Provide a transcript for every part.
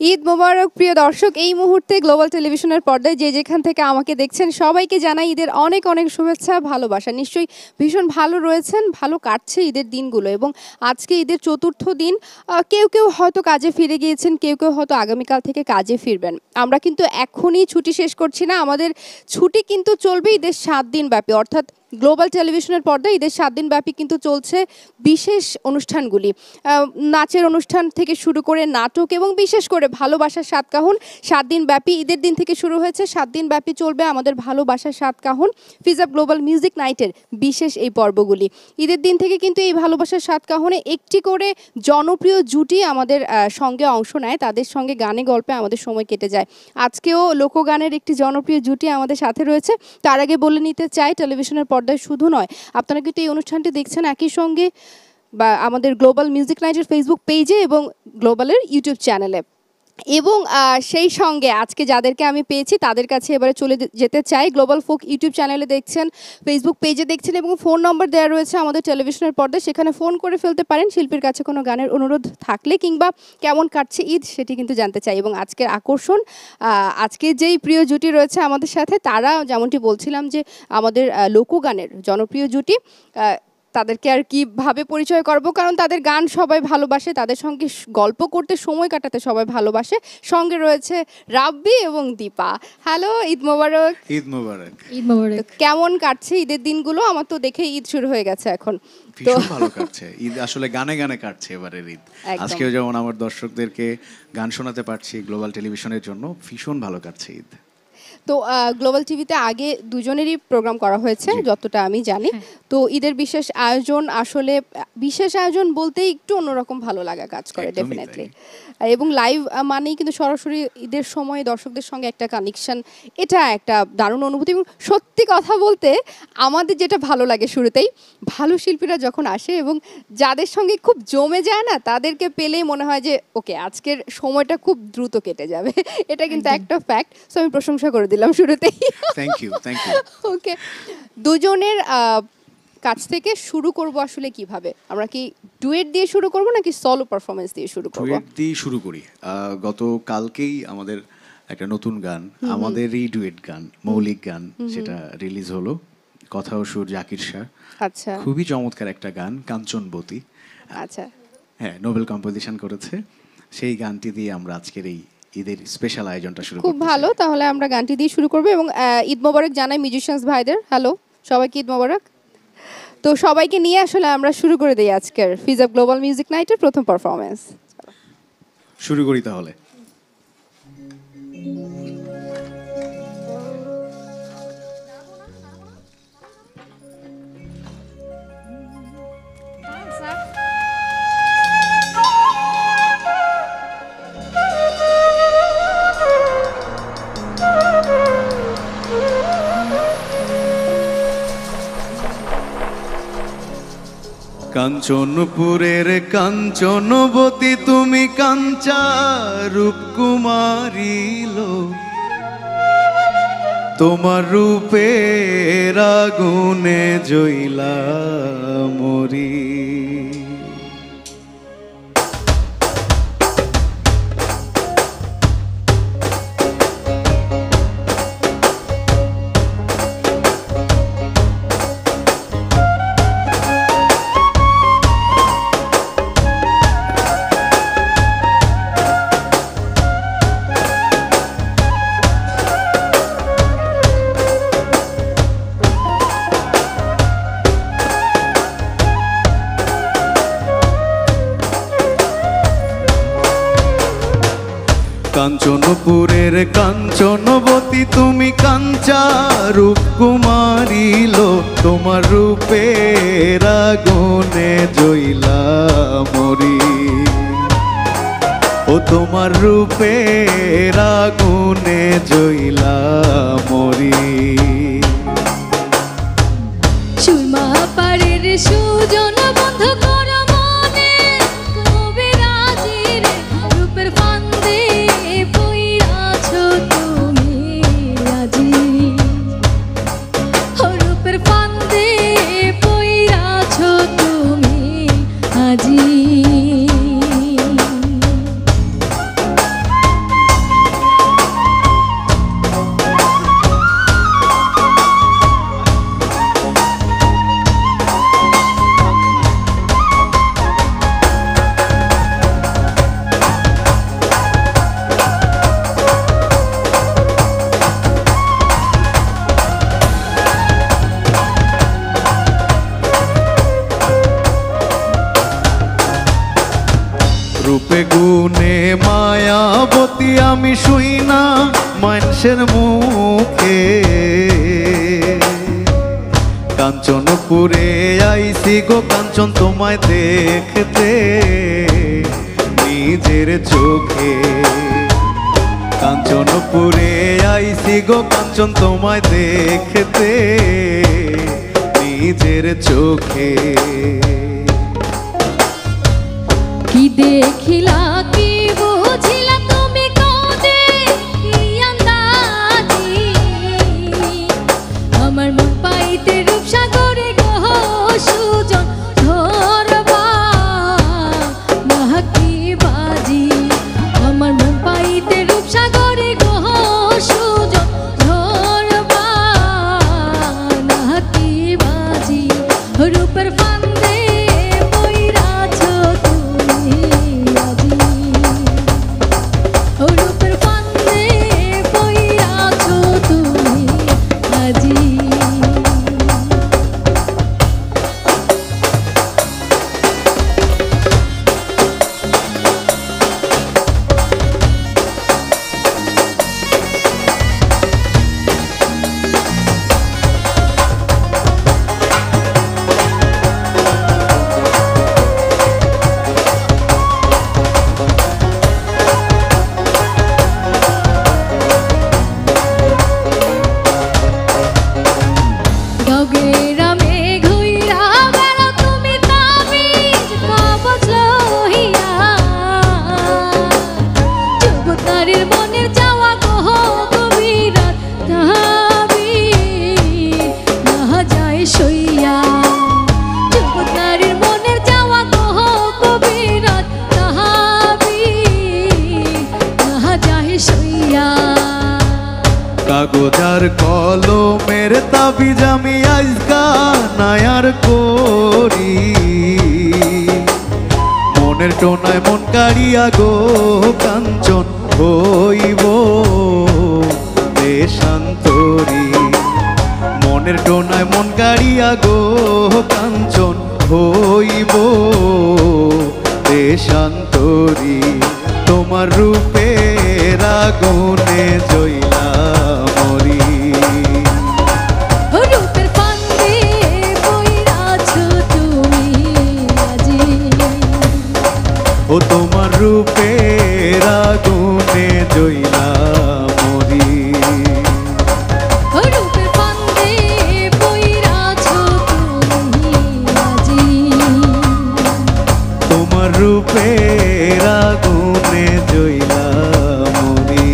ঈদ মোবারক প্রিয় দর্শক। এই মুহূর্তে গ্লোবাল টেলিভিশনের পর্দায় যে যেখান থেকে আমাকে দেখছেন সবাইকে জানাই ঈদের অনেক অনেক শুভেচ্ছা, ভালোবাসা। নিশ্চয়ই ভীষণ ভালো রয়েছেন, ভালো কাটছে ঈদের দিনগুলো। এবং আজকে ঈদের চতুর্থ দিন। কেউ কেউ হয়তো কাজে ফিরে গিয়েছেন, কেউ কেউ হয়তো আগামীকাল থেকে কাজে ফিরবেন। আমরা কিন্তু এখনই ছুটি শেষ করছি না, আমাদের ছুটি কিন্তু চলবে ঈদের 7 দিন ব্যাপী। অর্থাৎ গ্লোবাল টেলিভিশনের পর্দায় ঈদের 7 দিন ব্যাপী কিন্তু চলছে বিশেষ অনুষ্ঠানগুলি। নাচের অনুষ্ঠান থেকে শুরু করে নাটক এবং বিশেষ করে ভালোবাসার সাত কাহন 7 দিন ব্যাপী। ঈদের দিন থেকে শুরু হয়েছে, 7 দিন ব্যাপী চলবে আমাদের ভালোবাসার সাত কাহন ফিজআপ গ্লোবাল মিউজিক নাইটের বিশেষ এই পর্বগুলি। ঈদের দিন থেকে কিন্তু এই ভালোবাসার সাত কাহনে একটি করে জনপ্রিয় জুটি আমাদের সঙ্গে অংশ নেয়, তাদের সঙ্গে গানে গল্পে আমাদের সময় কেটে যায়। আজকেও লোকগানের একটি জনপ্রিয় জুটি আমাদের সাথে রয়েছে। তার আগে বলে নিতে চাই, টেলিভিশনের পর্দায় শুধু নয়, আপনারা কিন্তু এই অনুষ্ঠানটি দেখছেন একই সঙ্গে বা আমাদের গ্লোবাল মিউজিক নাইটের ফেসবুক পেজে এবং গ্লোবালের ইউটিউব চ্যানেলে। এবং সেই সঙ্গে আজকে যাদেরকে আমি পেয়েছি তাদের কাছে এবারে চলে যেতে চাই। গ্লোবাল ফোক ইউটিউব চ্যানেলে দেখছেন, ফেসবুক পেজে দেখছেন এবং ফোন নম্বর দেওয়া রয়েছে আমাদের টেলিভিশনের পর্দায়, সেখানে ফোন করে ফেলতে পারেন শিল্পীর কাছে কোনো গানের অনুরোধ থাকলে কিংবা কেমন কাটছে ঈদ সেটি কিন্তু জানতে চাই। এবং আজকের আকর্ষণ, আজকে যেই প্রিয় জুটি রয়েছে আমাদের সাথে, তারা যেমনটি বলছিলাম যে আমাদের লোকগানের জনপ্রিয় জুটি। তাদেরকে আর কিভাবে পরিচয় করব, কারণ তাদের গান সবাই ভালোবাসে, তাদের সঙ্গে গল্প করতে সময় কাটাতে সবাই ভালোবাসে। সঙ্গে রয়েছে রাব্বি এবং দীপা। হ্যালো, ঈদ মোবারক। ঈদ মোবারক। ঈদ মোবারক। কেমন কাটছে ঈদের দিনগুলো? আমার তো দেখে ঈদ শুরু হয়ে গেছে এখন। ভীষণ ভালো কাটছে ঈদ, আসলে গানে গানে কাটছে এবারের ঈদ। আজকেও যেমন আমার দর্শকদেরকে গান শোনাতে পারছি গ্লোবাল টেলিভিশনের জন্য, ভীষণ ভালো কাটছে ঈদ। তো গ্লোবাল টিভিতে আগে দুজনেরই প্রোগ্রাম করা হয়েছে যতটা আমি জানি। তো ঈদের বিশেষ আয়োজন, আসলে বিশেষ আয়োজন বলতে একটু অন্যরকম ভালো লাগা কাজ করে ডেফিনেটলি। এবং লাইভ মানেই কিন্তু সরাসরি ঈদের সময় দর্শকদের সঙ্গে একটা কানেকশন, এটা একটা দারুণ অনুভূতি। এবং সত্যি কথা বলতে আমাদের যেটা ভালো লাগে, শুরুতেই ভালো শিল্পীরা যখন আসে এবং যাদের সঙ্গে খুব জমে যায় না, তাদেরকে পেলেই মনে হয় যে ওকে, আজকের সময়টা খুব দ্রুত কেটে যাবে। এটা কিন্তু একটা ফ্যাক্ট। সো আমি প্রশংসা করে দিলাম শুরুতেই। Thank you, thank you. Okay, দুজনের কাছ থেকে শুরু করব আসলে কিভাবে? আমরা কি ডুয়েট দিয়ে শুরু করব নাকি সলো পারফরম্যান্স দিয়ে শুরু করব? ডুয়েট দিয়ে শুরু করি। গত কালকেই আমাদের একটা নতুন গান, আমাদেরই ডুয়েট গান, মৌলিক গান, সেটা রিলিজ হলো। কথা ও সুর জাকির শাহ। আচ্ছা, খুবই চমৎকার একটা গান, কাঞ্চনবতী। আচ্ছা, হ্যাঁ, নোবেল কম্পোজিশন করেছে। সেই গানটি দিয়ে আমরা আজকের এই ঈদের স্পেশাল আয়োজনটা শুরু করব। খুব ভালো, তাহলে আমরা গানটি দিয়ে শুরু করব। এবং ঈদ মোবারক জানাই মিউজিশিয়ানস ভাইদের। হ্যালো সবাইকে, ঈদ মোবারক। তো সবাইকে নিয়ে আসলে আমরা শুরু করে দিই আজকের ফিজআপ গ্লোবাল মিউজিক নাইটের প্রথম পারফরম্যান্স। শুরু করি তাহলে। কাঞ্চনপুরের কাঞ্চনবতী তুমি, কাঞ্চা রূপকুমারী লো, তোমার রূপের আগুনে জ্বলা মরি। কাঞ্চনপুরের কাঞ্চনবতী তুমি, কাঞ্চা রূপকুমারী লো, তোমার রূপের আগুনে জ্বলা মরি। ও তোমার রূপের আগুনে জ্বলা মরি। সুরমা পাড়ের সুজন বন্ধ কর মনে, কবিরাজের রূপের ফান্দে পইরাছো তুমি আজি। রূপের ফান্দে পইরাছো তুমি আজি। আমি শুই না মানুষের মুখে, কাঞ্চনপুরে আইছি গো কাঞ্চন তোমায় দেখতে নিজের চোখে। কাঞ্চনপুরে আইছি গো কাঞ্চন তোমায় দেখতে নিজের চোখে। কি দেখিলা কি বুঝিলা তুমি কোদে কি আন্দাজি, আমার মন পাইতে রূপসাগরে গো সুজন ধরবা নাকি বাজি, আমার মন পাইতে রূপসাগরে গো সুজন ধরবা নাকি বাজি, রূপের ফান্দে পইরাছো তুমি আজি, রূপের ফান্দে পইরাছো তুমি আজি। গগেরামে ঘুইরা বেড়াও তুমি তাবিজ কবজ লইয়া, জগতারের মনের যাওয়া গহ গভীরাত তাবি না যায় সইয়া, জগতারের মনের যাওয়া গহ গভীরাত তাবি না যায় সইয়া। কাগজ আর কলমের তাবিজ আমি আজকা নায়ার করি, মনের টোনায় মন কাড়িয়া গো কাঞ্চন হইব দেশান্তরী, মনের টোনায় মন কাড়িয়া গো কাঞ্চন হইব দেশান্তরী, তোমার রূপের আগুনে জ্বলা মরি। রূপের ফান্দে পইরাছো তুমি আজি, ও তোমার রূপের আগুনে জ্বলা মরি। রূপের ফান্দে পইরাছো তুমি আজি, তোমার রূপের আগুনে জ্বলা মরি।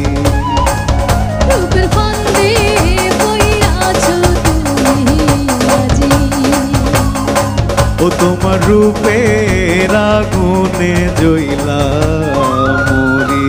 রূপের ফান্দে পইরাছো তুমি আজি, ও তোমার রূপের আগুনে জ্বলা মরি।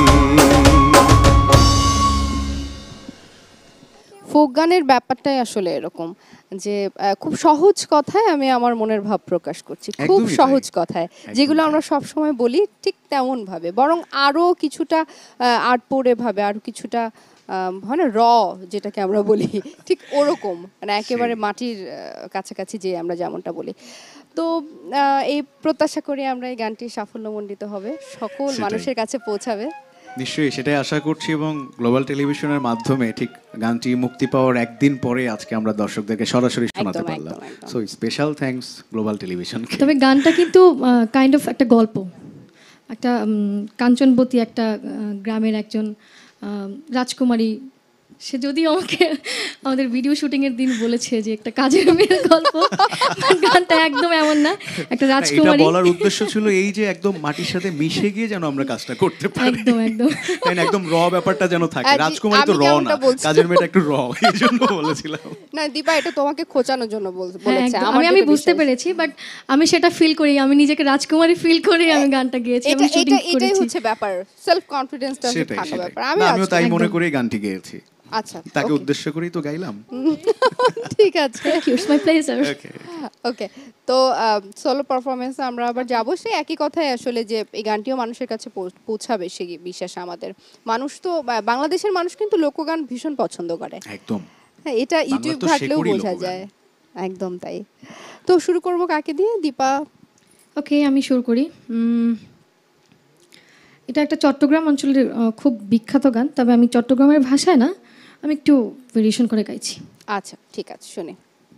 ফোক গানের ব্যাপারটাই আসলে এরকম যে খুব সহজ কথায় আমি আমার মনের ভাব প্রকাশ করছি, খুব একদমই তাই। সহজ কথায়, যেগুলো তাই। আমরা সব সময় বলি ঠিক তেমন ভাবে, বরং আরো কিছুটা আটপৌরে ভাবে, আরো কিছুটা হয় না র যেটাকে আমরা বলি ঠিক ওরকম, মানে একেবারে মাটির কাছাকাছি যে আমরা যেমনটা বলি। তো এই প্রত্যাশা করি আমরা এই গানটি সাফল্যমণ্ডিত হবে, সকল সেটাই। মানুষের কাছে পৌঁছাবে। নিশ্চয়ই সেটাই আশা করছি, এবং গ্লোবাল টেলিভিশনের মাধ্যমে ঠিক গানটি মুক্তি পাওয়ার একদিন পরে আজকে আমরা দর্শকদেরকে সরাসরি শোনাতে একদম, পারলাম। একদম। সো স্পেশাল থ্যাঙ্কস গ্লোবাল টেলিভিশনকে। তবে গানটা কিন্তু কাইন্ড অফ একটা গল্প, একটা কাঞ্চনবতী একটা গ্রামের একজন রাজকুমারী, সে যদিও আমাকে আমাদের ভিডিও শুটিং এর দিন বলেছে যে একটা কাজের মেয়ের গল্প, গানটা একদম এমন না, একটা এটা রাজকুমারী। বলার উদ্দেশ্য ছিল এই যে একদম মাটির সাথে মিশে গিয়ে যেন আমরা কাজটা করতে পারি, একদম একদম তাই না, একদম র ব্যাপারটা যেন থাকে। রাজকুমারী তো আমি র না, যেমনটা বলছি। কাজের মেয়েটা একটু র, এই জন্য বলেছিলাম। না দীপা, এটা তোমাকে খোঁচানোর জন্য হ্যাঁ, বলেছে, একদম। আমার আমি যেটা বুঝতে বিশ্বাস। পেরেছি, বাট আমি সেটা ফিল করি, আমি নিজেকে রাজকুমারী ফিল করে আমি গানটা গেয়েছি এবং শুটিং এটাই করেছি। হচ্ছে ব্যাপার, সেলফ কনফিডেন্সটা সেটাই থাকা সেটাই। ব্যাপার। না, আমিও তাই মনে একদম। করে গানটি গেয়েছি, আচ্ছা তাকে okay, উদ্দেশ্য করেই তো গাইলাম। ঠিক আছে, It's my pleasure. ওকে, ওকে। তো সোলো পারফরমেন্সে আমরা আবার যাবো, সেই একই কথাই আসলে যে এই গানটিও মানুষের কাছে পৌঁছাবে সেই বিশ্বাস আমাদের। মানুষ তো বাংলাদেশের মানুষ কিন্তু লোকগান ভীষণ পছন্দ করে, একদম। হ্যাঁ, এটা বাংলা ইউটিউব তো ঘাটলেও শেকড়ই বোঝা লোকগান। যায়। একদম তাই। তো শুরু করব কাকে দিয়ে? দীপা। ওকে, আমি শুরু করি। এটা একটা চট্টগ্রাম অঞ্চলের খুব বিখ্যাত গান, তবে আমি চট্টগ্রামের ভাষায় না, আমি একটু ভেরিয়েশন করে গাইছি। আচ্ছা ঠিক আছে, শুনি।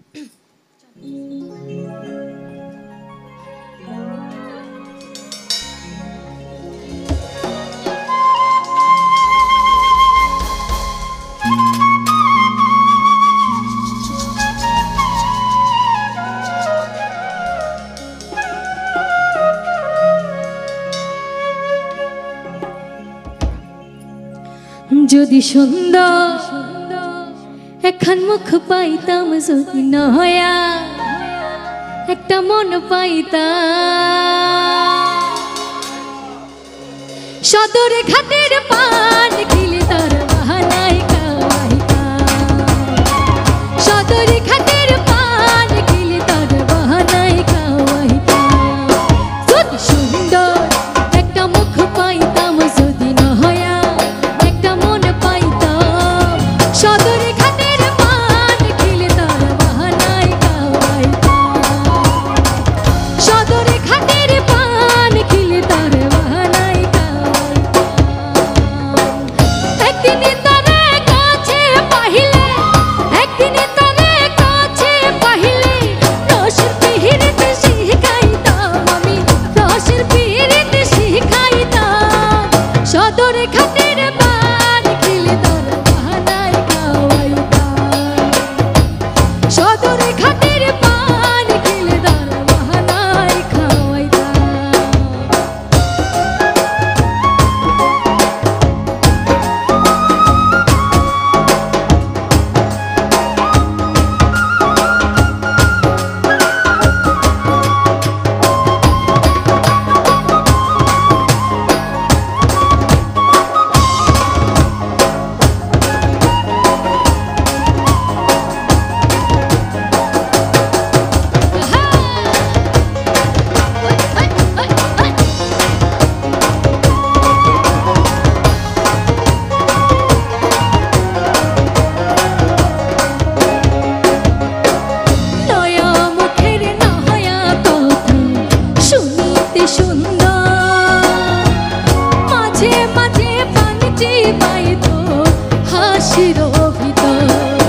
যদি সুন্দর এখন মুখ পাইতাম, যদি নয়া একটা মন পাইতাম, সদর ঘাটের পান খিলে তার বাহানায় খাওয়াইতাম, সদর ঘাটের পান খিলে তার বাহানায় খাওয়াইতাম। যদি সুন্দর একটা মুখ পাইতাম, যদি নয়া একটা মন পাইতাম, সদর ঘাটের পান খিলে তার বাহানায় খাওয়াইতাম, সদর ঘাটের পান খিলে তার বাহানায় খাওয়াইতাম। একদিন তারে কাছে পাহিলে, একদিন তারে কাছে পাহিলে, রসের পিহিরিতে শিখাইতাম আমি, রসের পিহিরিতে শিখাইতাম, সদর ঘাটের পান খিলে তার বাহানায় খাওয়াইতাম, সদর ঘাটের পান খিলে তার বাহানায় খাওয়াইতাম। নয়া মুখের নয়া কথা শুনিতে সুন্দর, মাঝে মাঝে পানিটি পাইতো হাসির ভিতর।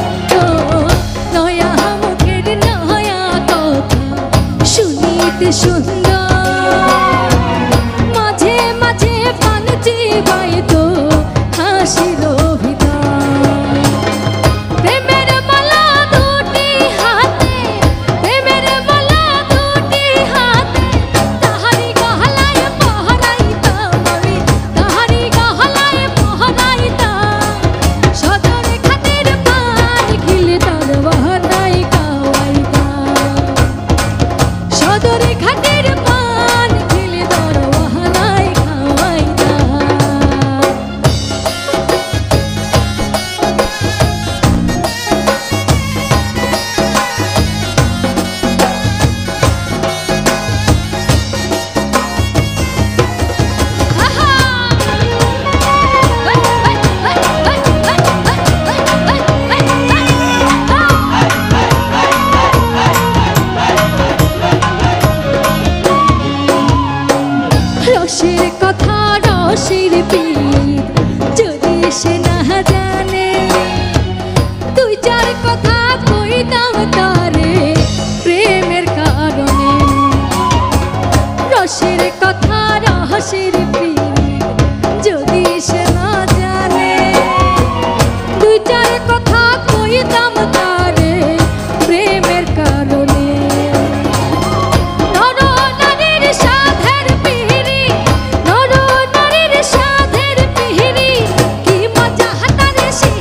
নয়া মুখের নয়া কথা শুনিতে সুন্দর, মাঝে মাঝে পানিটি পাইতো হাসির ভিতর। প্রেমের মালা দুটি হাতে, প্রেমের মালা দুটি হাতে, তাহারি গহলায় পহরাইতাম আমি, তাহারি গহলায় পহরাইতাম, সদর ঘাটের পান খিলে তার বাহানায় খাওয়াইতাম, সদর ঘাটের পান খিলে তার বাহানায় খাওয়াইতাম। রসের কথা রসের পীর যদি সে না জানে, দুই চার কথা কইতাম তারে প্রেমের কারণে। রসের কথা রসের পীর যদি সে না জানে, দুই চার কথা কইতাম তারে প্রেমের কারণে। নর নারীর সাধের পিহিরি, নর নারীর সাধের পিহিরি, কি মজা তারে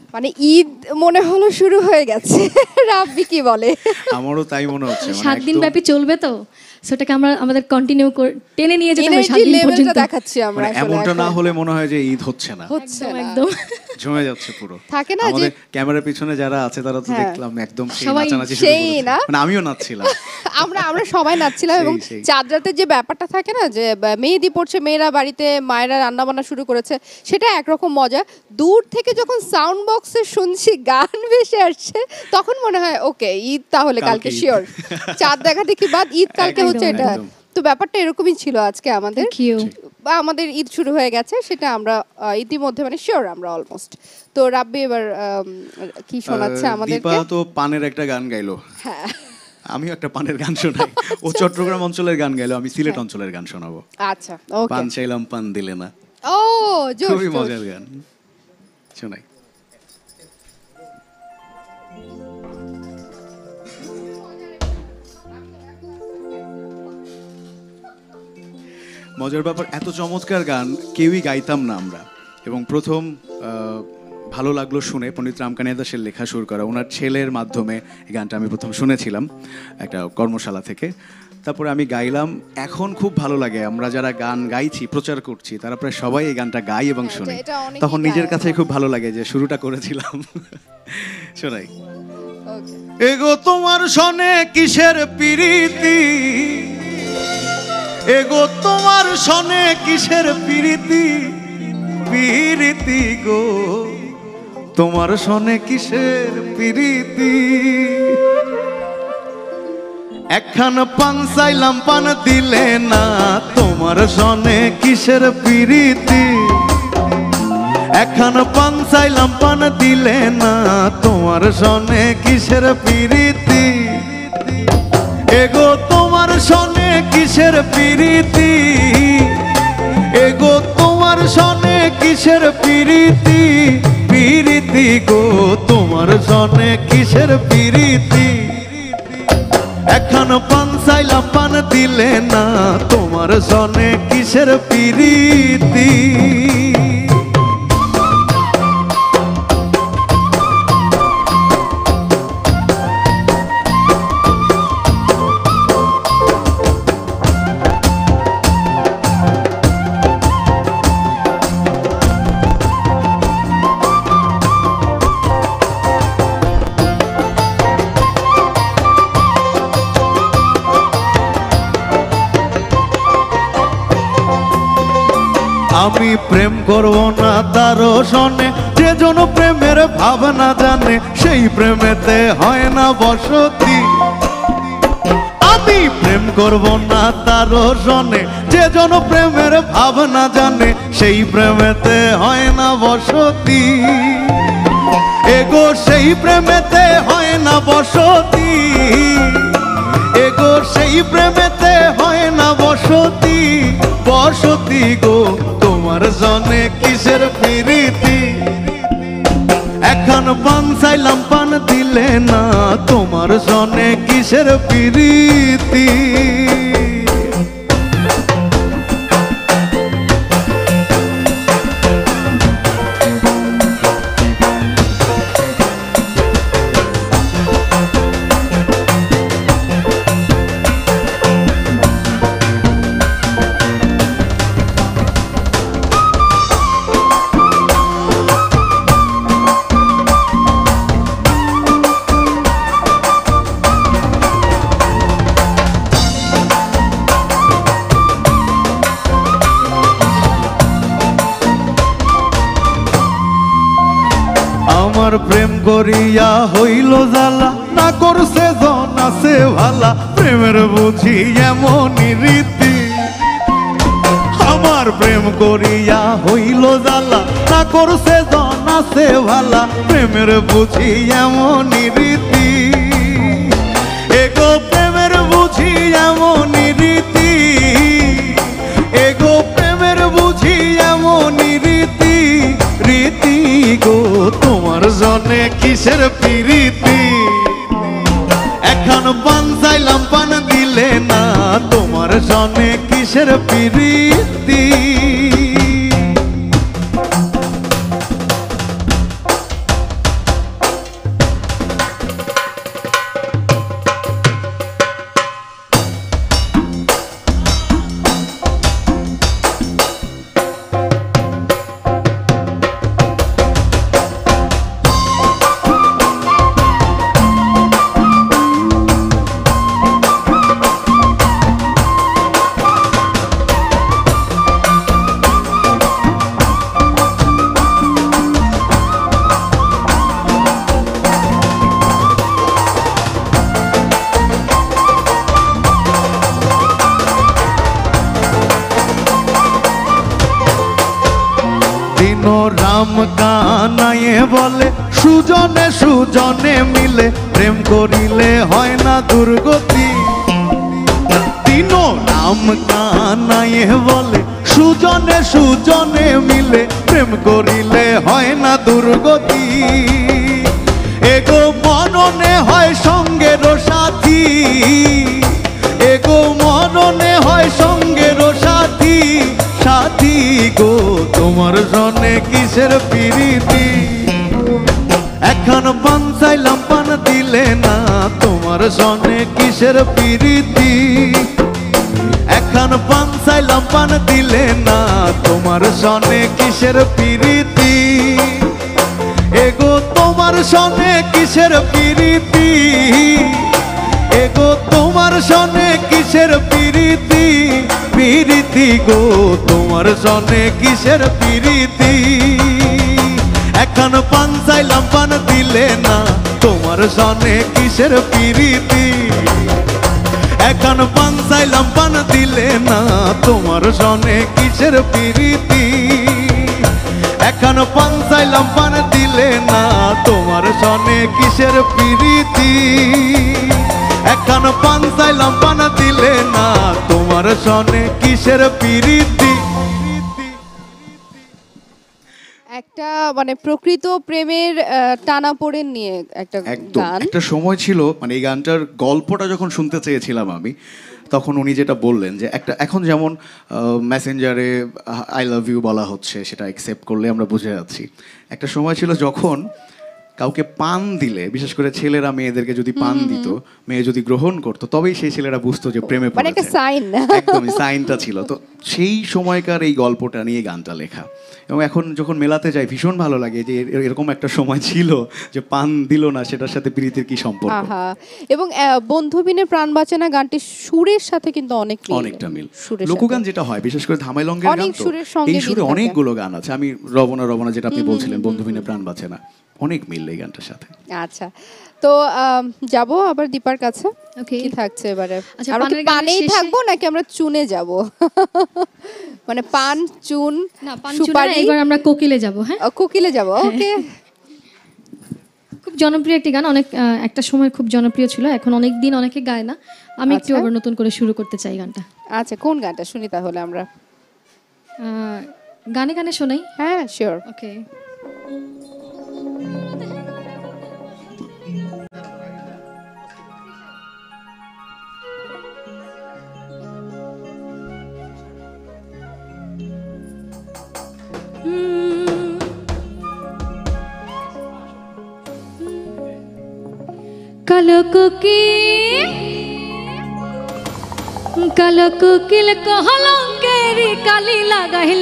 মানে ঈদ মনে হলো শুরু হয়ে গেছে। রাব্বি কি বলে? আমারও তাই মনে হচ্ছে, 7 দিন ব্যাপী চলবে তো, সেটাকে আমরা আমাদের কন্টিনিউ টেনে নিয়ে যেতে হবে 7 এনার্জি দিন লেভেলটা পর্যন্ত। দেখাচ্ছি আমরা মানে আসলে এমনটা না এখন। হলে মনে হয় যে ঈদ হচ্ছে না, হচ্ছে না। একদম জমে যাচ্ছে পুরো। থাকে না যে আমাদের ক্যামেরার পিছনে যারা আছে তারা তো হ্যাঁ। দেখলাম একদম সেই সবাই নাচানাচি শুরু সেই করেছে। না? মানে আমিও নাচছিলাম। আমরা সবাই নাচছিলাম এবং সেই। চাঁদ রাতের যে ব্যাপারটা থাকে না যে মেহেদি পড়ছে, মেয়েরা বাড়িতে মায়েরা রান্না বান্না শুরু করেছে, সেটা একরকম মজা। দূর থেকে যখন সাউন্ড বক্সে শুনছি গান ভেসে আসছে, তখন মনে হয় ওকে ঈদ তাহলে কালকে কালকে ঈদ। শিওর। চাঁদ দেখা দেখি বাদ ঈদ কালকে হচ্ছে, একদম, এটা একদম। তো ব্যাপারটা এরকমই ছিল আজকে আমাদের। Thank you. বা আমাদের ঈদ শুরু হয়ে গেছে, সেটা আমরা ইতিমধ্যে মানে শিওর আমরা অলমোস্ট। তো রাব্বি এবার কি শোনাচ্ছে দীপা আমাদেরকে? তো পানের একটা গান গাইলো, হ্যাঁ আমিও একটা পানের গান শোনাই। ও চট্টগ্রাম অঞ্চলের গান গাইলো, আমি সিলেট অঞ্চলের গান শোনাবো। আচ্ছা ওকে। পান চাইলাম পান দিলে না, ও জোশ খুবই জোশ। মজার গান, শোনাই। মজার ব্যাপার, এত চমৎকার গান কেউই গাইতাম না আমরা, এবং প্রথম ভালো লাগলো শুনে পণ্ডিত রামকানিয়া দাসের লেখা সুর করা ওনার ছেলের মাধ্যমে এই গানটা আমি প্রথম শুনেছিলাম একটা কর্মশালা থেকে। তারপরে আমি গাইলাম, এখন খুব ভালো লাগে। আমরা যারা গান গাইছি, প্রচার করছি, তারা প্রায় সবাই এই গানটা গাই এবং হ্যাঁ, শুনে। এটা অনেকেই তখন নিজের গায় কাছে এখন। খুব ভালো লাগে যে শুরুটা করেছিলাম। শোনাই। Okay. এগো তোমার সনে কিসের প্রীতি, এগো তোমার সনে কিসের প্রীতি, প্রীতি গো তোমার সনে কিসের প্রীতি। একখান পান চাইলাম পান দিলে না, তোমার সনে কিসের প্রীতি। একখান পান চাইলাম পান দিলে না, তোমার সনে কিসের প্রীতি। এগো তোমার সনে কিসের প্রীতি, এগো তোমার সনে কিসের প্রীতি, প্রীতি গো তোমার সনে কিসের প্রীতি। এখন পান চাইলাম পান দিলে না, তোমার সনে কিসের প্রীতি। আমি প্রেম করব না তার সনে, যে জন প্রেমের ভাবনা জানে, সেই প্রেমেতে হয় না বসতি। আমি প্রেম করব না তার সনে, যে জন প্রেমের ভাবনা জানে, সেই প্রেমেতে হয় না বসতি। এগো সেই প্রেমেতে হয় না বসতি, এগো সেই প্রেমেতে হয় না বসতি। বসতি গো তোমার জনে কিসের প্রীতি। এখন পান চাইলাম পান দিলে না, তোমার জনে কিসের প্রীতি। আমার প্রেম করিয়া হইল জ্বালা, না করছে জন আছে ভালা, প্রেমের বুঝি এমনই রীতি। আমার প্রেম করিয়া হইল জ্বালা, না করছে জন আছে ভালা, প্রেমের বুঝি এমনই রীতি। এগো প্রেমের বুঝি এমনই রীতি, এগো প্রেমের বুঝি এমনই রীতি। রীতি গো তোমার জনে কিসের প্রীতি। এখন পান চাইলাম পান দিলে না, তোমার জনে কিসের প্রীতি। কানাইয়ে বলে সুজনে সুজনে মিলে প্রেম করিলে হয় না দুর্গতি। তিনো রাম কানাইয়ে বলে সুজনে সুজনে মিলে প্রেম করিলে হয় না দুর্গতি। এগো মননে হয় সঙ্গের সাথী, এগো মননে হয় সঙ্গের সাথী। সাথী গো তোমার সনে কিসের প্রীতি, এখন পান চাইলাম পান দিলে না, তোমার সনে কিসের প্রীতি। এখন পান চাইলাম পান দিলে না, তোমার সনে কিসের প্রীতি। এগো তোমার সনে কিসের প্রীতি, এগো তোমার সনে কিসের প্রীতি। প্রীতি গো তোমার সনে কিসের প্রীতি। এখন পান চাইলাম পান দিলে না, তোমার সনে কিসের প্রীতি। এখন পান চাইলাম পান দিলে না, তোমার সনে কিসের প্রীতি। এখন পান চাইলাম পান দিলে না, তোমার সনে কিসের প্রীতি। এখন পান চাইলাম পান দিলে না, তোমার সনে কিসের প্রীতি। একটা মানে প্রকৃত প্রেমের টানাপোড়েন নিয়ে একটা একদম গান। একটা সময় ছিল মানে এই গানটার গল্পটা যখন শুনতে চেয়েছিলাম আমি, তখন উনি যেটা বললেন যে একটা এখন যেমন মেসেঞ্জারে আই লাভ ইউ বলা হচ্ছে, সেটা অ্যাকসেপ্ট করলে আমরা বুঝে যাচ্ছি। একটা সময় ছিল যখন কাউকে পান দিলে, বিশেষ করে ছেলেরা মেয়েদেরকে যদি পান দিত, মেয়ে যদি গ্রহণ করতো, তবেই সেই ছেলেরা বুঝতো যে প্রেমে মানে একটা পড়েছে। সাইন। একদমই সাইনটা ছিল। তো সেই সময়কার এই গল্পটা নিয়ে গানটা লেখা, এবং এখন যখন মেলাতে যাই ভীষণ ভালো লাগে যে এরকম একটা সময় ছিল যে পান দিল না, সেটার সাথে প্রীতির কি সম্পর্ক। আহা, এবং বন্ধুবিনে প্রাণ বাঁচে না গানটির সুরের সাথে কিন্তু অনেকটা মিল। সুরের লোকগান সাথে। যেটা হয় বিশেষ করে ধামাইলঙ্গের গান, অনেক তো সুরের সঙ্গে এই সুরে মিল থাকে। অনেকগুলো গান আছে। আমি রবনা রবনা যেটা আপনি বলছিলেন, বন্ধুবিনে প্রাণ বাঁচে না, অনেক মিল এই গানটার সাথে। আচ্ছা, তো যাব আবার দীপার কাছে। Okay. কি থাকছে এবারে? আচ্ছা, আমরা কি পানের গানের পানেই শেষে- থাকবো নাকি আমরা চুনে যাব? মানে পান, চুন, না, পান সুপারি, এবার আমরা কোকিলে যাব। হ্যাঁ, কোকিলে যাব। ওকে, খুব জনপ্রিয় একটি গান, অনেক একটা সময় খুব জনপ্রিয় ছিল, এখন অনেক দিন অনেকে গায় না। আমি একটু আচ্ছা। আবার নতুন করে শুরু করতে চাই গানটা। আচ্ছা, কোন গানটা শুনি তাহলে আমরা? গানে গানে শোনাই। হ্যাঁ, শিওর। ওকে। কালো কোকিল কহলঙ্কেরি কালি লাগাইল,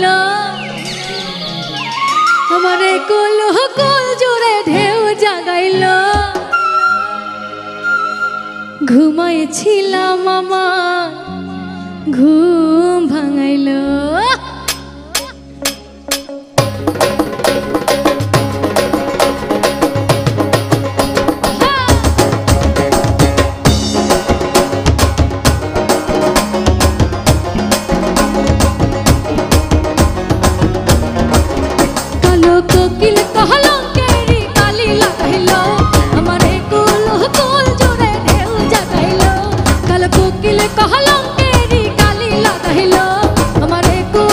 আমারে কুল কুল জুড়ে ঢেউ জাগাইল। ঘুমাইছিলাম আমার ঘুম ভাঙাইল। কালো কোকিল কহলঙ্কেরি কালি লাগাইল, আমারে কুল কুল জুড়ে ঢেউ জাগাইল। কালো কোকিল কহলঙ্কেরি কালি লাগাইল, আমারে কুল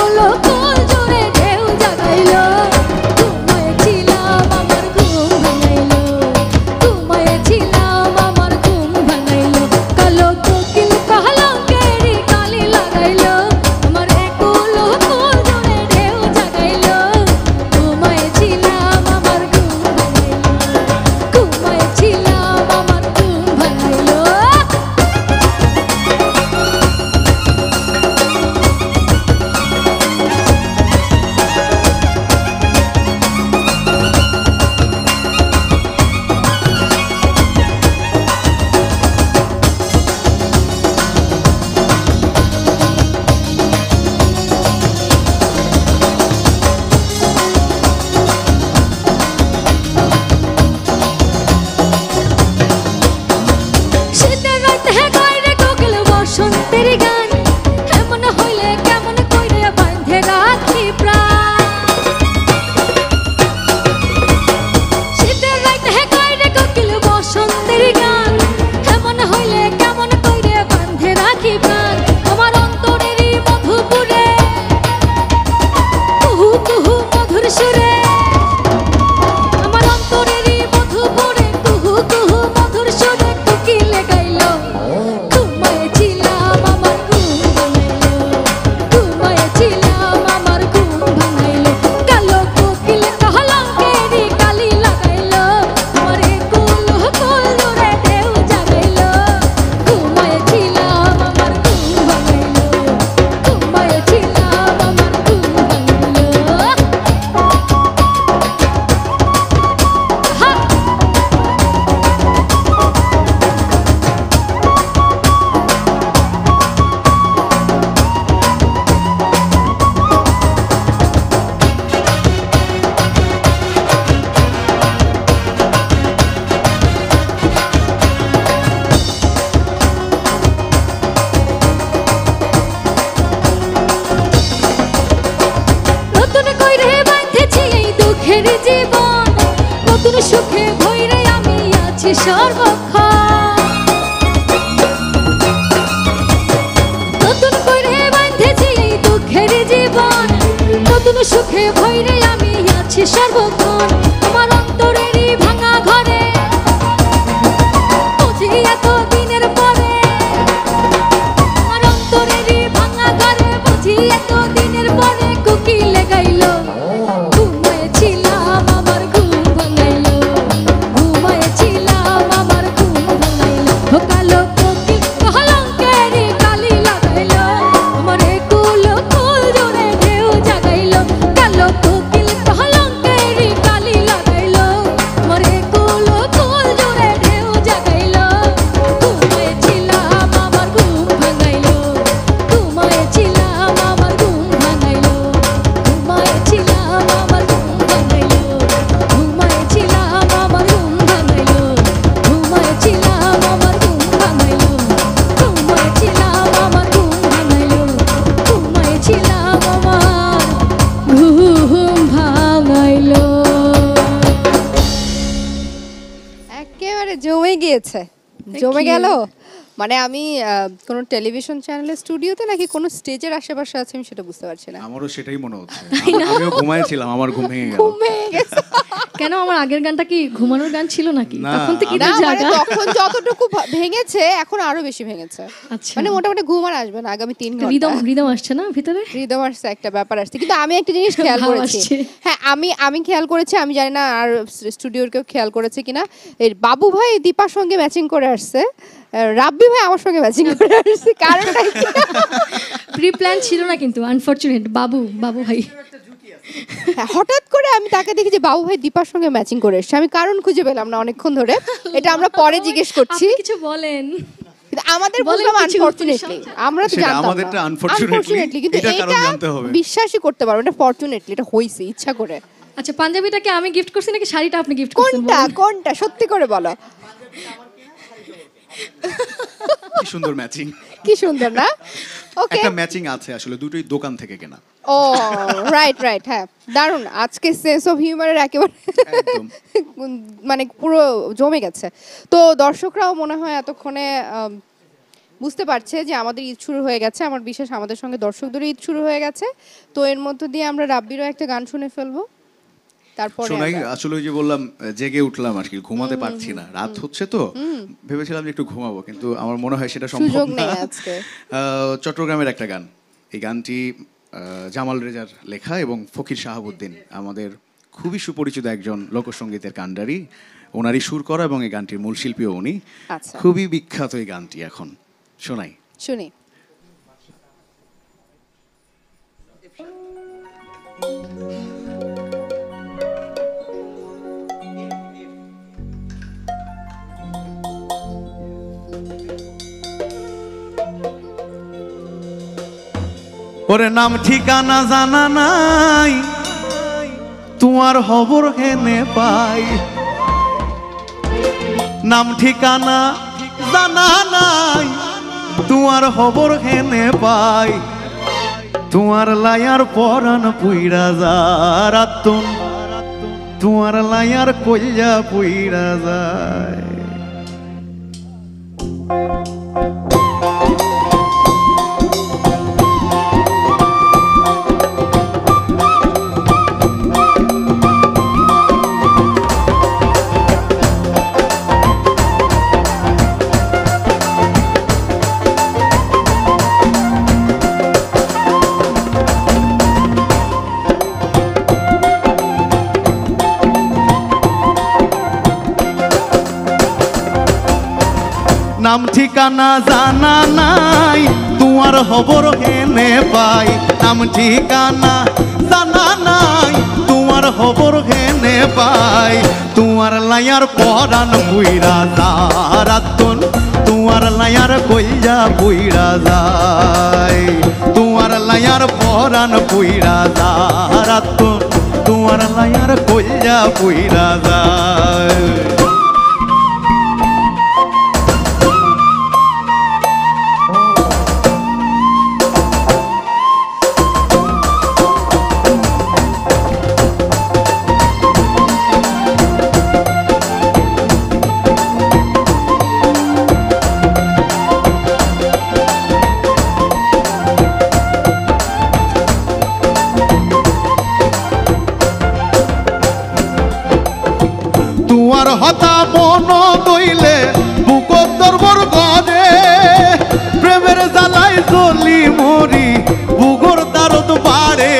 নতুন সুখে ভৈরে আমি আছি সর্বক্ষণ নতুন করে বাঁধেছি এই দুঃখের জীবন নতুন সুখে ভৈরে আমি আছি সর্বক্ষণ আমার অন্তরেরই ভাঙা ঘরে বুঝি এত দিনের পরে আমার অন্তরেরই ভাঙা ঘরে বুঝি এত দিনের পরে কোকিলে গাইলো ঘুমাইছিলাম আমার ঘুম ভাঙাইলো ঘুমাইছিলাম আমার ঘুম ভাঙাইলো কালো কোকিল কলঙ্কেরই কালি লাগাইলো আমার কুল কুল জোরে ঢেউ জাগাইলো কালো কোকিল কলঙ্কেরই কালি লাগাইলো আমার কুল কুল জোরে ঢেউ জাগাইলো ঘুমাইছিলাম আমার ঘুম ভাঙাইলো ঘুমাইছিলাম আমার ঘুম ভাঙাইলো ঘুমাইছিলাম আমার ঘুম ভাঙাইলো ঘুমাইছিলাম আমার ঘুম ভাঙাইলো ঘুমাইছিলাম আমার ঘুম ভাঙাইলো ঘুমাইছিলাম আমার ঘুম ভাঙাইলো ঘুমাইছিলাম আমার ঘুম ভাঙাইলো একেবারে জমে গিয়েছে জমে গেল মানে আমি কোনো টেলিভিশন চ্যানেলের স্টুডিওতে নাকি কোনো স্টেজের আশেপাশে আছি আমি সেটা বুঝতে পারছি না আমারও সেটাই মনে হচ্ছে আমিও ঘুমাইছিলাম আমার ঘুম ভেঙে গেল ঘুম ভেঙে গেছে। কেন আমার আগের গানটা কি ঘুমানোর গান ছিল নাকি না, তখন থেকে না তো মানে জাগা তখন যতটুকু ভেঙেছে এখন আরো বেশি ভেঙেছে আচ্ছা মানে মোটামুটি ঘুম আর আসবে না আগামী 3 ঘন্টা রিদম রিদম আসছে না ভিতরে রিদম আসছে একটা ব্যাপার আসছে কিন্তু আমি একটা জিনিস খেয়াল ভাব করেছি আসছে। হ্যাঁ আমি খেয়াল করেছি আমি জানি না আর স্টুডিওর কেউ খেয়াল করেছে কিনা এই বাবু ভাই দীপার সঙ্গে ম্যাচিং করে আসছে রাব্বি ভাই আমার সঙ্গে ম্যাচিং করে আসছে কারণটা কি? প্রি প্ল্যান ছিল না কিন্তু আনফরচুনেট বাবু বাবু ভাই হ্যাঁ, হঠাৎ করে আমি তাকে দেখি যে বাবু ভাই দীপার সঙ্গে ম্যাচিং করে এসছে আমি কারণ খুঁজে পেলাম না অনেকক্ষণ ধরে এটা আমরা পরে জিজ্ঞেস করছি আপনি কিছু বলেন কিন্তু আমাদের বলেন বুঝলাম কিছু, আনফরচুনেটলি আমরা তো সেটা জানতাম আমাদেরটা না unfortunately, কিন্তু এটার কারণ এটা জানতে হবে। বিশ্বাসই করতে পারবো না ফরচুনেটলি এটা হইছে ইচ্ছা করে আচ্ছা পাঞ্জাবিটাকে আমি গিফট করছি নাকি শাড়িটা আপনি গিফট করছেন কোনটা কোনটা সত্যি করে বলো কি সুন্দর ম্যাচিং কি সুন্দর না ওকে একটা ম্যাচিং আছে আসলে দুটোই দোকান থেকে কেনা ও রাইট রাইট হ্যাঁ দারুণ আজকে সেন্স অফ হিউমারের একেবারে একদম। মানে পুরো জমে গেছে তো দর্শকরাও মনে হয় এতক্ষণে বুঝতে পারছে যে আমাদের ঈদ শুরু হয়ে গেছে আমার বিশেষ আমাদের সঙ্গে দর্শকদেরও ঈদ শুরু হয়ে গেছে তো এর মধ্য দিয়ে আমরা রাব্বিরও একটা গান শুনে ফেলবো তারপরে শোনাই আমরা- আসলে ওই যে বললাম জেগে উঠলাম আর কি ঘুমাতে পারছি না রাত হচ্ছে তো ভেবেছিলাম যে একটু ঘুমাবো কিন্তু আমার মনে হয় সেটা সম্ভব সুযোগ না নেই আজকে চট্টগ্রামের একটা গান এই গানটি জামাল রেজার লেখা এবং ফকির শাহাবুদ্দিন আমাদের খুবই সুপরিচিত একজন লোকসঙ্গীতের কান্ডারি ওনারই সুর করা এবং এই গানটির মূল শিল্পীও উনি আচ্ছা খুবই বিখ্যাত এই গানটি এখন শোনাই শুনি ওরে নাম ঠিকানা জানা নাই তোমার খবর হেনে পাই নাম ঠিকানা জানা নাই তোমার খবর হেনে পাই তোমার লায়ার পরান পুইরা যা রাতুন তোমার লায়ার কইয়া পুইরা যায় নাম ঠিকানা জানা নাই তোমার খবর হেনে পাই নাম ঠিকানা জানা নাই তোমার খবর হেনে পাই তোমার লায়ার পরান বুইরা রাতুন তোমার লায়ার কইয়া বুইরা যায় তোমার লায়ার পরান বুইরা রাতুন তোমার লায়ার কইয়া বুইরা যায় তোমার হতা মন দইলে বুকত দরবর গদে প্রেমের জ্বালায় জ্বলি মরি বুগর দারদ বাড়ে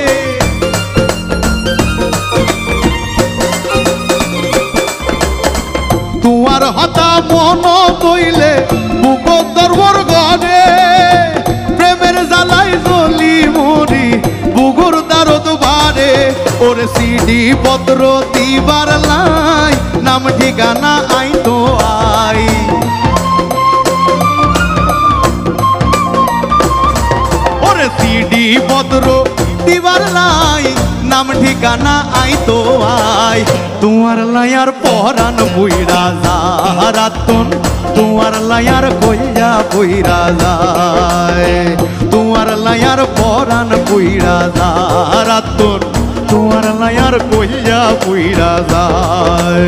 তোমার হতা মন দইলে বুকত দরবর গদে প্রেমের জ্বালায় জ্বলি মরি বুগর দারদ বাড়ে ওরে সিডি পত্র দিবার লাই নাম ঠিকানা আই তো আই ওরে সিডি পত্র দিবার লাই নাম ঠিকানা আই তো আই তোমার লায়ার পরান বুইরা যারাতন তোমার লায়ার কইয়া বুইরা যায় তোমার লায়ার পরান বুইরা যারাতন তোমার লায়ার কইয়া বুইরা যায়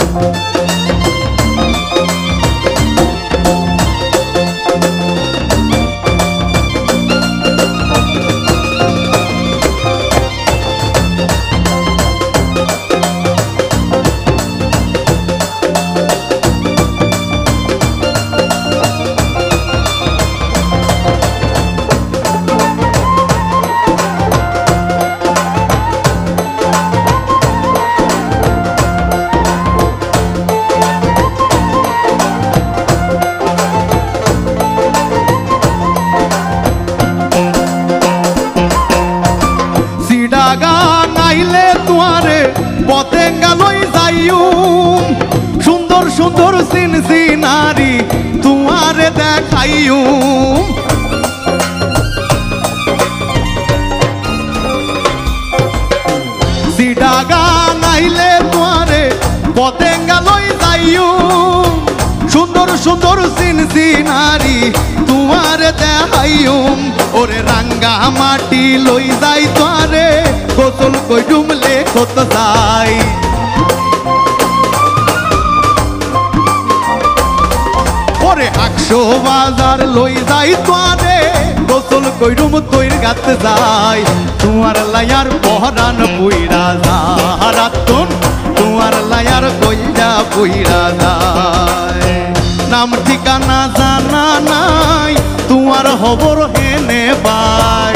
পতেঙ্গা লই যাইও সুন্দর সুন্দর সিনসিনারি তোমারে দেখাইও সিডাগা নাইলে তোমারে পতেঙ্গা লই যাইও সুন্দর সুন্দর সিনসিনারি তোমারে দেখাইও ওরে রাঙ্গা মাটি লই যাই তোরে গোসল কই ডুমলে কত যাই ওরে 100 বাজার লই যাই তোরে গোসল কই ডুম তৈর গাত যাই তোমার লায়ার পহরান বুইরা যারাতন তোমার লায়ার কইয়া বুইরা যায় নাম ঠিকানা জানা নাই তোমার খবর হেনে বাই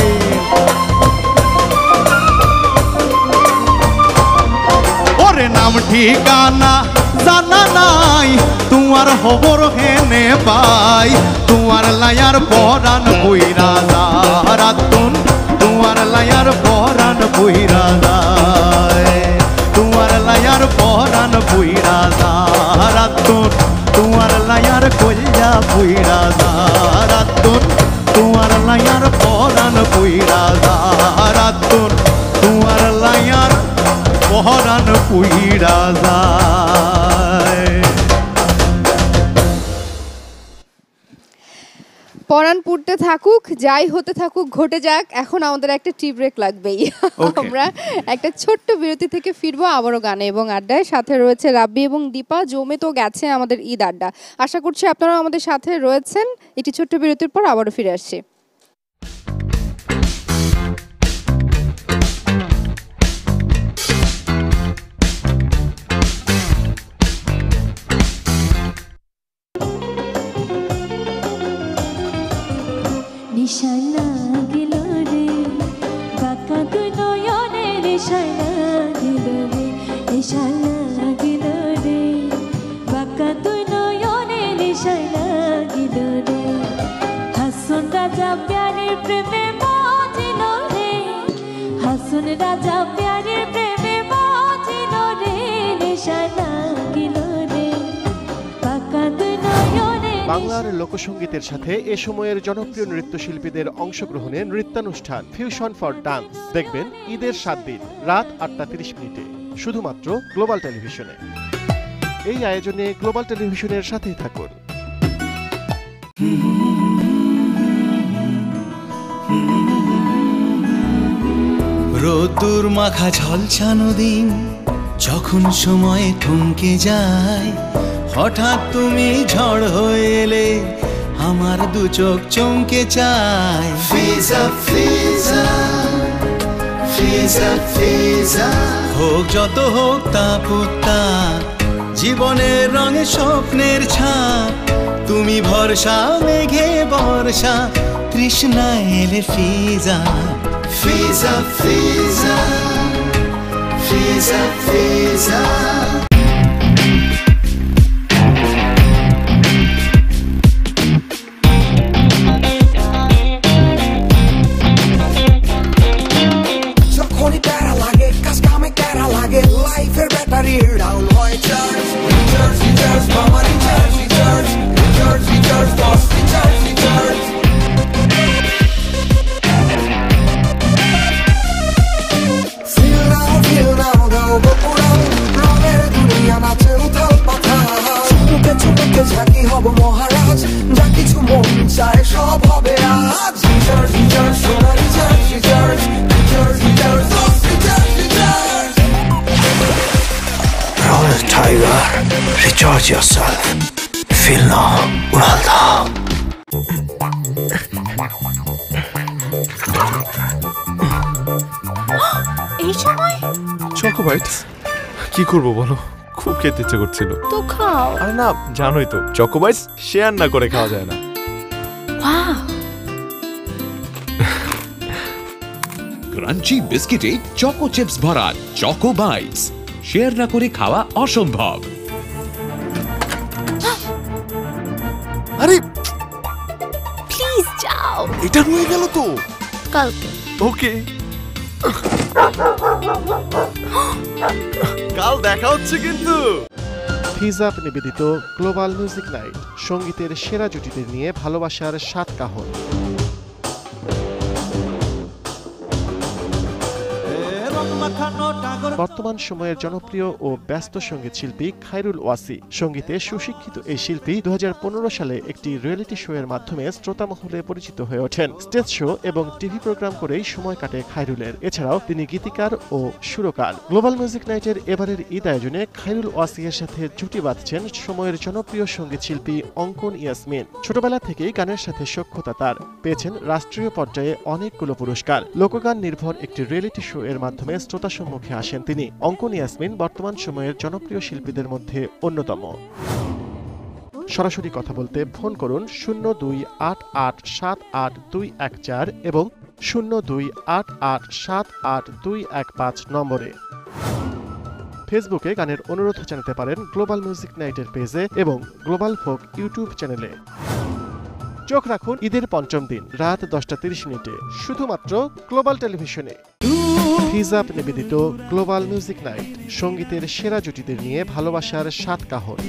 ওরে নাম ঠিকানা জানা নাই তোমার খবর হেনে পাই তোমার লায়ার পরান বুইরা যারাতন তোমার লায়ার পরান বুইরা যায় তোমার লায়ার পরান বুইরা যারাতন তোমার লায়ার কইয়া বুইরা যারাতন তোমার লায়ার পরান বুইরা যারাতন তোমার লায়ার পরান বুইরা যায় পরাণ পুড়তে থাকুক যাই হতে থাকুক ঘটে যাক এখন আমাদের একটা টি ব্রেক লাগবেই আমরা একটা ছোট্ট বিরতি থেকে ফিরবো আবারও গানে এবং আড্ডায় সাথে রয়েছে রাব্বি এবং দীপা জমে তো গেছে আমাদের ঈদ আড্ডা আশা করছি আপনারা আমাদের সাথে রয়েছেন একটি ছোট্ট বিরতির পর আবারও ফিরে আসছি নিশানা গেল রে বাঁকা তুই নয়নে নিশানা গেল রে নিশানা গেল রে বাঁকা তুই নয়নে নিশানা গেল রে হাসুন রাজা প্যারের প্রেমে বাজিল রে হাসুন রাজা প্যারের প্রেমে বাজিল রে নিশানা গেল রে বাঁকা তুই নয়নে বাংলার লোকসঙ্গীতের সাথে এ সময়ের জনপ্রিয় নৃত্যশিল্পীদের অংশগ্রহণে নৃত্যানুষ্ঠান ফিউশন ফর ডান্স দেখবেন ঈদের 7 দিন রাত 8:30 শুধুমাত্র গ্লোবাল টেলিভিশনে। এই আয়োজনে গ্লোবাল টেলিভিশনের সাথেই থাকুন। রোদ্দুর মাখা ঝলসানো দিন যখন সময় থমকে যায় হঠাৎ তুমি ঝড় হয়ে এলে আমার দু চোখ চমকে চায় ফিজা ফিজা ফিজা ফিজা হোক যত হোক তাপুতা জীবনের রঙে স্বপ্নের ছাপ তুমি ভরসা মেঘে বর্ষা তৃষ্ণা এলে ফিজা ফিজা ফিজা ফিজা ফিজা লাইফের ব্যাটারি ডাউন হয় চার্জ রিচার্জ রিচার্জ মামা recharge recharge recharge recharge boss recharge recharge feel now দাও বকুড়াও রঙের দুনিয়া নাচে উথাল পাথাল চুমুকে চুমুকে ঝাঁকি হব মহারাজ যা কিছু মন চায় সব হবে আজ রিচার্জ রিচার্জ সোনা recharge recharge recharge recharge boss recharge recharge Royal Tiger, recharge yourself. Feel now, Uralda. এই সময় চকোবাইটস কি করব বলো খুব খেতে ইচ্ছে করছিল তো খাও। আরে না জানোই তো চকোবাইটস শেয়ার না করে খাওয়া যায় না ওয়াও ক্রাঞ্চি বিস্কিটে চকো চিপস ভরা চকো বাইটস শেয়ার না করে খাওয়া অসম্ভব আরে প্লিজ যাও এটা রয়ে গেল তো কালকে ওকে কাল দেখা হচ্ছে কিন্তু ফিজা নিবেদিত গ্লোবাল মিউজিক নাইট সঙ্গীতের সেরা জুটিদের নিয়ে ভালোবাসার 7 কাহন বর্তমান সময়ের জনপ্রিয় ও ব্যস্ত সঙ্গীত শিল্পী খায়রুল ওয়াসি সঙ্গীতে সুশিক্ষিত এই শিল্পী 2015 সালে একটি রিয়েলিটি শো এর মাধ্যমে শ্রোতা মহলে পরিচিত হয়ে ওঠেন স্টেজ শো এবং টিভি প্রোগ্রাম করেই সময় কাটে খায়রুলের এছাড়াও তিনি গীতিকার ও সুরকার গ্লোবাল মিউজিক নাইটের এবারের ঈদ আয়োজনে খায়রুল ওয়াসি এর সাথে জুটি বাঁধছেন সময়ের জনপ্রিয় সঙ্গীত শিল্পী অঙ্কন ইয়াসমিন ছোটবেলা থেকেই গানের সাথে সখ্যতা তার পেয়েছেন রাষ্ট্রীয় পর্যায়ে অনেকগুলো পুরস্কার লোকগান নির্ভর একটি রিয়েলিটি শো এর মাধ্যমে শ্রোতা সম্মুখে আসেন তিনি অঙ্কন ইয়াসমিন বর্তমান সময়ের জনপ্রিয় শিল্পীদের মধ্যে অন্যতম সরাসরি কথা বলতে ফোন করুন 0288782214 এবং 0288782215 নম্বরে ফেসবুকে গানের অনুরোধ জানাতে পারেন গ্লোবাল মিউজিক নাইটের পেজে এবং গ্লোবাল ফোক ইউটিউব চ্যানেলে চোখ রাখুন ঈদের পঞ্চম দিন রাত 10:30 শুধুমাত্র গ্লোবাল টেলিভিশনে ফিজা নিবেদিত গ্লোবাল মিউজিক নাইট সঙ্গীতের সেরা জুটিদের নিয়ে ভালোবাসার 7 কাহন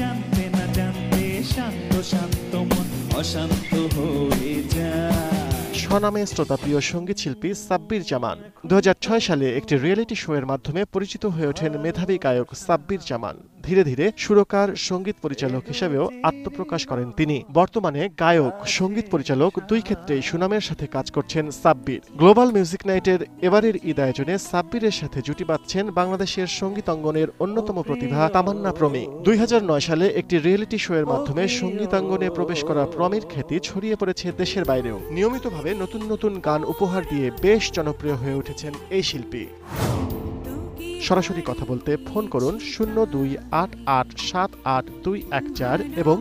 স্বনামে শ্রোতাপ্রিয় সঙ্গীত শিল্পী সাব্বির জামান 2006 সালে একটি রিয়েলিটি শো এর মাধ্যমে পরিচিত হয়ে ওঠেন মেধাবী গায়ক সাব্বির জামান ধীরে ধীরে সুরকার সঙ্গীত পরিচালক হিসেবেও আত্মপ্রকাশ করেন তিনি বর্তমানে গায়ক সঙ্গীত পরিচালক দুই ক্ষেত্রেই সুনামের সাথে কাজ করছেন সাব্বির গ্লোবাল মিউজিক নাইটের এবারের ঈদ আয়োজনে সাব্বিরের সাথে জুটি বাঁধছেন বাংলাদেশের সঙ্গীত অঙ্গনের অন্যতম প্রতিভা তামান্না প্রমি 2009 সালে একটি রিয়েলিটি শো এর মাধ্যমে সঙ্গীতাঙ্গনে প্রবেশ করা প্রমির খ্যাতি ছড়িয়ে পড়েছে দেশের বাইরেও নিয়মিতভাবে নতুন নতুন গান উপহার দিয়ে বেশ জনপ্রিয় হয়ে উঠেছেন এই শিল্পী সরাসরি কথা বলতে ফোন করুন 0288782214 এবং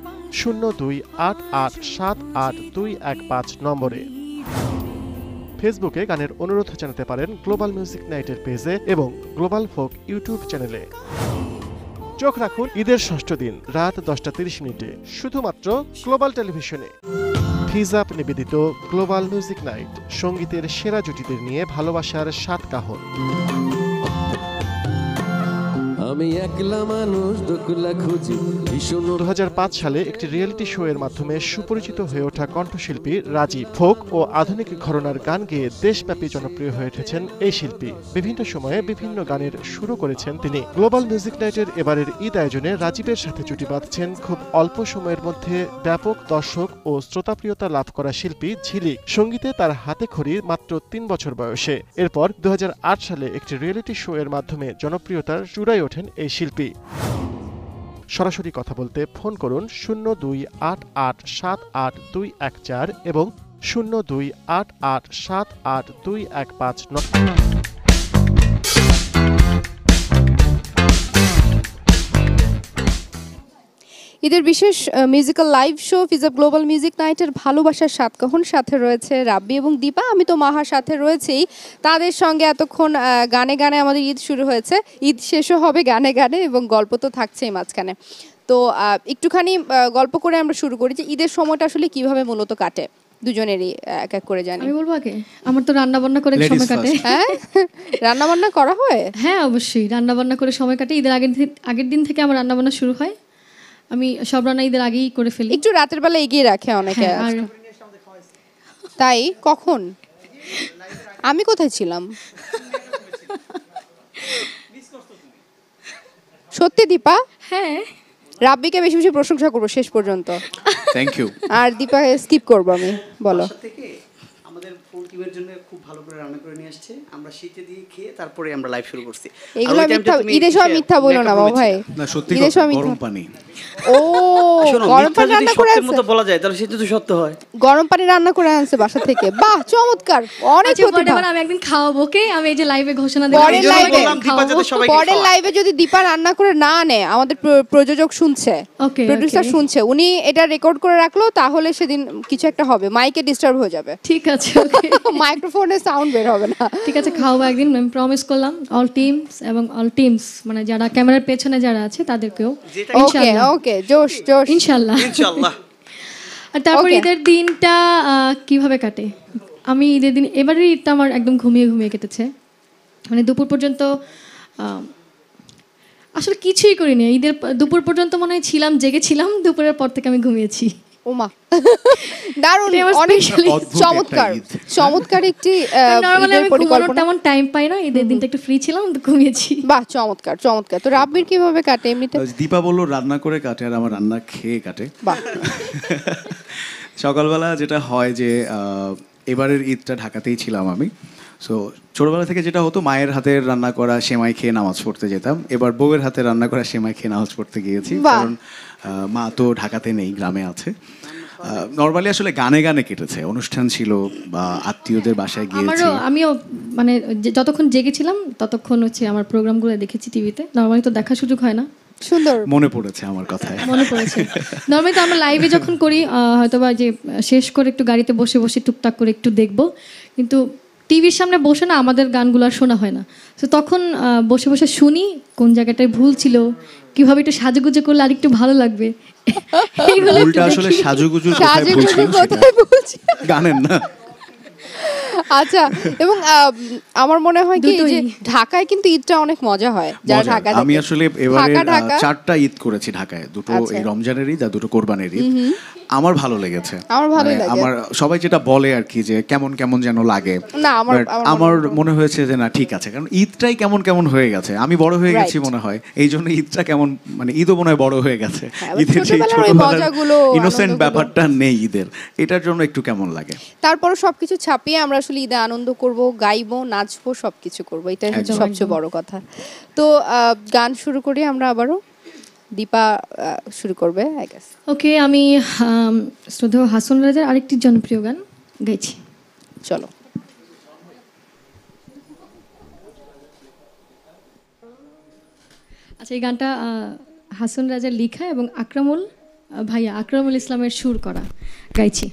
0288782215 নম্বরে ফেসবুকে গানের অনুরোধ জানাতে পারেন গ্লোবাল মিউজিক নাইটের পেজে এবং গ্লোবাল ফোক ইউটিউব চ্যানেলে চোখ রাখুন ঈদের 6ষ্ঠ দিন রাত 10:30 শুধুমাত্র গ্লোবাল টেলিভিশনে ফিজা নিবেদিত গ্লোবাল মিউজিক নাইট সঙ্গীতের সেরা জুটিদের নিয়ে ভালোবাসার 7 কাহন আমি একলা মানুষ দোকলা খুঁজি 2005 সালে একটি রিয়েলিটি শো এর মাধ্যমে সুপরিচিত হয়ে ওঠা কণ্ঠশিল্পী রাজীব ফোক ও আধুনিক ঘরানার গান গেয়ে দেশব্যাপী জনপ্রিয় হয়ে উঠেছেন এই শিল্পী বিভিন্ন সময়ে বিভিন্ন গানের শুরু করেছেন তিনি গ্লোবাল মিউজিক নাইটের এবারের ঈদ আয়োজনে রাজীবের সাথে জুটি বাঁধছেন খুব অল্প সময়ের মধ্যে ব্যাপক দর্শক ও শ্রোতাপ্রিয়তা লাভ করা শিল্পী ঝিলিক সঙ্গীতে তার হাতে খড়ি মাত্র 3 বছর বয়সে এরপর 2008 সালে একটি রিয়েলিটি শো এর মাধ্যমে জনপ্রিয়তার চূড়ায় ওঠেন এই শিল্পী সরাসরি কথা বলতে ফোন করুন 0288782214 এবং 0288782215 ঈদের বিশেষ musical live show Fiza global music নাইটের ভালোবাসার সাতকাহন সাথে রয়েছে রাব্বি এবং দীপা। আমি তো মাহার সাথে রয়েছেই। তাদের সঙ্গে এতক্ষণ গানে গানে আমাদের ঈদ শুরু হয়েছে, ঈদ শেষও হবে গানে গানে এবং গল্প তো থাকছেই মাঝখানে। তো একটুখানি গল্প করে আমরা শুরু করি যে ঈদের সময়টা আসলে কিভাবে মূলত কাটে দুজনেরই এক এক করে জানি। আমি বলবো আগে, আমার তো রান্না বান্না করে সময় কাটে। হ্যাঁ, রান্না বান্না করা হয়? হ্যাঁ অবশ্যই, রান্না বান্না করে সময় কাটে। ঈদের আগের দিন থেকে আমার রান্না বান্না শুরু হয়। আমি সব রান্না ঈদের আগেই করে ফেলি। একটু রাতের বেলা এগিয়ে রাখে অনেকে। আর তাই কখন? আমি কোথায় ছিলাম? সত্যি দীপা? হ্যাঁ, রাব্বিকে বেশি বেশি প্রশংসা করবো শেষ পর্যন্ত। Thank you. আর দীপাকে স্কিপ করবো আমি। বলো। আমাদের ফুল টিমের জন্য খুব ভালো করে রান্না করে নিয়ে আসছে, আমরা শীতে দিয়ে খেয়ে তারপরে আমরা লাইভ শুরু করছি। এগুলো মিথ্যা, ঈদের সময় মিথ্যা বলো না বাবা ভাই। না সত্যি ঈদের সময় গরম পানি। ও শোনো, গরম পানি রান্না করে সত্যের আনছে। মতো বলা যায় তাহলে সেটা তো সত্য হয়। গরম পানি রান্না করে আনছে বাসা থেকে। বাহ, চমৎকার, অনেক প্রতিভা। আমি একদিন খাওয়াবো, ওকে? আমি এই যে লাইভে ঘোষণা পরের লাইভে যদি দীপা রান্না করে না আনে, আমাদের প্রযোজক শুনছে, প্রোডিউসার শুনছে, উনি এটা রেকর্ড করে রাখলো, তাহলে সেদিন কিছু একটা হবে, মাইকে ডিস্টার্ব হয়ে যাবে। ঠিক আছে, মাইক্রোফোনে সাউন্ড বের হবে না। ঠিক আছে, খাওয়াবো একদিন, আমি প্রমিস করলাম। অল টিমস এবং অল টিমস মানে যারা ক্যামেরার পেছনে যারা আছে তাদেরকেও। ওকে ওকে, জোশ জোশ, ইনশাআল্লাহ ইনশাআল্লাহ। আর তারপর ঈদের দিনটা কিভাবে কাটে? আমি ঈদের দিন, এবারের ঈদটা আমার একদম ঘুমিয়ে ঘুমিয়ে কেটেছে। মানে দুপুর পর্যন্ত আসলে কিছুই করিনি। ঈদের দুপুর পর্যন্ত মনে হয় ছিলাম, জেগেছিলাম, দুপুরের পর থেকে আমি ঘুমিয়েছি। ওমা, দারুণ, অনেক চমৎকার চমৎকার একটি পরিকল্পনা। তেমন টাইম পাই না, ঈদের দিনটা একটু ফ্রি ছিলাম, ঘুমিয়েছি। বাহ, চমৎকার চমৎকার। তো রাব্বির কিভাবে কাটে এমনিতে? দীপা বললো রান্না করে কাটে, আর আমার রান্না খেয়ে কাটে। বাহ। সকালবেলা যেটা হয় যে এবারের ঈদটা ঢাকাতেই ছিলাম আমি। সো ছোটবেলা থেকে যেটা হতো, মায়ের হাতের রান্না করা সেমাই খেয়ে নামাজ পড়তে যেতাম। এবার বউয়ের হাতে রান্না করা সেমাই খেয়ে নামাজ পড়তে গিয়েছি, কারণ মা তো ঢাকাতে নেই, গ্রামে আছে। নরমালি আসলে গানে গানে কেটেছে, অনুষ্ঠান ছিল বা আত্মীয়দের বাসায় গিয়েছি। আমিও মানে যতক্ষণ জেগেছিলাম ততক্ষণ হচ্ছে আমার প্রোগ্রামগুলো দেখেছি টিভিতে। নরমালি তো দেখার সুযোগ হয় না। সুন্দর মনে পড়েছে আমার কথায়, মনে পড়েছে। নরমালি তো আমরা লাইভে যখন করি হয়তো বা যে শেষ করে একটু গাড়িতে বসে বসে টুকটাক করে একটু দেখবো, কিন্তু টিভির সামনে বসে না আমাদের গানগুলো আর শোনা হয় না। তো তখন বসে বসে শুনি কোন জায়গাটায় ভুল ছিল, কিভাবে একটু সাজুগুজু করলে আর একটু ভালো লাগবে। ভুলটা আসলে সাজুগুজু গানের না। আচ্ছা, এবং আমার মনে হয় কি যে ঢাকায় কিন্তু ঈদটা অনেক মজা হয়। যারা ঢাকায়, আমি আসলে এবারে 4টা ঈদ করেছি ঢাকায়, দুটো এই রমজানের ঈদ আর দুটো কোরবানির ঈদ। আমার ভালো লেগেছে। আমার সবাই যেটা বলে আর কি যে কেমন কেমন যেন লাগে, আমার মনে হয়েছে যে না ঠিক আছে, কারণ ঈদটাই কেমন কেমন হয়ে গেছে। আমি বড় হয়ে গেছি মনে হয়, এই জন্য ঈদটা কেমন, মানে ঈদও মনে হয় বড় হয়ে গেছে। ঈদের সেই ছোটবেলার ইনোসেন্ট ব্যাপারটা নেই ঈদের, এটার জন্য একটু কেমন লাগে। তারপরও সবকিছু ছাপিয়ে আমরা আসলে ঈদে আনন্দ করব, গাইবো, নাচবো, সবকিছু করবো, এটাই হচ্ছে সবচেয়ে বড় কথা। তো গান শুরু করি আমরা আবারও। দীপা শুরু করবে আই গেস। ওকে, আমি শ্রদ্ধেয় হাসন রাজার আরেকটি জনপ্রিয় গান গাইছি, চলো। আচ্ছা, এই গানটা হাসন রাজার লেখা এবং আকরামুল ইসলামের সুর করা, গাইছি।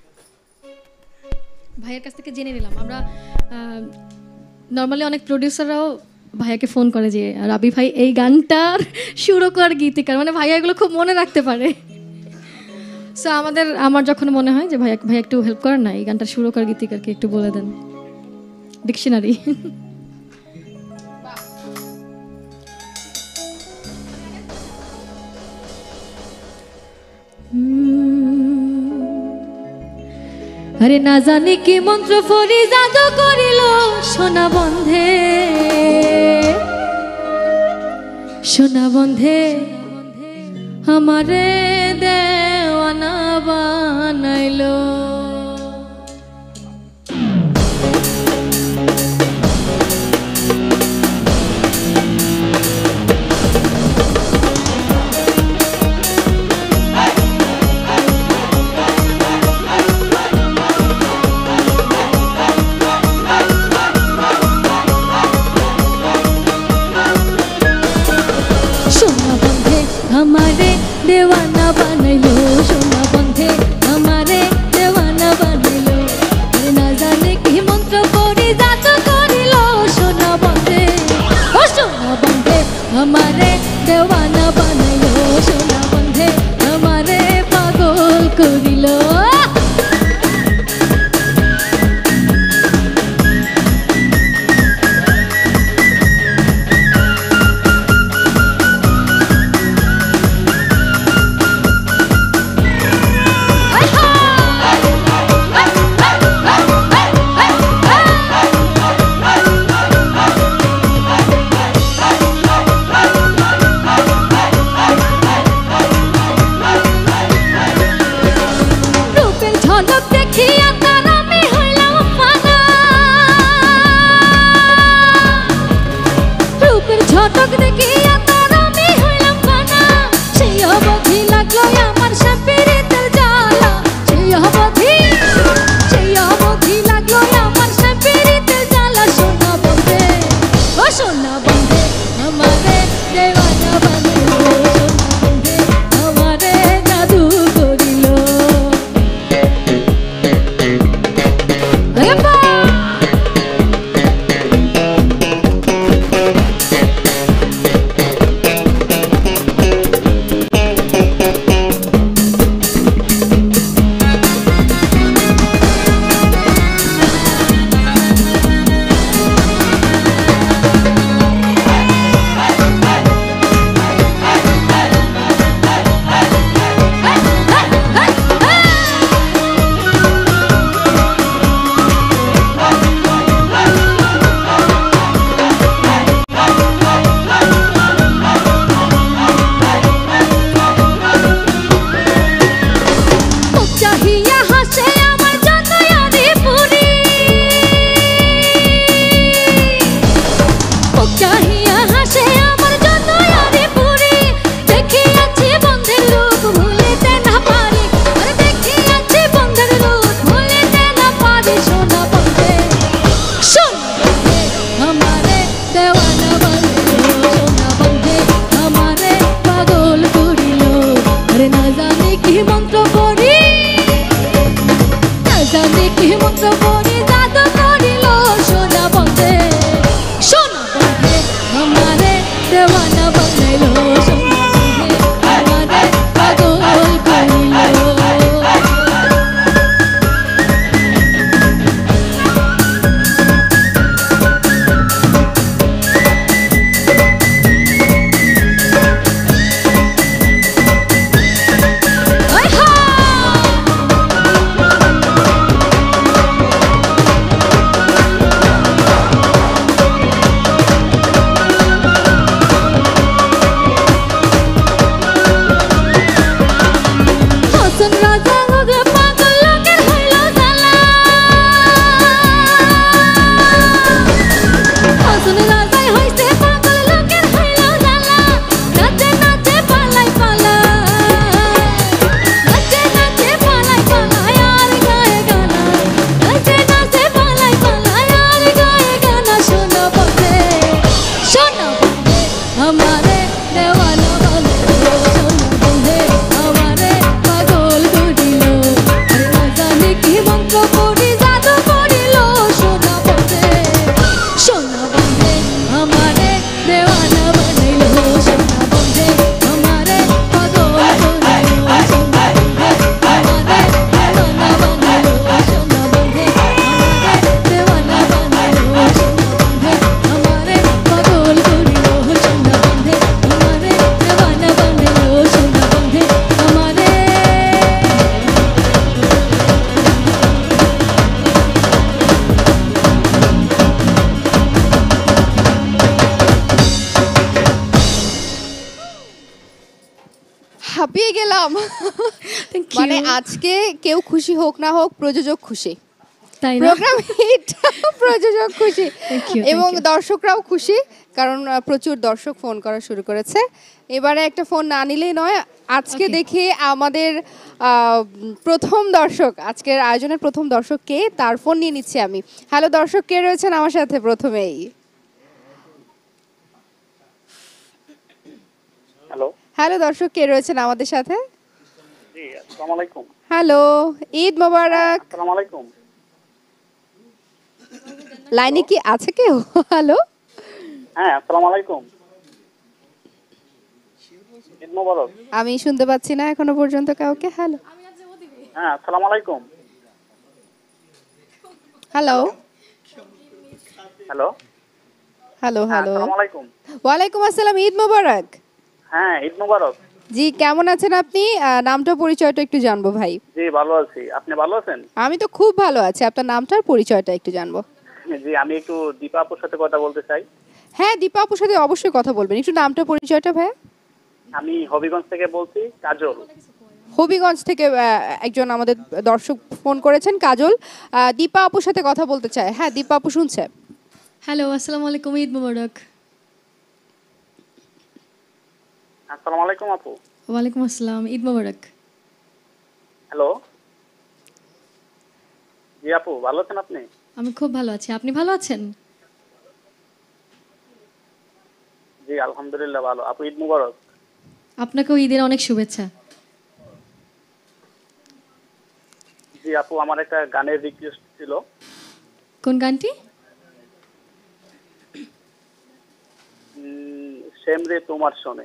ভাইয়ের কাছ থেকে জেনে নিলাম, আমরা নর্মালি অনেক প্রডিউসাররাও ভাইয়াকে ফোন করে যে রাবি ভাই এই গানটার সুরকার গীতিকার, মানে ভাইয়া এগুলো খুব মনে রাখতে পারে। সো আমার যখন মনে হয় যে ভাইয়া একটু হেল্প করেন না, এই গানটার সুরকার গীতিকারকে একটু বলে দেন, ডিকশনারি। আরে না জানি কি মন্ত্র ফরি জাদু করিল সোনা বন্ধে, সোনা বন্ধে আমারে দেওয়ানা বানাইলো। আমারে দেওয়ানা দেওয়ানা বানাইলো সোনা বন্ধে আমারে পাগল করিল রূপের ঝলক দেখিয়া তার আমি হইলাম পাগল রূপের ঝলক দেখিয়া তার আমি হইলাম পাগল সেই অবধি লাগলো আমার সাপিরিতের জ্বালা সেই অবধি লাগলো আমার সাপিরিতের জ্বালা সোনা বন্ধে ও সোনা বন্ধে আমারে দেওয়ানা বানাইলো সোনা বন্ধে আমারে জাদু করিলো চাহিয়া হাসে আমার জনয়ারি পুরি চাহিয়া হাসে আমার জনয়ারি পুরি দেখিয়াছি বন্ধের রূপ ভুলিতে না পারি আরে দেখিয়াছি বন্ধের রূপ ভুলিতে না পারি সোনা বন্ধে আমারে দেওয়ানা বানাইলো সোনা বন্ধে আমারে পাগল করিল আরে না জানি কি মন্ত্র পড়ি জানি কি মন্ত্র পড়ি জাদু করিল সোনা বন্ধে আমারে দেওয়ানা বানাইলো সোনা বন্ধে আমারে পাগল করিল হাসন রাজা ওগে পাগল লোকের হইল জ্বালা হাসন রাজাই হইছে পাগল লোকের হইল জ্বালা নাচে নাচে পালাই নাচে নাচে পালাই আর গায়ে গানা নাচে নাচে পালাই আর গায়ে গানা সোনা বন্ধে আমারে দেওয়ানা বানাইলো সোনা বন্ধে আমারে পাগল করিল আরে না জানি কি মন্ত্র পড়ি জাদু করিল সোনা বন্ধে আমারে দেওয়ানা বানাইলো সোনা বন্ধে আমারে পাগল করিল সোনা বন্ধে আমারে দেওয়ানা বানাইলো সোনা বন্ধে আমারে দেওয়ানা বানাইলো সোনা বন্ধে আমারে পাগল করিল সোনা বন্ধে আমারে দেওয়ানা বানাইলো সোনা বন্ধে আমারে হাঁপিয়ে গেলাম মানে আজকে কেউ খুশি হোক না হোক প্রযোজক খুশি তাই না প্রোগ্রাম হিট প্রযোজক খুশি Thank you, এবং thank you. দর্শকরাও খুশি কারণ প্রচুর দর্শক ফোন করা শুরু করেছে এবারে একটা ফোন না নিলেই নয় আজকে Okay. দেখি আমাদের প্রথম দর্শক আজকের আয়োজনের প্রথম দর্শক কে তার ফোন নিয়ে নিচ্ছি আমি হ্যালো দর্শক কে রয়েছেন আমার সাথে প্রথমেই হ্যালো হ্যালো দর্শক কে রয়েছেন আমাদের সাথে জি আসসালামু আলাইকুম হ্যালো ঈদ মোবারক আসসালামু আলাইকুম লাইনে কি আছে কেউ হ্যালো হ্যাঁ আসসালামু আলাইকুম ঈদ মোবারক। আমি শুনতে পাচ্ছি না এখনো পর্যন্ত কাউকে। হ্যালো হ্যাঁ, আসসালামু আলাইকুম। হ্যালো হ্যালো হ্যালো হ্যালো আসসালামু আলাইকুম। ওয়ালাইকুম আসসালাম, ঈদ মোবারক। হ্যাঁ, ঈদ মোবারক। জি, কেমন আছেন আপনি? নামটা পরিচয়টা একটু জানবো ভাই। জি, ভালো আছি। আপনি ভালো আছেন? আমি তো খুব ভালো আছি, আপনার নামটার পরিচয়টা একটু জানবো। জি, আমি একটু দীপা আপুর সাথে কথা বলতে চাই। হ্যাঁ, দীপা আপুর সাথে অবশ্যই কথা বলবেন। একটু নামটা পরিচয়টা ভাইয়া। আমি হবিগঞ্জ থেকে বলছি, কাজল। হবিগঞ্জ থেকে একজন আমাদের দর্শক ফোন করেছেন, কাজল। দীপা আপুর সাথে কথা বলতে চায়। হ্যাঁ, দীপা আপু শুনছে। হ্যালো, আসসালামু আলাইকুম, ঈদ মোবারক। আসসালামু আলাইকুম আপু। ওয়ালাইকুম আসসালাম, ঈদ মোবারক। হ্যালো। জি আপু, ভালো আছেন আপনি? আমি খুব ভালো আছি, আপনি ভালো আছেন? জি, আলহামদুলিল্লাহ ভালো। আপু, ঈদ মোবারক। আপনাকেও ঈদের অনেক শুভেচ্ছা। জি আপু, আমার একটা গানের রিকোয়েস্ট ছিল। কোন গানটি? সেমরে তোমার শোনে।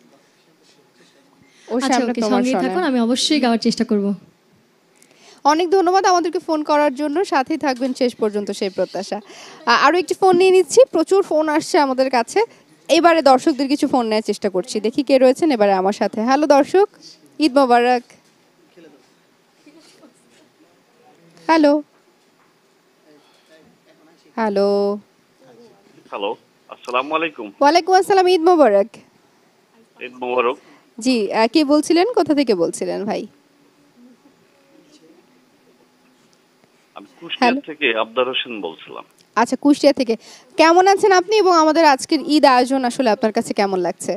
আচ্ছা, ওকে, সঙ্গেই থাকুন, আমি অবশ্যই গাওয়ার চেষ্টা করব। অনেক ধন্যবাদ আমাদেরকে ফোন করার জন্য, সাথেই থাকবেন শেষ পর্যন্ত সেই প্রত্যাশা। আরো একটি ফোন নিয়ে নিচ্ছি, প্রচুর ফোন আসছে আমাদের কাছে। এবারে দর্শকদের কিছু ফোন নেওয়ার চেষ্টা করছি, দেখি কে রয়েছেন এবারে আমার সাথে। হ্যালো দর্শক, Eid Mubarak. Hello hello hello, আসসালামু আলাইকুম। ওয়ালাইকুম আসসালাম, ঈদ মোবারক। ঈদ মোবারক। জি, কে বলছিলেন, কোথা থেকে বলছিলেন ভাই? আমি কুষ্টিয়া থেকে আবদার হোসেন বলছিলাম। আচ্ছা, কুষ্টিয়া থেকে। কেমন আছেন আপনি এবং আমাদের আজকের ঈদ আয়োজন আসলে আপনার কাছে কেমন লাগছে?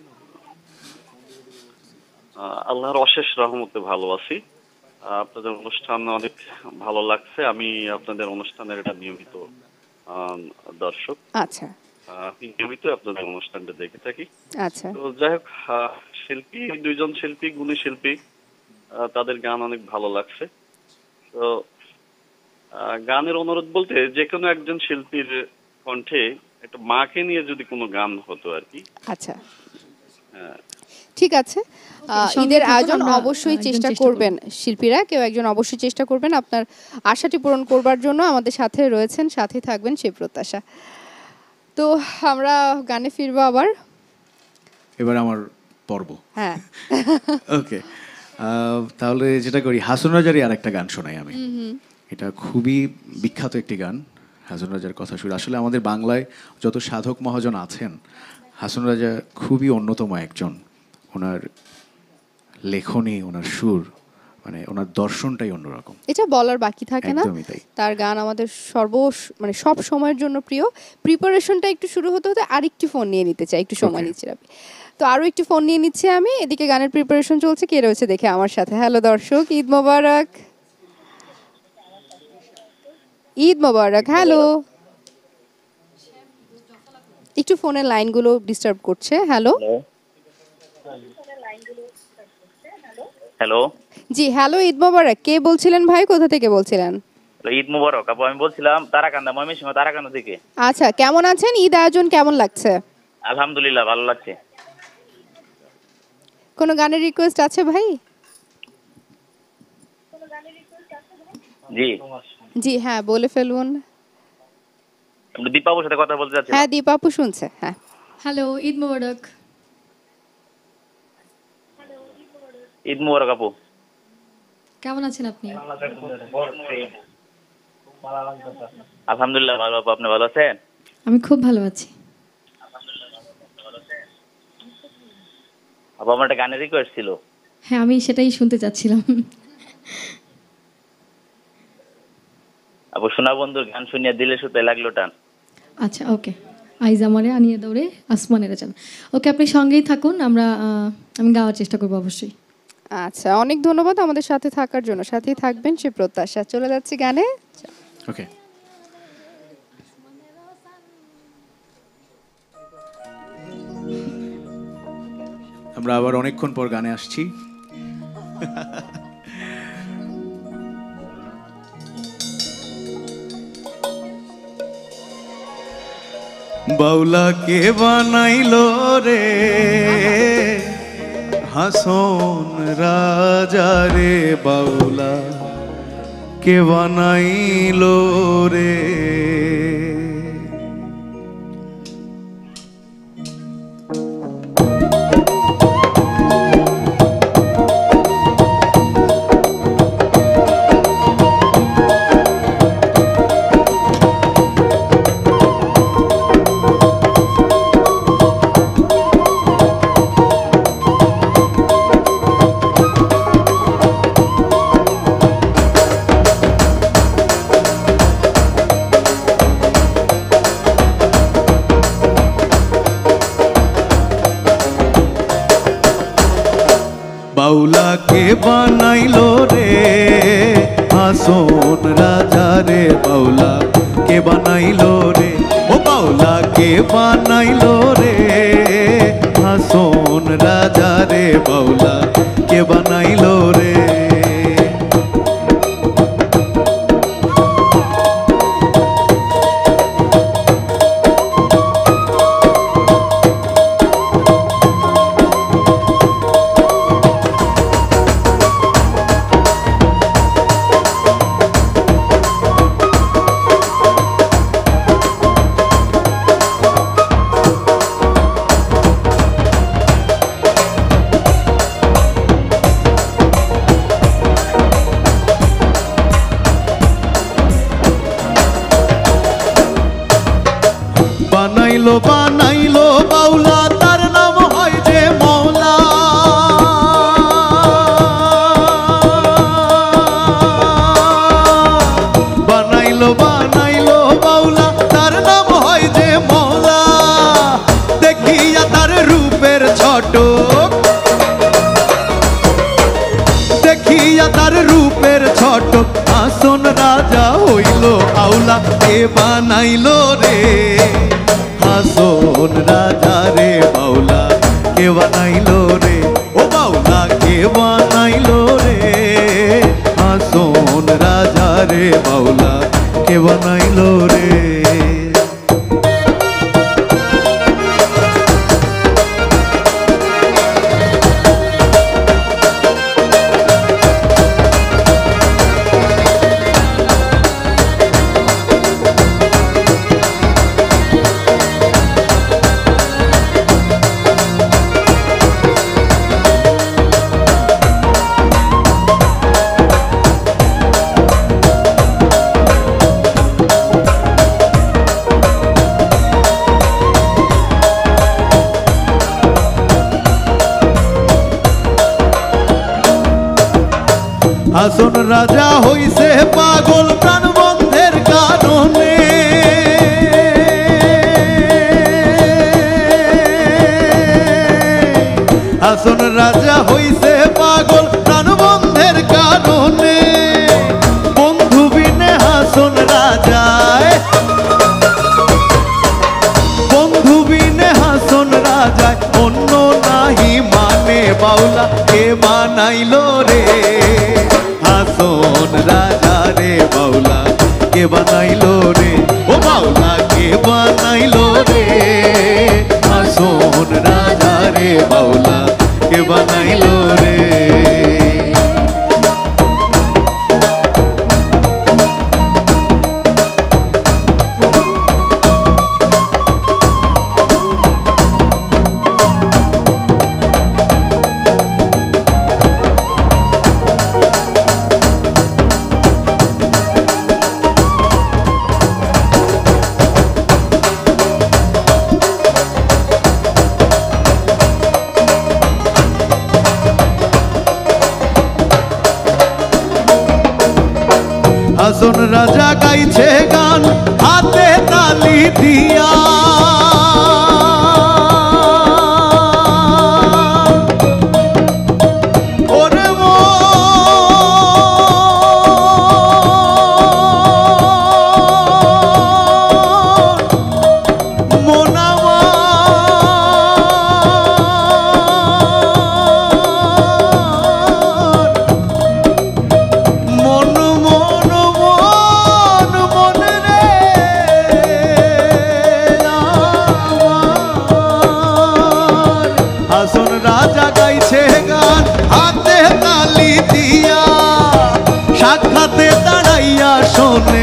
আল্লাহর অশেষ রহমতে ভালো আছি। আপনাদের অনুষ্ঠান অনেক ভালো লাগছে। আমি আপনাদের অনুষ্ঠানের একটা নিয়মিত দর্শক। আচ্ছা, নিয়মিত আপনাদের অনুষ্ঠানটা দেখে থাকি। আচ্ছা। তো যাই হোক, শিল্পী, দুইজন শিল্পী, গুণী শিল্পী, তাদের গান অনেক ভালো লাগছে। তো গানের অনুরোধ বলতে, যে কোনো একজন শিল্পীর কণ্ঠে একটা মাকে নিয়ে যদি কোনো গান হতো আর কি। আচ্ছা, হ্যাঁ, ঠিক আছে। ঈদের আয়োজন অবশ্যই চেষ্টা করবেন শিল্পীরা, কেউ একজন অবশ্যই চেষ্টা করবেন আপনার আশাটি পূরণ করবার জন্য। আমাদের সাথে রয়েছেন, সাথে থাকবেন সেই প্রত্যাশা। তো আমরা গানে ফিরবো আবার। এবার আমার পর্ব। হ্যাঁ, ওকে, তাহলে যেটা করি, হাসন রাজারই আর একটা গান শোনাই আমি। এটা খুবই বিখ্যাত একটি গান, হাসন রাজার কথা শুরু। আসলে আমাদের বাংলায় যত সাধক মহাজন আছেন, হাসন রাজা খুবই অন্যতম একজন। ওনার লেখনী, ওনার সুর, মানে ওনার দর্শনটাই অন্যরকম। এটা বলার বাকি থাকে না। তার গান আমাদের মানে সব সময়ের জন্য প্রিয়। প্রিপারেশনটা একটু শুরু হতে হতে আরেকটি ফোন নিয়ে নিতে চাই, একটু সময় নিচ্ছি আমি। তো আরো একটি ফোন নিয়ে নিচ্ছি আমি, এদিকে গানের প্রিপারেশন চলছে। কে রয়েছে দেখে আমার সাথে। হ্যালো দর্শক, ঈদ মোবারক। ঈদ মোবারক। হ্যালো, একটু ফোনের লাইনগুলো ডিস্টার্ব করছে। Hello hello. জি, হ্যালো, ঈদ মোবারক। কে বলছিলেন ভাই, কোথা থেকে বলছিলেন? ঈদ মোবারক আপু, আমি বলছিলাম তারাকান্দা, ময়মনসিংহ তারাকান্দা থেকে। আচ্ছা, কেমন আছেন? ঈদ আয়োজন কেমন লাগছে? আলহামদুলিল্লাহ, ভালো লাগছে। কোনো গানের রিকোয়েস্ট আছে ভাই? জি জি, হ্যাঁ, বলে ফেলুন। আমি দীপা আপুর সাথে কথা বলতে চাচ্ছি। হ্যাঁ, দীপা আপু শুনছে। হ্যাঁ, হ্যালো, ঈদ মোবারক। ঈদ মোবারক আপু। কেমন আছেন আপনি? আলহামদুলিল্লাহ ভালো আপু, আপনি ভালো আছেন? আমি খুব ভালো আছি। আপু, আমার একটা গানের রিকোয়েস্ট ছিল। হ্যাঁ, আমি সেটাই শুনতে চাচ্ছিলাম। আপু, সোনা বন্ধুর গান শুনিয়া দিলে সুতে লাগলো টান। আচ্ছা, ওকে। আইজ আমারে আনিয়ে দৌড়ে আসমানের চান। ওকে, আপনি সঙ্গেই থাকুন, আমি গাওয়ার চেষ্টা করবো অবশ্যই। আচ্ছা, অনেক ধন্যবাদ আমাদের সাথে থাকার জন্য, সাথেই থাকবেন সে প্রত্যাশা। চলে যাচ্ছি গানে। ওকে, আমরা আবার অনেকক্ষণ পর গানে আসছি। বাউলা কে বানাইলো রে হাসন রাজা রে বাউলা কে বানাইলো রে। বাউলা কে বানাইলো রে হাসন রাজা রে বাউলা কে বানাইলো রে ও বাউলা কে বানাইলো রে হাসন রাজা রে বাউলা কে বানাইলো রে। বানাইলো বানাইলো বাউলা তার নাম হয় যে মওলা। বানাইলো বানাইলো বাউলা তার নাম হয় যে মওলা। দেখিয়া তার রূপের ছটক দেখিয়া তার রূপের ছটক হাসন রাজা হইল আউলা কে বানাইলো রে হাসন রাজা রে বাউলা কে বানাইলো রে ও বাউলা কে বানাইলো রে হাসন রাজা রে বাউলা কে বানাইলো রে। হাসন রাজা হইছে পাগল প্রাণবন্ধের কারণে। হাসন রাজা হইছে পাগল প্রাণবন্ধের কারণে। বন্ধু বিনে হাসন রাজায় বন্ধু বিনে হাসন রাজায় অন্য নাহি মানে বাউলা কে বানাইলো রে হাসন রাজা রে বাউলা কে বানাইলো রে ও বাউলা কে বানাইলো রে হাসন রাজা রে বাউলা কে বানাইলো রে। হাসন রাজা গাইছে গান হাতে তালি দিয়া। ওরে মন আমার হাসন রাজা গাইছে গান হাতে তালি দিয়া সাক্ষাতে দাঁড়াইয়া শোনে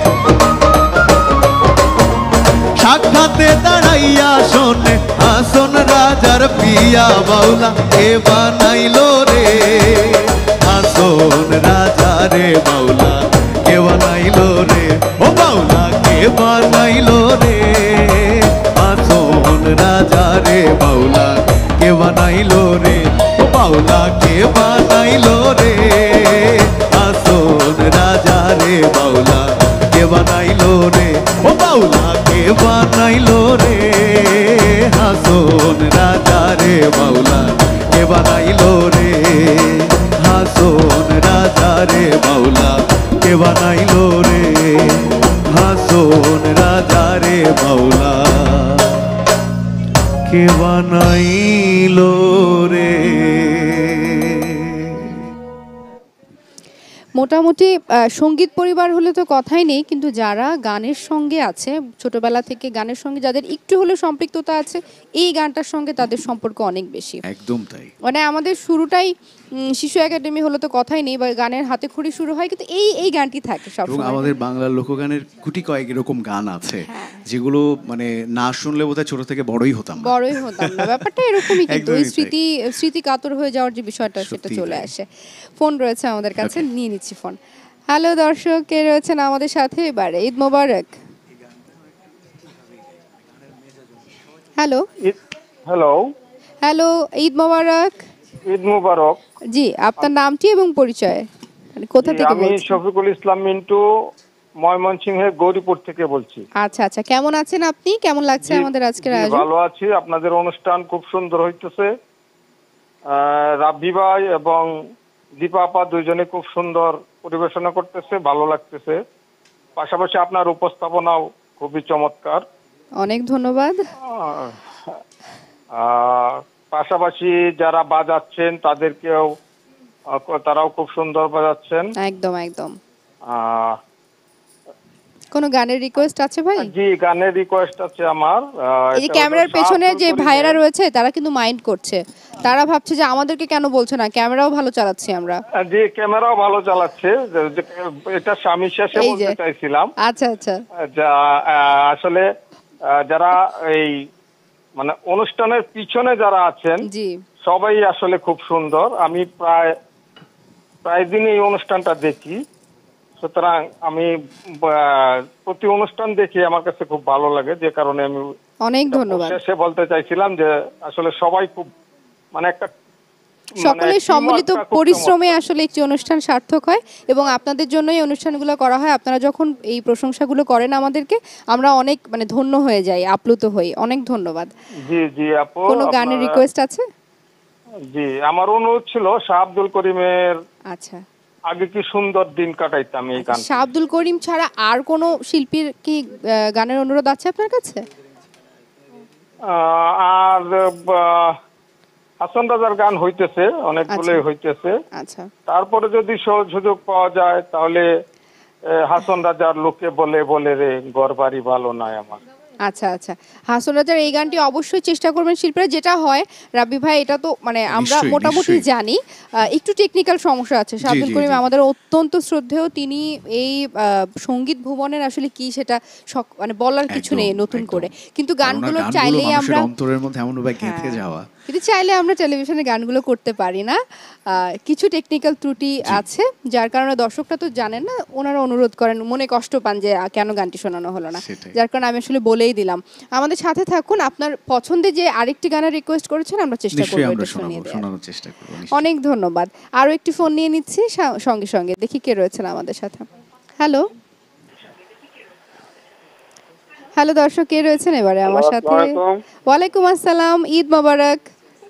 সাক্ষাতে দাঁড়াইয়া শোনে হাসন রাজার পিয়া বাউলা কে বানাইলো রে হাসন রাজা রে বাউলা কে বানাইলো রে ও বাউলা কে বানাইলো রে হাসন রাজা রে বাউলা কে বানাইলো রে ও বাউলা কে বানাইলো রে হাসন রাজা রে বাউলা কে বানাইলো রে ও বাউলা কে বানাইলো রে হাসন রাজা রে বাউলা কে বানাইলো রে হাসন রাজা রে বাউলা কে বানাইলো রে হাসন রাজা রে বাউলা কে বানাইলো রে। মোটামুটি সঙ্গীত পরিবার হলে তো কথাই নেই, কিন্তু যারা গানের সঙ্গে আছে ছোটবেলা থেকে গানের সঙ্গে যাদের একটু হলেও সম্পৃক্ততা আছে এই গানটার সঙ্গে তাদের সম্পর্ক অনেক বেশি। একদম তাই। মানে আমাদের শুরুটাই শিশু একাডেমি হলে তো কথাই নেই, বা গানের হাতে খড়ি শুরু হয়, কিন্তু এই গানটি থাকে সবসময়। আমাদের বাংলার লোকগানের গুটি কয়েক এরকম গান আছে যেগুলো মানে না শুনলে বোধহয় ছোট থেকে বড়ই হতাম না। ব্যাপারটা এরকমই, কিন্তু ওই স্মৃতি কাতর হয়ে যাওয়ার যে বিষয়টা সেটা চলে আসে। ফোন রয়েছে আমাদের কাছে, নিয়ে নিচ্ছি ফোন। হ্যালো দর্শক, কে রয়েছেন আমাদের সাথে এবারে? Eid Mubarak. Hello hello hello, Eid Mubarak. Eid Mubarak. জি, আপনার নামটি এবং পরিচয়, মানে কোথা থেকে বলছেন? আমি শফিকুল ইসলাম মিন্টু, ময়মনসিংহের গৌরীপুর থেকে বলছি। আচ্ছা আচ্ছা, কেমন আছেন আপনি? কেমন লাগছে আমাদের আজকের আয়োজন? ভালো আছি, আপনাদের অনুষ্ঠান খুব সুন্দর হইতেছে। রাব্বি ভাই এবং দীপা আপা দুইজনে খুব সুন্দর পরিবেশনা করতেছে, ভালো লাগতেছে। পাশাপাশি আপনার উপস্থাপনাও খুবই চমৎকার। অনেক ধন্যবাদ। পাশাপাশি যারা বাজাচ্ছেন তাদেরকেও, তারাও খুব সুন্দর বাজাচ্ছেন। একদম একদম। কোন গানের রিকোয়েস্ট আছে ভাই? জি, গানের রিকোয়েস্ট আছে আমার। এই যে ক্যামেরার পেছনে যে ভাইরা রয়েছে তারা কিন্তু মাইন্ড করছে, তারা ভাবছে যে আমাদেরকে কেন বলছে না, ক্যামেরাও ভালো চালাচ্ছি আমরা। জি, ক্যামেরাও ভালো চালাচ্ছে, এটা স্বামী শেষে বলতে চাইছিলাম। আচ্ছা আচ্ছা, আসলে যারা এই মানে অনুষ্ঠানের পিছনে যারা আছেন জি সবাই আসলে খুব সুন্দর। আমি প্রায় দিন এই অনুষ্ঠানটা দেখি, সুতরাং আমি প্রতি অনুষ্ঠান দেখি, আমার কাছে খুব ভালো লাগে, যে কারণে আমি অনেক ধন্যবাদ শেষে বলতে চাইছিলাম যে আসলে সবাই খুব মানে একটা সকলের সম্মিলিত পরিশ্রমে আসলে একটি অনুষ্ঠান সার্থক হয়, এবং আপনাদের জন্যই এই অনুষ্ঠানগুলো করা হয়। আপনারা যখন এই প্রশংসাগুলো করেন আমাদেরকে, আমরা অনেক মানে ধন্য হয়ে যাই, আপ্লুত হই। অনেক ধন্যবাদ। জি জি আপু, কোনো গানের রিকোয়েস্ট আছে? জি, আমার অনুরোধ ছিল শাহ আব্দুল করিমের আচ্ছা আগে কি সুন্দর দিন কাটাইতাম এই গান। শাহ আব্দুল করিম ছাড়া আর কোনো শিল্পীর কি গানের অনুরোধ আছে আপনার কাছে? আর হাসান রাজার গান হইতেছে, অনেকগুলোই হইতেছে। আচ্ছা, তারপরে যদি সুযোগ পাওয়া যায় তাহলে হাসান রাজার লোকে বলে বলে রে ঘর বাড়ি ভালো নয় আমার। আচ্ছা আচ্ছা, হাসান রাজার এই গানটি অবশ্যই চেষ্টা করবেন শিল্পীরা। যেটা হয় রাব্বি ভাই, এটা তো মানে আমরা মোটামুটি জানি একটু টেকনিক্যাল সমস্যা আছে। শাহ আব্দুল করিম আমাদের অত্যন্ত শ্রদ্ধেয়, তিনি এই সঙ্গীত ভুবনের আসলে কি সেটা মানে বলার কিছু নেই নতুন করে, কিন্তু গানগুলো চাইলেই আমরা অন্তরের মধ্যে এমনভাবে গেঁথে যাওয়া, কিন্তু চাইলে আমরা টেলিভিশনে গানগুলো করতে পারি না। কিছু টেকনিক্যাল ত্রুটি আছে, যার কারণে দর্শকরা তো জানেন না, ওনারা অনুরোধ করেন, মনে কষ্ট পান যে কেন গানটি শোনানো হলো না, যার কারণে আমি আসলে বলেই দিলাম। আমাদের সাথে থাকুন, আপনার পছন্দের যে আরেকটি গানের রিকোয়েস্ট করেছেন আমরা চেষ্টা করব এটা শোনানোর চেষ্টা করব। অনেক ধন্যবাদ। আরো একটি ফোন নিয়ে নিচ্ছি সঙ্গে সঙ্গে, দেখি কে রয়েছেন আমাদের সাথে। হ্যালো হ্যালো দর্শক, কে রয়েছেন এবারে আমার সাথে? ওয়ালাইকুম আসসালাম, ঈদ মোবারক।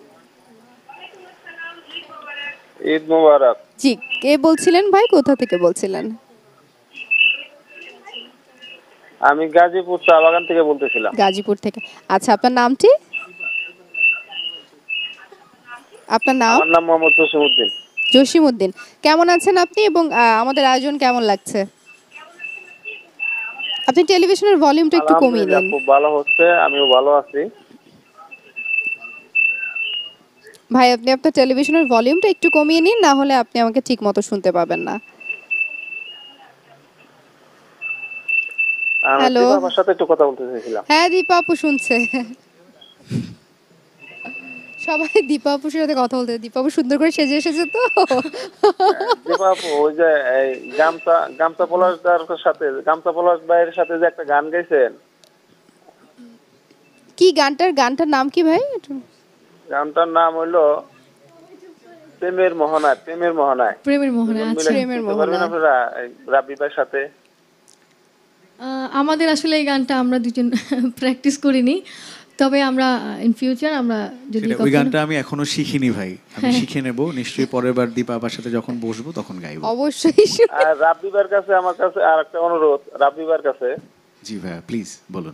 ঈদ মোবারক। জি, কে বলছিলেন ভাই, কোথা থেকে বলছিলেন? আমি গাজীপুর চা বাগান থেকে বলতেছিলাম। গাজীপুর থেকে, আচ্ছা আপনার নামটি? আপনার নাম? আমার নাম মোহাম্মদ জসিমউদ্দিন। জসিমউদ্দিন, কেমন আছেন আপনি এবং আমাদের আয়োজন কেমন লাগছে? আপনি টেলিভিশনের ভলিউমটা একটু কমিয়ে দিন। খুব ভালো হচ্ছে, আমিও ভালো আছি। ভাই আপনি আপনার টেলিভিশনের ভলিউমটা একটু কমিয়ে নিন, না হলে আপনি আমাকে ঠিক মতো শুনতে পাবেন না। হ্যালো, আমার সাথে একটু কথা বলতে চাইছিলাম। হ্যাঁ দীপা আপু শুনছে। সবাই দীপা আপুর সাথে কথা বলতে, দীপা আপু সুন্দর করে সেজে এসেছে তো। দীপা আপু ওই যে এই গামছা পলাশদার সাথে, গামছা পলাশ ভাইয়ের সাথে যে একটা গান গাইছেন, কি গানটার নাম কি ভাই? গানটার নাম হইলো প্রেমের মোহনায়। প্রেমের মোহনায়, আচ্ছা প্রেমের মোহনায়। আপনারা রাব্বি ভাইয়ের সাথে আমাদের আসলে এই গানটা আমরা দুজন প্র্যাকটিস করিনি, তবে আমরা ইন ফিউচার আমরা যদি ওই গানটা আমি এখনো শিখিনি ভাই, আমি শিখে নেব নিশ্চয়ই। পরের বার দীপা আপার সাথে যখন বসবো তখন গাইবো অবশ্যই। আর রাব্বি ভাইয়ের কাছে আমার কাছে আর একটা অনুরোধ, রাব্বি ভাইয়ের কাছে। জি ভাই প্লিজ বলুন।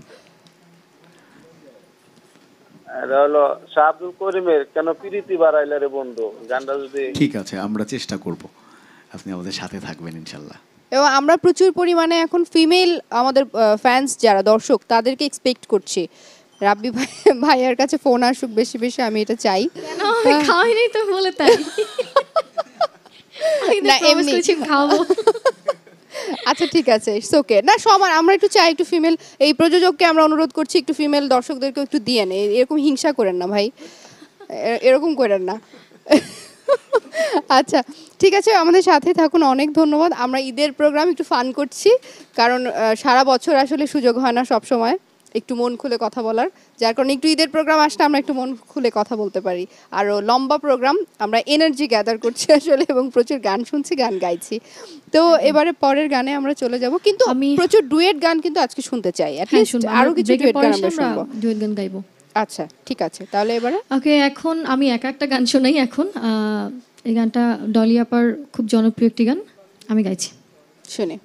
এটা হলো শাহ আব্দুল করিমের কেন প্রীতি বাড়াইলা রে বন্ধু, গানটা যদি। ঠিক আছে, আমরা চেষ্টা করব, আপনি আমাদের সাথে থাকবেন ইনশাল্লাহ। এবং আমরা প্রচুর পরিমাণে এখন ফিমেল আমাদের ফ্যান্স যারা দর্শক তাদেরকে এক্সপেক্ট করছি। রাব্বি ভাইয়ার কাছে ফোন আসুক বেশি বেশি, আমি এটা চাই। খাওয়াইনি তো বলে তাই না, এমনি খাওয়াবো। আচ্ছা ঠিক আছে, ইটস ওকে। না সবার আমরা একটু চাই, একটু ফিমেল, এই প্রযোজককে আমরা অনুরোধ করছি একটু ফিমেল দর্শকদেরকে একটু দিয়ে নেই। এরকম হিংসা করেন না ভাই, এরকম করেন না। আচ্ছা ঠিক আছে, আমাদের সাথে থাকুন, অনেক ধন্যবাদ। আমরা ঈদের প্রোগ্রাম একটু ফান করছি, কারণ সারা বছর আসলে সুযোগ হয় না সব সময় একটু মন খুলে কথা বলার, যার কারণে একটু ঈদের প্রোগ্রাম আসলে আমরা একটু মন খুলে কথা বলতে পারি। আরও লম্বা প্রোগ্রাম, আমরা এনার্জি গ্যাদার করছি আসলে, এবং প্রচুর গান শুনছি, গান গাইছি। তো এবারে পরের গানে আমরা চলে যাব, কিন্তু আমি প্রচুর ডুয়েট গান কিন্তু আজকে শুনতে চাই, আরও কিছু ডুয়েট গান আমরা শুনবো, ডুয়েট গান গাইবো। আচ্ছা ঠিক আছে, তাহলে এবারে ওকে। এখন আমি একটা গান শোনাই। এখন এই গানটা ডলি আপার খুব জনপ্রিয় একটি গান, আমি গাইছি, শুনে।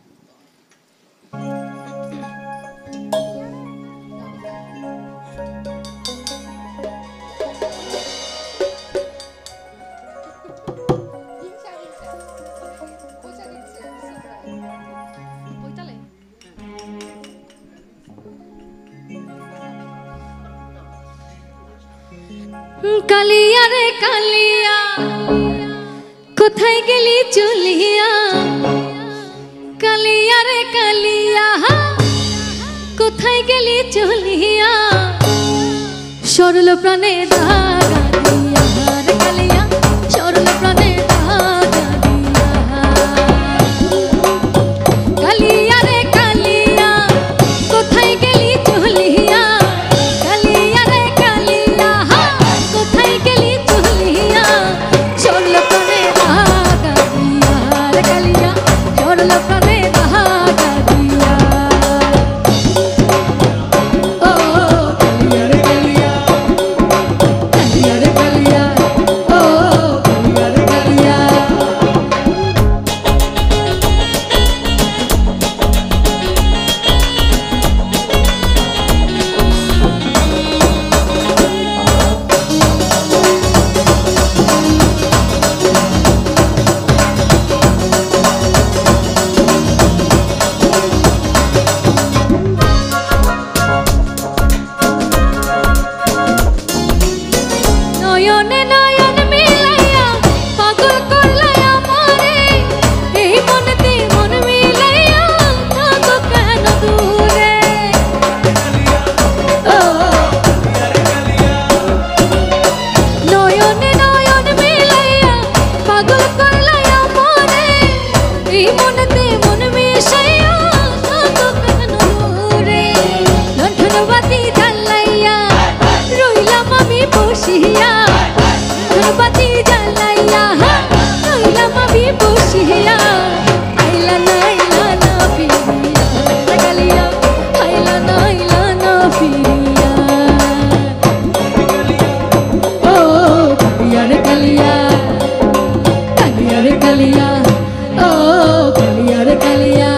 কালিয়া রে কালিয়া কোথায় গেলি চলিয়া, কালিয়া রে কালিয়া কোথায় গেলি চলিয়া, সরল প্রাণে দাগা দিয়া রে কালিয়া, সরল প্রাণে দাগা দিয়া, কালিয়া রে কালিয়া কোথায় গেলি চলিয়া, কালিয়া রে কালিয়া কোথায় গেলি চলিয়া, সরল প্রাণে দাগা দিয়া রে কালিয়া, সরল প্রাণে দাগা দিয়া। ও কালিয়া রে কালিয়া, কালিয়া রে কালিয়া, ও কালিয়া রে কালিয়া। নয়নে নয়ন মিলাইয়া পাগল করলাই আমারে, এই মনেতে মন মিলাইয়া থাকো কেন দূরে। ও নয়নে নয়ন মিলাইয়া পাগল করলাই আমারে, এই মনেতে মন মিশাইয়া থাকো কেন দূরে। লণ্ঠন বাতি জ্বালাইয়া রইলাম আমি বসিয়া, বাতি জ্বালাইয়া রইলাম আমি বসিয়া, আইলা না ফিরিয়া রে কালিয়া, আইলা না ফিরিয়া। ও কালিয়া রে কালিয়া, কালিয়া রে কালিয়া, ও কালিয়া রে কালিয়া।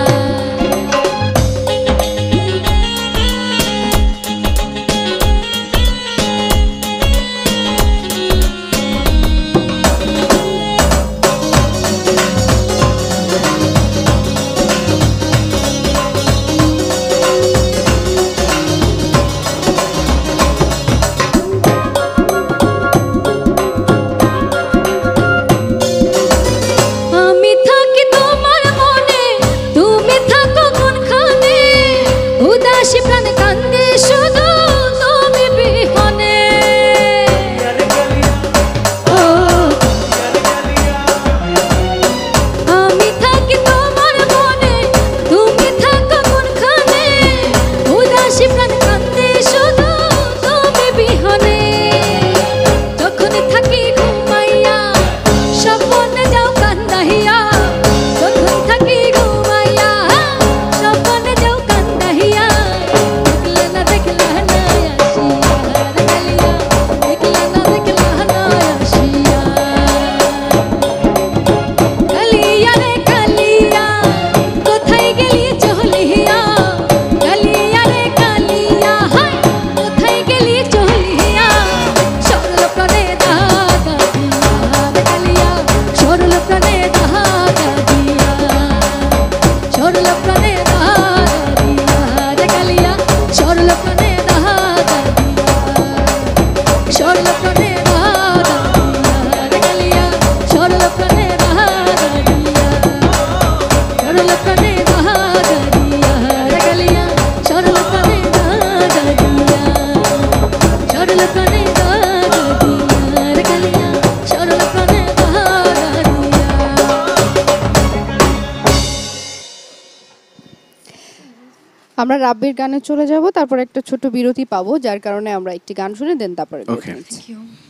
আমরা রাব্বির গানে চলে যাব, তারপর একটা ছোট বিরতি পাবো, যার কারণে আমরা একটি গান শুনে দেন তারপরে বিরতি নিচ্ছি।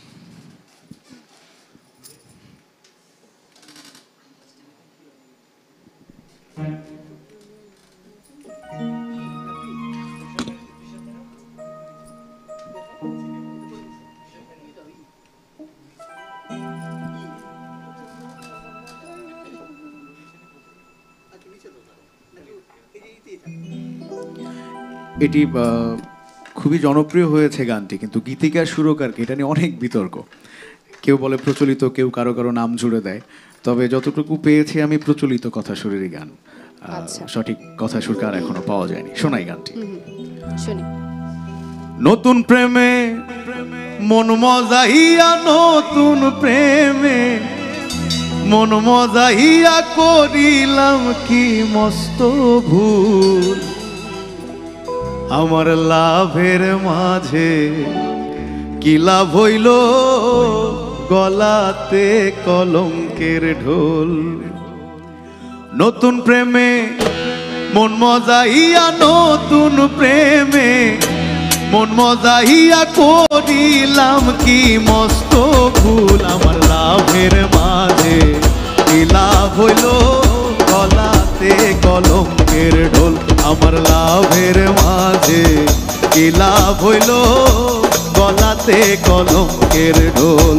এটি খুবই জনপ্রিয় হয়েছে গানটি, কিন্তু গীতিকার সুরকারকে এটা নিয়ে অনেক বিতর্ক। কেউ বলে প্রচলিত, কেউ কারো কারো নাম জুড়ে দেয়। তবে যতটুকু পেয়েছি আমি প্রচলিত কথা সুরেরই গান, সঠিক কথা সুরকার এখনো পাওয়া যায়নি। শোনাই গানটি। নতুন প্রেমে মন মজাইয়া, নতুন প্রেমে মন মজাইয়া করিলাম কি মস্ত ভুল। আমার লাভের মাঝে কি লাভ হইল, গলাতে কলঙ্কের ঢোল। নতুন প্রেমে মন মজাইয়া, নতুন প্রেমে মন মজাইয়া করিলাম কি মস্ত ভুল। আমার লাভের মাঝে কি লাভ হইল, গলাতে কলঙ্কের ঢোল। আমার লাভের মাঝে কি লাভ হইল, গলাতে কলঙ্কের ঢোল।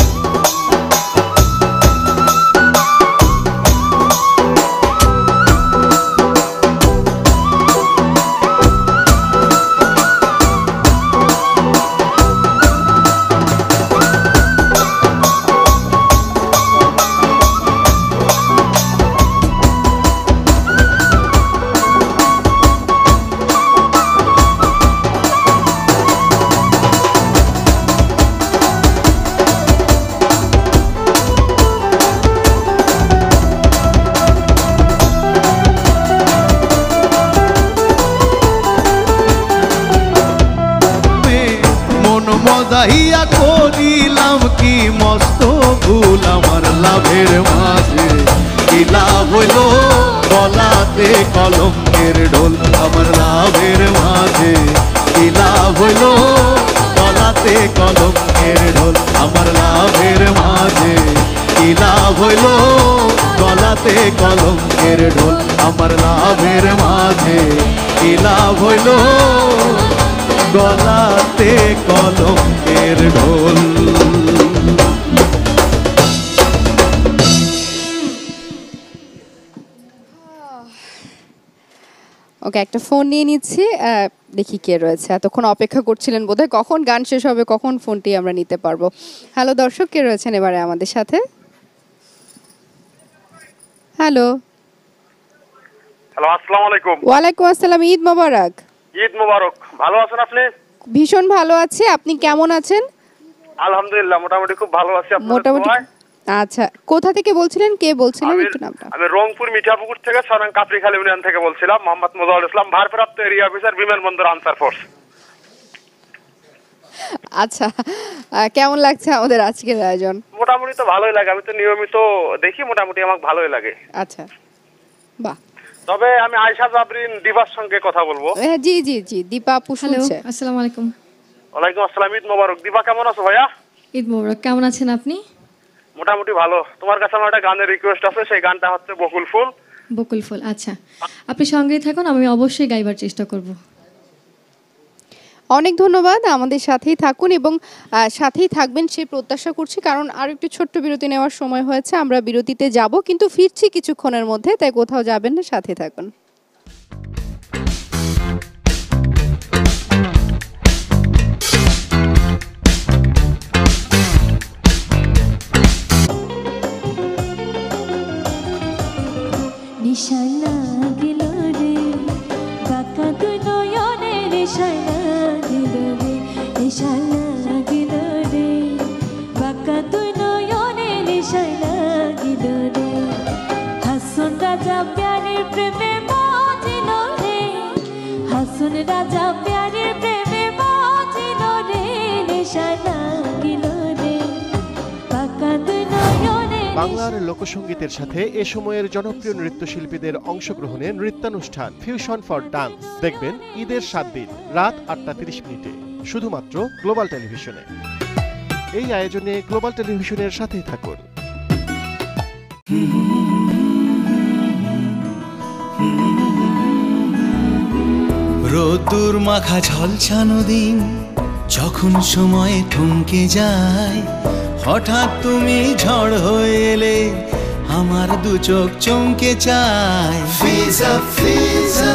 মজাইয়া করিলাম কি মস্ত ভুল। আমার লাভের মাঝে কি লাভ হইল, গলাতে কলঙ্কের ঢোল। আমার লাভের মাঝে কি লাভ হইল, গলাতে কলঙ্কের ঢোল। আমার লাভের মাঝে কি লাভ হইল, গলাতে কলঙ্কের ঢোল। আমার লাভের মাঝে কি লাভ হইল, গলাতে কলঙ্কের ঢোল। ওকে, একটা ফোন নিয়ে নিচ্ছি, দেখি কে রয়েছে। এতক্ষণ অপেক্ষা করছিলেন বোধহয় কখন গান শেষ হবে, কখন ফোনটি আমরা নিতে পারবো। হ্যালো দর্শক, কে রয়েছেন এবারে আমাদের সাথে? হ্যালো। হ্যালো, আসসালামু আলাইকুম। ওয়ালাইকুম আসসালাম, ঈদ মোবারক। ঈদ মোবারক। ভালো আছেন আপনি? ভীষণ ভালো আছি, আপনি কেমন আছেন? আলহামদুলিল্লাহ, মোটামুটি খুব ভালো আছি। মোটামুটি। আচ্ছা, কোথা থেকে বলছিলেন, কে বলছিলেন একটু নামটা? আমি রংপুর মিঠাপুকুর থেকে সরাং কাপড়িখালী ইউনিয়ন থেকে বলছিলাম। মোহাম্মদ মোজাহিদুল ইসলাম, ভারপ্রাপ্ত এরিয়া অফিসার, বিমানবন্দর আনসার ফোর্স। আচ্ছা, কেমন লাগছে আমাদের আজকের আয়োজন? মোটামুটি তো ভালোই লাগে, আমি তো নিয়মিত দেখি, মোটামুটি আমার ভালোই লাগে। আচ্ছা, বাহ। তবে আমি আয়েশা জাবরিন দিবার সঙ্গে কথা বলবো। জি জি জি, দীপা আপু শুনছে। আসসালামু আলাইকুম। ওয়ালাইকুম আসসালাম, ঈদ মোবারক। দীপা কেমন আছো ভাইয়া? ঈদ মোবারক, কেমন আছেন আপনি? মোটামুটি ভালো। তোমার কাছে আমার একটা গানের রিকোয়েস্ট আছে, সেই গানটা হচ্ছে বকুল ফুল। বকুল ফুল, আচ্ছা। আপনি সঙ্গেই থাকুন, আমি অবশ্যই গাইবার চেষ্টা করব। অনেক ধন্যবাদ, আমাদের সাথেই থাকুন এবং সাথেই থাকবেন সে প্রত্যাশা করছি, কারণ আর একটু ছোট্ট বিরতি নেওয়ার সময় হয়েছে। আমরা বিরতিতে যাব, কিন্তু ফিরছি কিছুক্ষণের মধ্যে, তাই কোথাও যাবেন না, সাথে থাকুন। নিশায় লাগিল রে বাঁকা দুই নয়নে, নিশায় লাগিল রে, নিশায় লাগিল রে বাঁকা দুই নয়নে, নিশায় লাগিল রে। হাসুন রাজা প্যারের প্রেমে বাজিল রে, হাসুন রাজা প্যারের প্রেমে বাজিল রে, নিশায় লাগিল রে বাঁকা দুই নয়নে। বাংলার লোকসঙ্গীতের সাথে এ সময়ের জনপ্রিয় নৃত্যশিল্পীদের অংশগ্রহণে নৃত্যানুষ্ঠান ফিউশন ফর ডান্স দেখবেন ঈদের 7 দিন রাত 8টা 30 মিনিটে শুধুমাত্র গ্লোবাল টেলিভিশনে। এই আয়োজনে গ্লোবাল টেলিভিশনের সাথেই থাকুন। রোদ্দুর মাখা ঝলসানো দিন যখন সময় থমকে যায়, হঠাৎ তুমি ঝড় হয়ে এলে আমার দু চোখ চমকে চায়। ফিজা ফিজা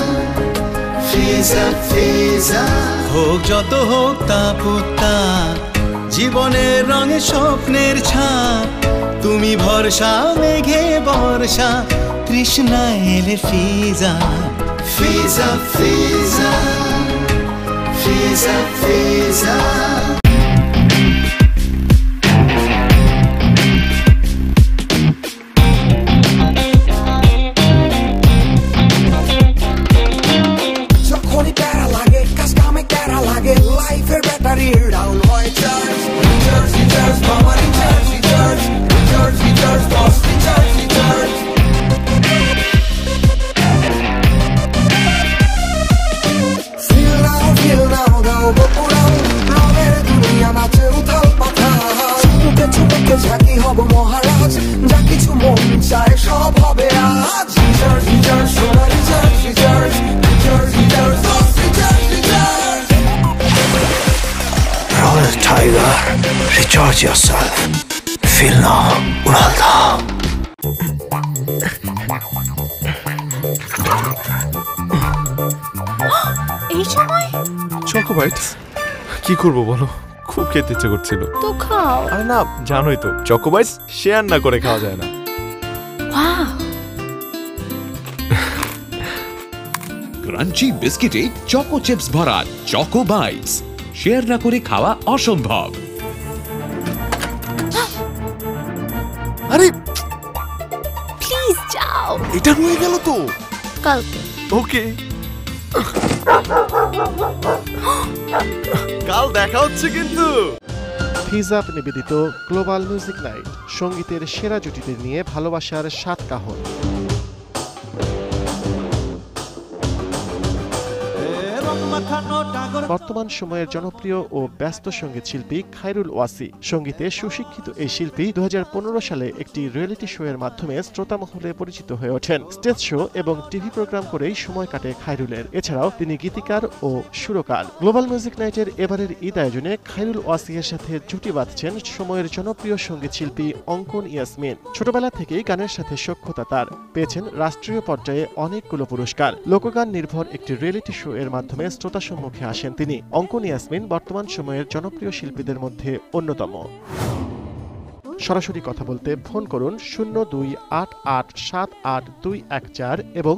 ফিজা ফিজা হোক যত হোক তাপ, জীবনের রঙে স্বপ্নের ছাপ, তুমি ভরসা মেঘে বর্ষা, তৃষ্ণা এলে ফিজা ফিজা ফিজা ফিজা ফিজা। যখনই প্যারা লাগে কাজ কামে প্যারা লাগে, লাইফের ব্যাটারি ডাউন হয় চার্জ। রিচার্জ রিচার্জ মামা recharge recharge recharge recharge boss recharge recharge. Feel now দাও বকুড়াও, রঙের দুনিয়া নাচে উথাল পাথাল। চুমুকে চুমুকে ঝাঁকি হব মহারাজ, যা কিছু মন চায় সব হবে আজ। রিচার্জ রিচার্জ সোনা recharge recharge recharge recharge boss recharge recharge. Royal Tiger, recharge yourself. Feel now, উড়াল দাও। এই সময় চকো বাইটস কি করব বলো, খুব খেতে ইচ্ছে করছিল তো খাও। আরে না, জানোই তো চকো বাইটস শেয়ার না করে খাওয়া যায় না। ওয়াও, ক্রাঞ্চি বিস্কিটে চকো চিপস ভরা চকো বাইটস, শেয়ার না করে খাওয়া অসম্ভব। আরে প্লিজ যাও। এটা হয়ে গেল তো কালকে। ওকে, কাল দেখা হচ্ছে কিন্তু। ফিজাব নিবেদিত গ্লোবাল মিউজিক নাইট, সঙ্গীতের সেরা জুটিদের নিয়ে ভালোবাসার 7 কাহন। বর্তমান সময়ের জনপ্রিয় ও ব্যস্ত সঙ্গীত শিল্পী খায়রুল ওয়াসি। সঙ্গীতে সুশিক্ষিত এই শিল্পী 2015 সালে একটি রিয়েলিটি শো এর মাধ্যমে শ্রোতা মহলে পরিচিত হয়ে ওঠেন। স্টেজ শো এবং টিভি প্রোগ্রাম করেই সময় কাটে খায়রুলের। এছাড়াও তিনি গীতিকার ও সুরকার। গ্লোবাল মিউজিক নাইটের এবারের ঈদ আয়োজনে খায়রুল ওয়াসি এর সাথে জুটি বাঁধছেন সময়ের জনপ্রিয় সঙ্গীত শিল্পী অঙ্কন ইয়াসমিন। ছোটবেলা থেকেই গানের সাথে সখ্যতা তার, পেয়েছেন রাষ্ট্রীয় পর্যায়ে অনেকগুলো পুরস্কার। লোকগান নির্ভর একটি রিয়েলিটি শো এর মাধ্যমে শ্রোতা সম্মুখে আসেন তিনি। অঙ্কন ইয়াসমিন বর্তমান সময়ের জনপ্রিয় শিল্পীদের মধ্যে অন্যতম। সরাসরি কথা বলতে ফোন করুন 0288782214 এবং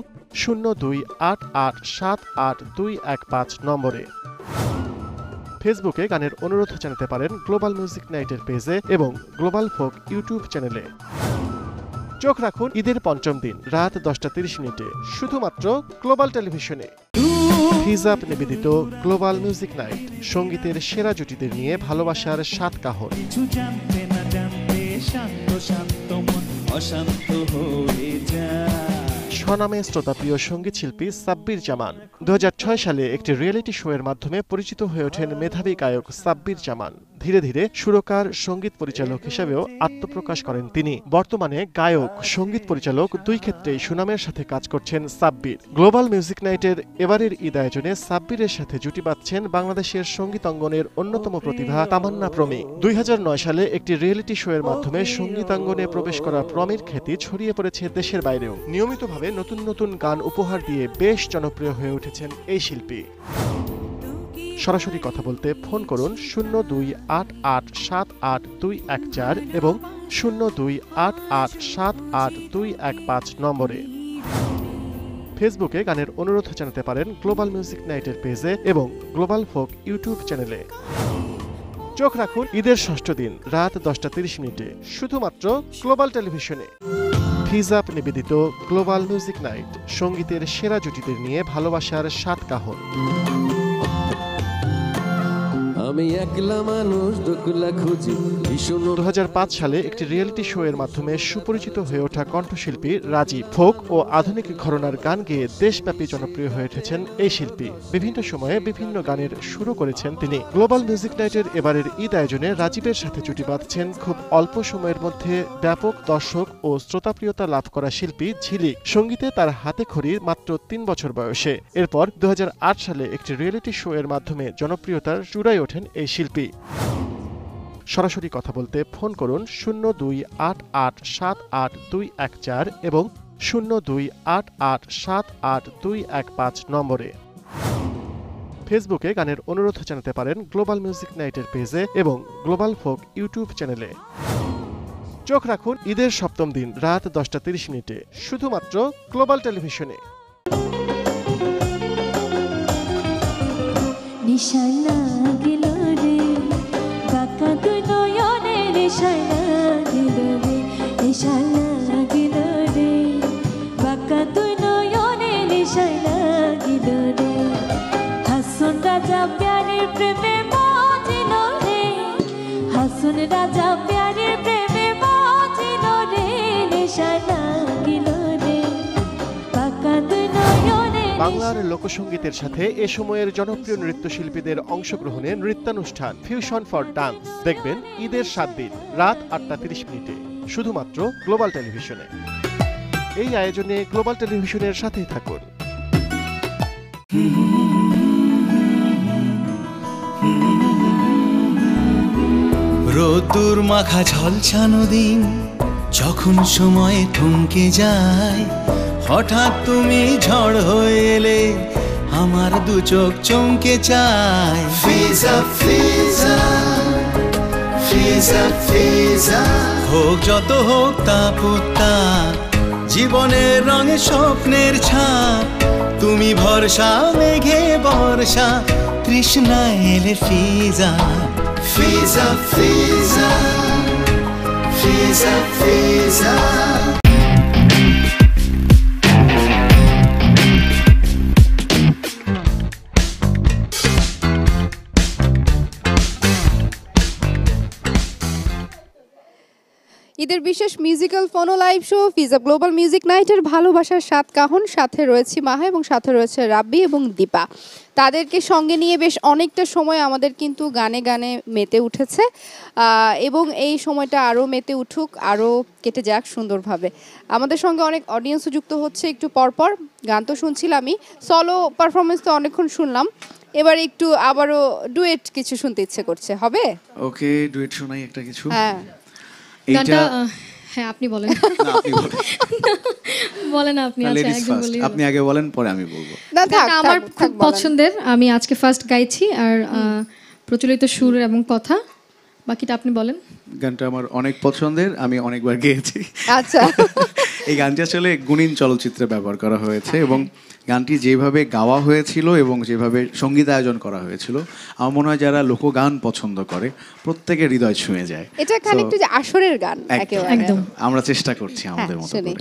0288782215 নম্বরে। ফেসবুকে গানের অনুরোধ জানাতে পারেন গ্লোবাল মিউজিক নাইটের পেজে এবং গ্লোবাল ফোক ইউটিউব চ্যানেলে। চোখ রাখুন ঈদের 5ম দিন রাত 10টা 30 মিনিটে শুধুমাত্র গ্লোবাল টেলিভিশনে। ফিজাব নিবেদিত গ্লোবাল মিউজিক নাইট, সঙ্গীতের সেরা জুটিদের নিয়ে ভালোবাসার 7 কাহন। স্বনামে শ্রোতাপ্রিয় সঙ্গীত শিল্পী সাব্বির জামান 2006 সালে একটি রিয়েলিটি শো এর মাধ্যমে পরিচিত হয়ে ওঠেন মেধাবী গায়ক সাব্বির জামান। ধীরে ধীরে সুরকার, সঙ্গীত পরিচালক হিসেবেও আত্মপ্রকাশ করেন তিনি। বর্তমানে গায়ক, সঙ্গীত পরিচালক দুই ক্ষেত্রেই সুনামের সাথে কাজ করছেন সাব্বির। গ্লোবাল মিউজিক নাইটের এবারের ঈদ আয়োজনে সাব্বিরের সাথে জুটি বাঁধছেন বাংলাদেশের সঙ্গীত অঙ্গনের অন্যতম প্রতিভা তামান্না প্রমি। 2009 সালে একটি রিয়েলিটি শো এর মাধ্যমে সঙ্গীতাঙ্গনে প্রবেশ করা প্রমির খ্যাতি ছড়িয়ে পড়েছে দেশের বাইরেও। নিয়মিতভাবে নতুন নতুন গান উপহার দিয়ে বেশ জনপ্রিয় হয়ে উঠেছেন এই শিল্পী। সরাসরি কথা বলতে ফোন করুন 0288782214 এবং 0288782215 নম্বরে। ফেসবুকে গানের অনুরোধ জানাতে পারেন গ্লোবাল মিউজিক নাইটের পেজে এবং গ্লোবাল ফোক ইউটিউব চ্যানেলে। চোখ রাখুন ঈদের 6ষ্ঠ দিন রাত 10টা 30 মিনিটে শুধুমাত্র গ্লোবাল টেলিভিশনে। ফিজাব নিবেদিত গ্লোবাল মিউজিক নাইট, সঙ্গীতের সেরা জুটিদের নিয়ে ভালোবাসার 7 কাহন। আমি একলা মানুষ দুকলা খুঁজি ভীষণ 2005 সালে একটি রিয়েলিটি শো এর মাধ্যমে সুপরিচিত হয়ে ওঠা কণ্ঠশিল্পী রাজীব ফোক ও আধুনিক ঘরানার গান গেয়ে দেশব্যাপী জনপ্রিয় হয়ে উঠেছেন এই শিল্পী। বিভিন্ন সময়ে বিভিন্ন গানের শুরু করেছেন তিনি। গ্লোবাল মিউজিক নাইটের এবারের ঈদ আয়োজনে রাজীবের সাথে জুটি বাঁধছেন খুব অল্প সময়ের মধ্যে ব্যাপক দর্শক ও শ্রোতাপ্রিয়তা লাভ করা শিল্পী ঝিলিক। সঙ্গীতে তার হাতে খড়ি মাত্র 3 বছর বয়সে। এরপর 2008 সালে একটি রিয়েলিটি শো এর মাধ্যমে জনপ্রিয়তার চূড়ায় ওঠেন এই শিল্পী। সরাসরি কথা বলতে ফোন করুন 0288788214 এবং 0288788215 নম্বরে। ফেসবুকে গানের অনুরোধ জানাতে পারেন গ্লোবাল মিউজিক নাইটের পেজে এবং গ্লোবাল ফোক ইউটিউব চ্যানেলে। চোখ রাখুন ঈদের 7ম দিন রাত 10:30 শুধুমাত্র গ্লোবাল টেলিভিশনে। নিশানা গেল রে কাকা তুই নয়নে নিশানা গেল রে নিশানা গেল রে কাকা তুই নয়নে নিশানা গেল রে হাসুন রাজা প্যারে প্রেমে বাজিল রে হাসুন রাজা প্যারে প্রেমে বাজিল রে নিশানা গেল রে কাকা তুই নয়নে। বাংলার লোকসঙ্গীতের সাথে এ সময়ের জনপ্রিয় নৃত্যশিল্পীদের অংশগ্রহণে নৃত্যানুষ্ঠান ফিউশন ফর ডান্স দেখবেন ঈদের 7 দিন রাত 8:30 শুধুমাত্র গ্লোবাল টেলিভিশনে। এই আয়োজনে গ্লোবাল টেলিভিশনের সাথেই থাকুন। রোদ্দুর মাখা ঝলসানো দিন যখন সময় থমকে যায়, হঠাৎ তুমি ঝড় হয়ে এলে আমার দু চোখ চমকে চায়। ফিজা ফিজা ফিজা ফিজা হোক যত হোক তাপ জীবনের রঙে স্বপ্নের ছাপ, তুমি ভরসা মেঘে বর্ষা তৃষ্ণা এলে ফিজা ফিজা ফিজা ফিজা ফিজা। ঈদের বিশেষ musical phono live show Fiza global music নাইটের ভালোবাসার 7 কাহন, সাথে রয়েছে মাহা এবং সাথে রয়েছে রাব্বি এবং দীপা। তাদেরকে সঙ্গে নিয়ে বেশ অনেকটা সময় আমাদের কিন্তু গানে গানে মেতে উঠেছে এবং এই সময়টা আরও মেতে উঠুক, আরও কেটে যাক সুন্দরভাবে। আমাদের সঙ্গে অনেক অডিয়েন্সও যুক্ত হচ্ছে একটু পরপর। গান তো শুনছিলামই, সলো পারফরমেন্স তো অনেকক্ষণ শুনলাম, এবার একটু আবারও ডুয়েট কিছু শুনতে ইচ্ছে করছে। হবে? ওকে, ডুয়েট শোনাই একটা কিছু। হ্যাঁ গানটা হ্যাঁ আপনি বলেন। না আপনি বলেন। বলেন আপনি। আচ্ছা একজন বলি। আপনি আগে বলেন পরে আমি বলবো। না থাক, আমার খুব পছন্দের, আমি আজকে ফার্স্ট গাইছি আর প্রচলিত সুর এবং কথা, বাকিটা আপনি বলেন। গানটা আমার অনেক পছন্দের, আমি অনেকবার গেয়েছি। আচ্ছা। এই গানটি আসলে গুণিন চলচ্চিত্রে ব্যবহার করা হয়েছে এবং গানটি যেভাবে গাওয়া হয়েছিল এবং যেভাবে সঙ্গীতায়োজন করা হয়েছিল, আমার মনে হয় যারা লোকগান পছন্দ করে প্রত্যেকের হৃদয় ছুঁয়ে যায়। এটা খানিকটা যে আসরের গান একেবারে। একদম আমরা চেষ্টা করছি আমাদের মতো করে।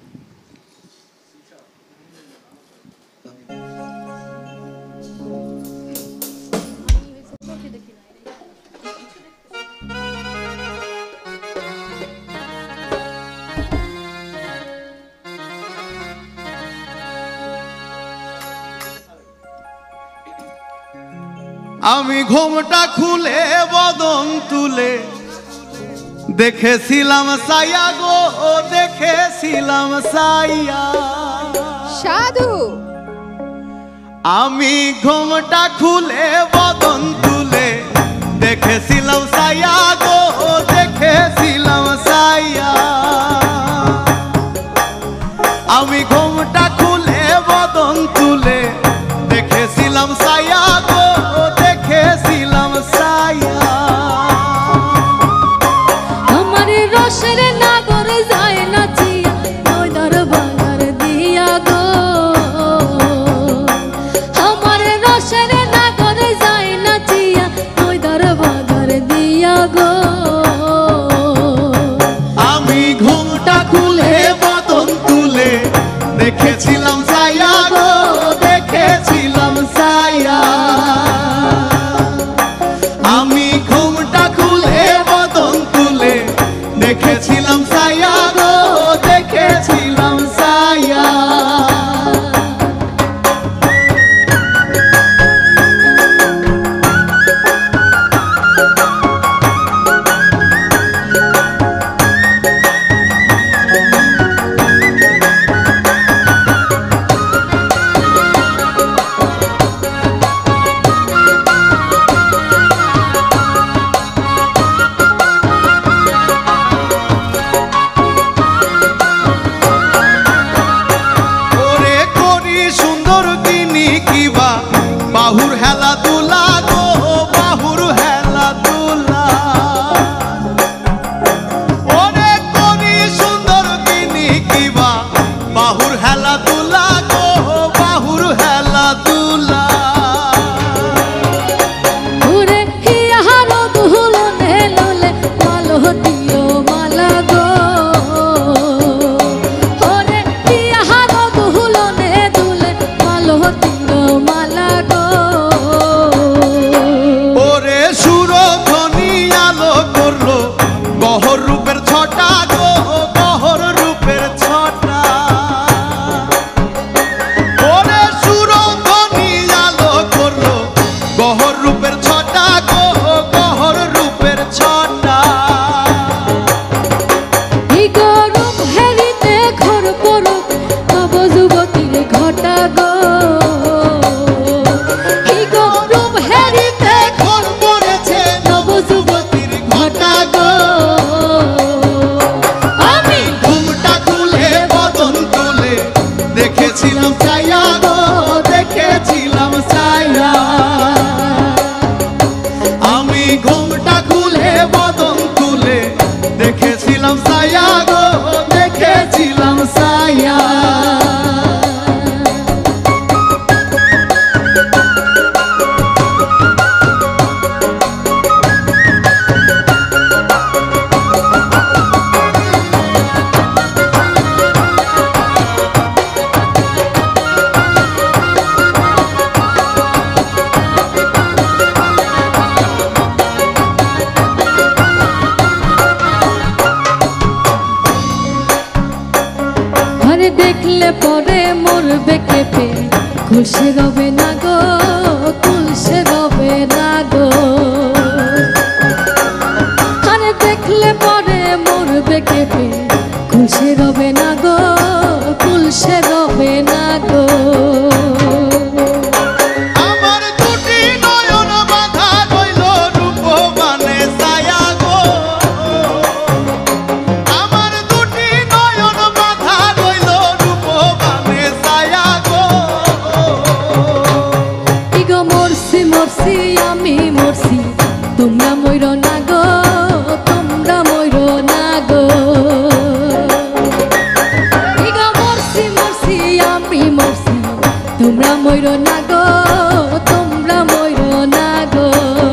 আমি ঘোমটা খুলে বদন তুলে দেখেছিলাম সাইয়া গো, দেখেছিলাম সাইয়া। সাধু আমি ঘোমটা খুলে বদন তুলে দেখেছিলাম সাইয়া গো, দেখেছিলাম সাইয়া। আমি ঘোমটা খুলে বদন তুলে দেখেছিলাম সাইয়া গো, দেখেছিলাম সাইয়া। আমার রসের নাগর যায় নাচিয়া ওই দরবার দিয়া গো, আমার রসের নাগর যায় নাচিয়া ওই দরবার দিয়া গো। আমি ঘুমটা খুলে বদন তুলে দেখেছিলাম সাইয়া গো, দেখেছিলাম সাইয়া। দেখেছিলাম ছায়া গো দেখেছিলাম ছায়া বাহুর হেলা তুলা গো বাহুর হেলা তুলা ওরে করি সুন্দর কিনি কিবা বাহুর হেলা তুলা গো বাহুর হেলা তুলা ওরে হিয়ারো দুলনে ললে মালো দিও মালা গো ওরে হিয়ারো দুলনে দুলে মালো দিও মালা গো ওরে সুরধ্বনি আলো করলো গহর রূপের ছটা গো গহর রূপের ছটা ওরে সুরধ্বনি আলো করলো গহর রূপের ছটা গো গহর রূপের ছটা এই গরম হেরিতে ঘর পড়ুক নব যুবতীর ঘটা গো এই গরম হেরিতে ঘর পড়েছে নব যুবতীর ঘটা গো আমি ঘুমটা খুলে বদন তুলে দেখেছিলাম ছায়া গো দেখেছিলাম ছায়া আমি ঘুমটা খুলে বদন তুলে দেখেছিলাম ছায়া গো দেখেছিলাম ছায়া আরে দেখলে পরে মরবে কেঁপে খুশি রবে না গো খুশি রবে না গো আরে দেখলে পরে মরবে কেঁপে খুশি রবে না গো খুশি রবে না গো আমার দুটি নয়ন বাঁধা রইল রূপবানে ছায়া গো আমার দুটি নয়ন বাঁধা রইল রূপবানে ছায়া গো ইগো মরছি মরছি আমি মরছি তোমরা মইর না গো তোমরা মইর না গো ইগো মরছি মরছি আমি মরছি তোমরা মইর না গো তোমরা মইর না গো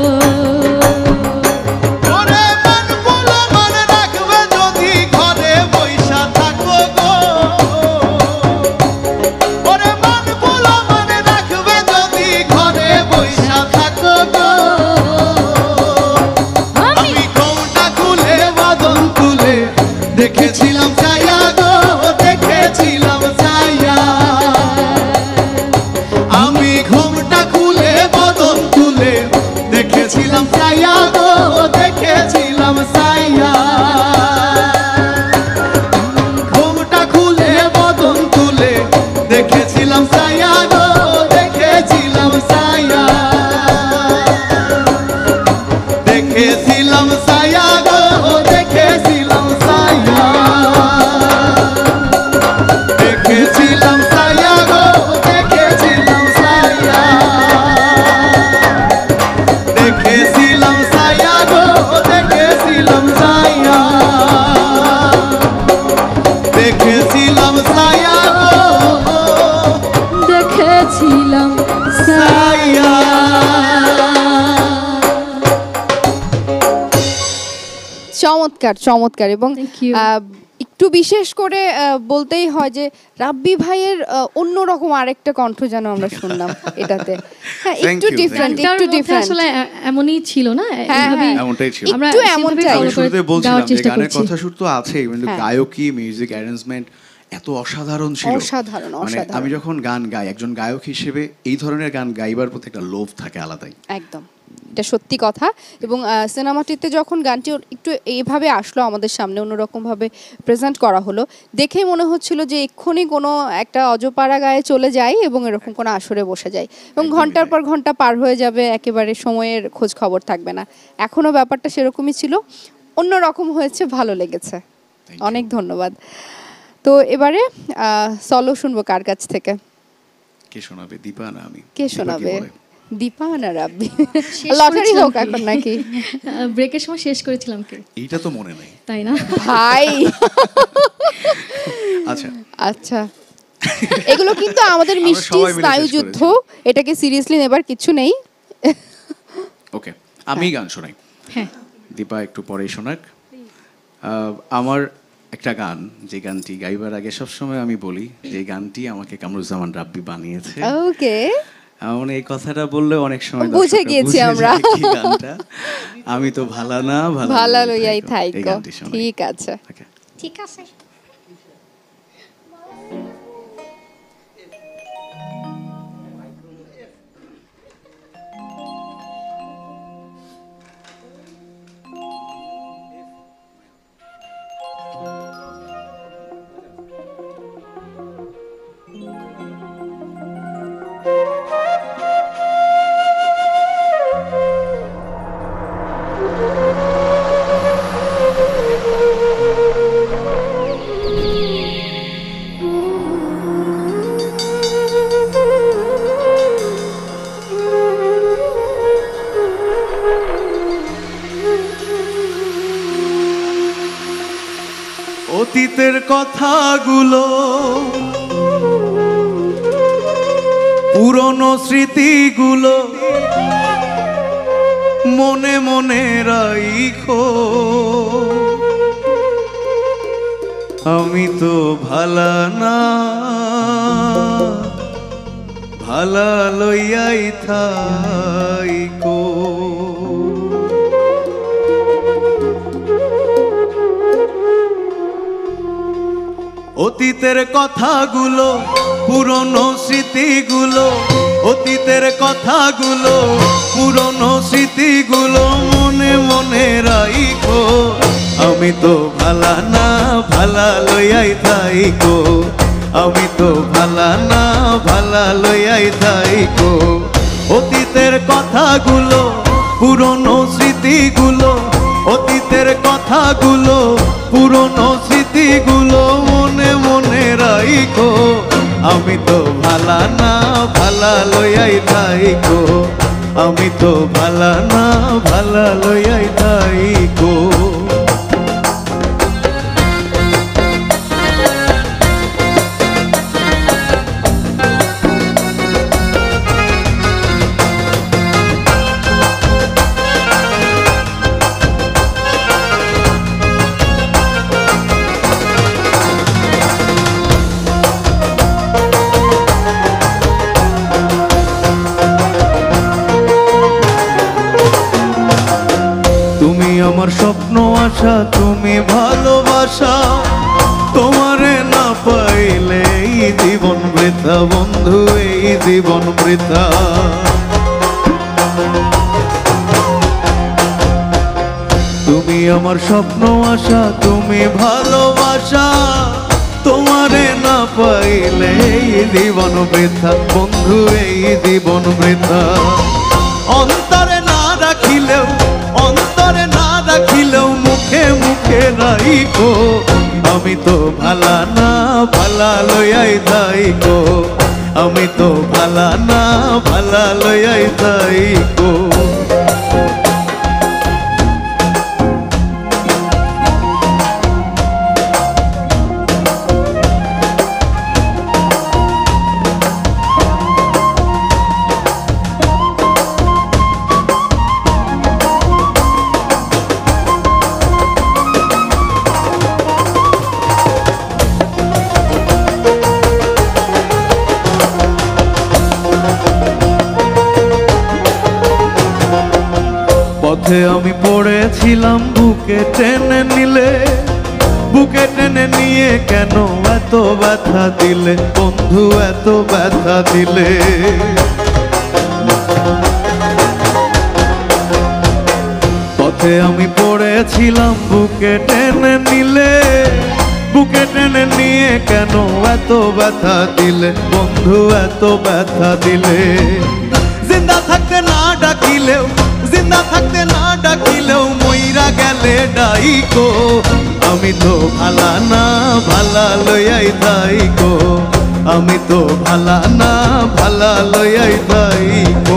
ওরে মন বলো মন রাখবে যদি ঘরে বইসা থাকো গো ওরে মন বলো মন রাখবে যদি ঘরে বইসা থাকো গো আমি ঘোমটা খুলে বাদন তুলে দেখেছিলাম ছায়া গো দেখেছিলাম ছায়া আমি ঘোমটা খুলে বদন তুলে দেখেছিলাম ছায়া গো দেখেছিলাম ছায়া ঘোমটা খুলে বদন তুলে দেখেছিলাম ছায়া গো দেখেছিলাম ছায়া দেখেছিলাম ছায়া গো দেখেছিলাম ছায়া দেখেছিলাম ছায়া গো দেখেছিলাম ছায়া দেখেছিলাম ছায়া গো দেখেছিলাম ছায়া দেখেছিলাম ছায়া গো দেখেছিলাম ছায়া চমৎকার চমৎকার এবং একটু একটু বিশেষ করে বলতেই হয় যে রাব্বি ভাইয়ের অন্যরকম আরেকটা কণ্ঠ যেন আমরা শুনলাম এটাতে। হ্যাঁ, একটু ডিফারেন্ট, একটু ডিফারেন্ট। আসলে এমনই ছিল না, এমনটাই ছিল। আমরা একটু এমনটাই আমি শুরুতে বলছিলাম যে গানের করছি। কথা শুরু তো আছেই, কিন্তু গায়কী, মিউজিক অ্যারেঞ্জমেন্ট এত অসাধারণ ছিল। অসাধারণ, মানে অসাধারণ। আমি যখন গান গাই, একজন গায়ক হিসেবে এই ধরনের গান গাইবার প্রতি একটা লোভ থাকে আলাদাই। একদম, এটা সত্যি কথা। এবং সিনেমাটিতে যখন গানটি একটু এইভাবে আসলো আমাদের সামনে, অন্যরকমভাবে প্রেজেন্ট করা হলো, দেখেই মনে হচ্ছিল যে এক্ষুনি কোনো একটা অজপাড়া গায়ে চলে যায় এবং এরকম কোনো আসরে বসে যায় এবং ঘন্টার পর ঘন্টা পার হয়ে যাবে, একেবারে সময়ের খোঁজ খবর থাকবে না। এখনও ব্যাপারটা সেরকমই ছিল, অন্যরকম হয়েছে, ভালো লেগেছে। অনেক ধন্যবাদ। তো এবারে সলো শুনবো কার কাছ থেকে? কে শোনাবে, দীপা না আমি? কে শোনাবে, দীপা না রাব্বি? লটারি হোক এখন নাকি? ব্রেকের সময় শেষ করেছিলাম কি? এইটা তো মনে নাই, তাই না ভাই? আচ্ছা আচ্ছা, এগুলো কিন্তু আমাদের মিষ্টি স্নায়ুযুদ্ধ, এটাকে সিরিয়াসলি নেবার কিছু নেই। ওকে, আমি গান শোনাই। হ্যাঁ, দীপা একটু পরেই শোনাক। আমার একটা গান, যে গানটি গাইবার আগে সবসময় আমি বলি যে গানটি আমাকে কামরুজ্জামান রাব্বি বানিয়েছে। ওকে, মানে এই কথাটা বললে অনেক সময় বুঝে গিয়েছি আমরা। গানটা আমি তো ভালা না ভালা লইয়াই থাইকো। ঠিক আছে, ঠিক আছে। অতীতের কথাগুলো, পুরনো স্মৃতিগুলো মনে মনে রাইখো। আমি তো ভালা না, ভালা লইয়াই থাইকো। অতীতের কথাগুলো, পুরনো স্মৃতিগুলো, অতীতের কথাগুলো, পুরনো স্মৃতিগুলো মনে মনে রাইখো। আমি তো ভালা না, ভালা লইয়াই থাইকো। আমি তো ভালা না, ভালা লইয়াই থাইকো। অতীতের কথাগুলো, পুরনো স্মৃতিগুলো, অতীতের কথাগুলো, পুরনো স্মৃতিগুলো মনে মনে রাইখো। আমি তো ভালা না, ভালা লইয়াই থাইকো। আমি তো ভালা না, ভালা লইয়াই থাইকো। আমার স্বপ্ন আশা, তুমি ভালোবাসা। তোমারে না পাইলে এই জীবন বৃথা বন্ধু, এই জীবন বৃথা। তুমি আমার স্বপ্ন আশা, তুমি ভালোবাসা। তোমারে না পাইলে এই জীবন বৃথা বন্ধু, এই জীবন বৃথা। অন্তরে না রাখিলেও, অন্তরে না রাখিলেও মুখে মুখে রাইখো। আমি তো ভালা না, ভালা লইয়াই থাইকো। আমি তো ভালা না, ভালা লইয়াই থাইকো। পথে আমি পড়েছিলাম বুকে টেনে নিলে, বুকে টেনে নিয়ে কেন এত ব্যথা দিলে বন্ধু, এত ব্যথা দিলে। পথে আমি পড়েছিলাম বুকে টেনে নিলে, বুকে টেনে নিয়ে কেন এত ব্যথা দিলে বন্ধু, এত ব্যথা দিলে। জিন্দা থাকতে না ডাকিলেও, জিন্দা থাকতে না ডাকিলেও মইরা গেলে ডাইকো, আমি তো ভালা না ভালা লইয়াই থাইকো, আমি তো ভালা না ভালা লইয়াই থাইকো।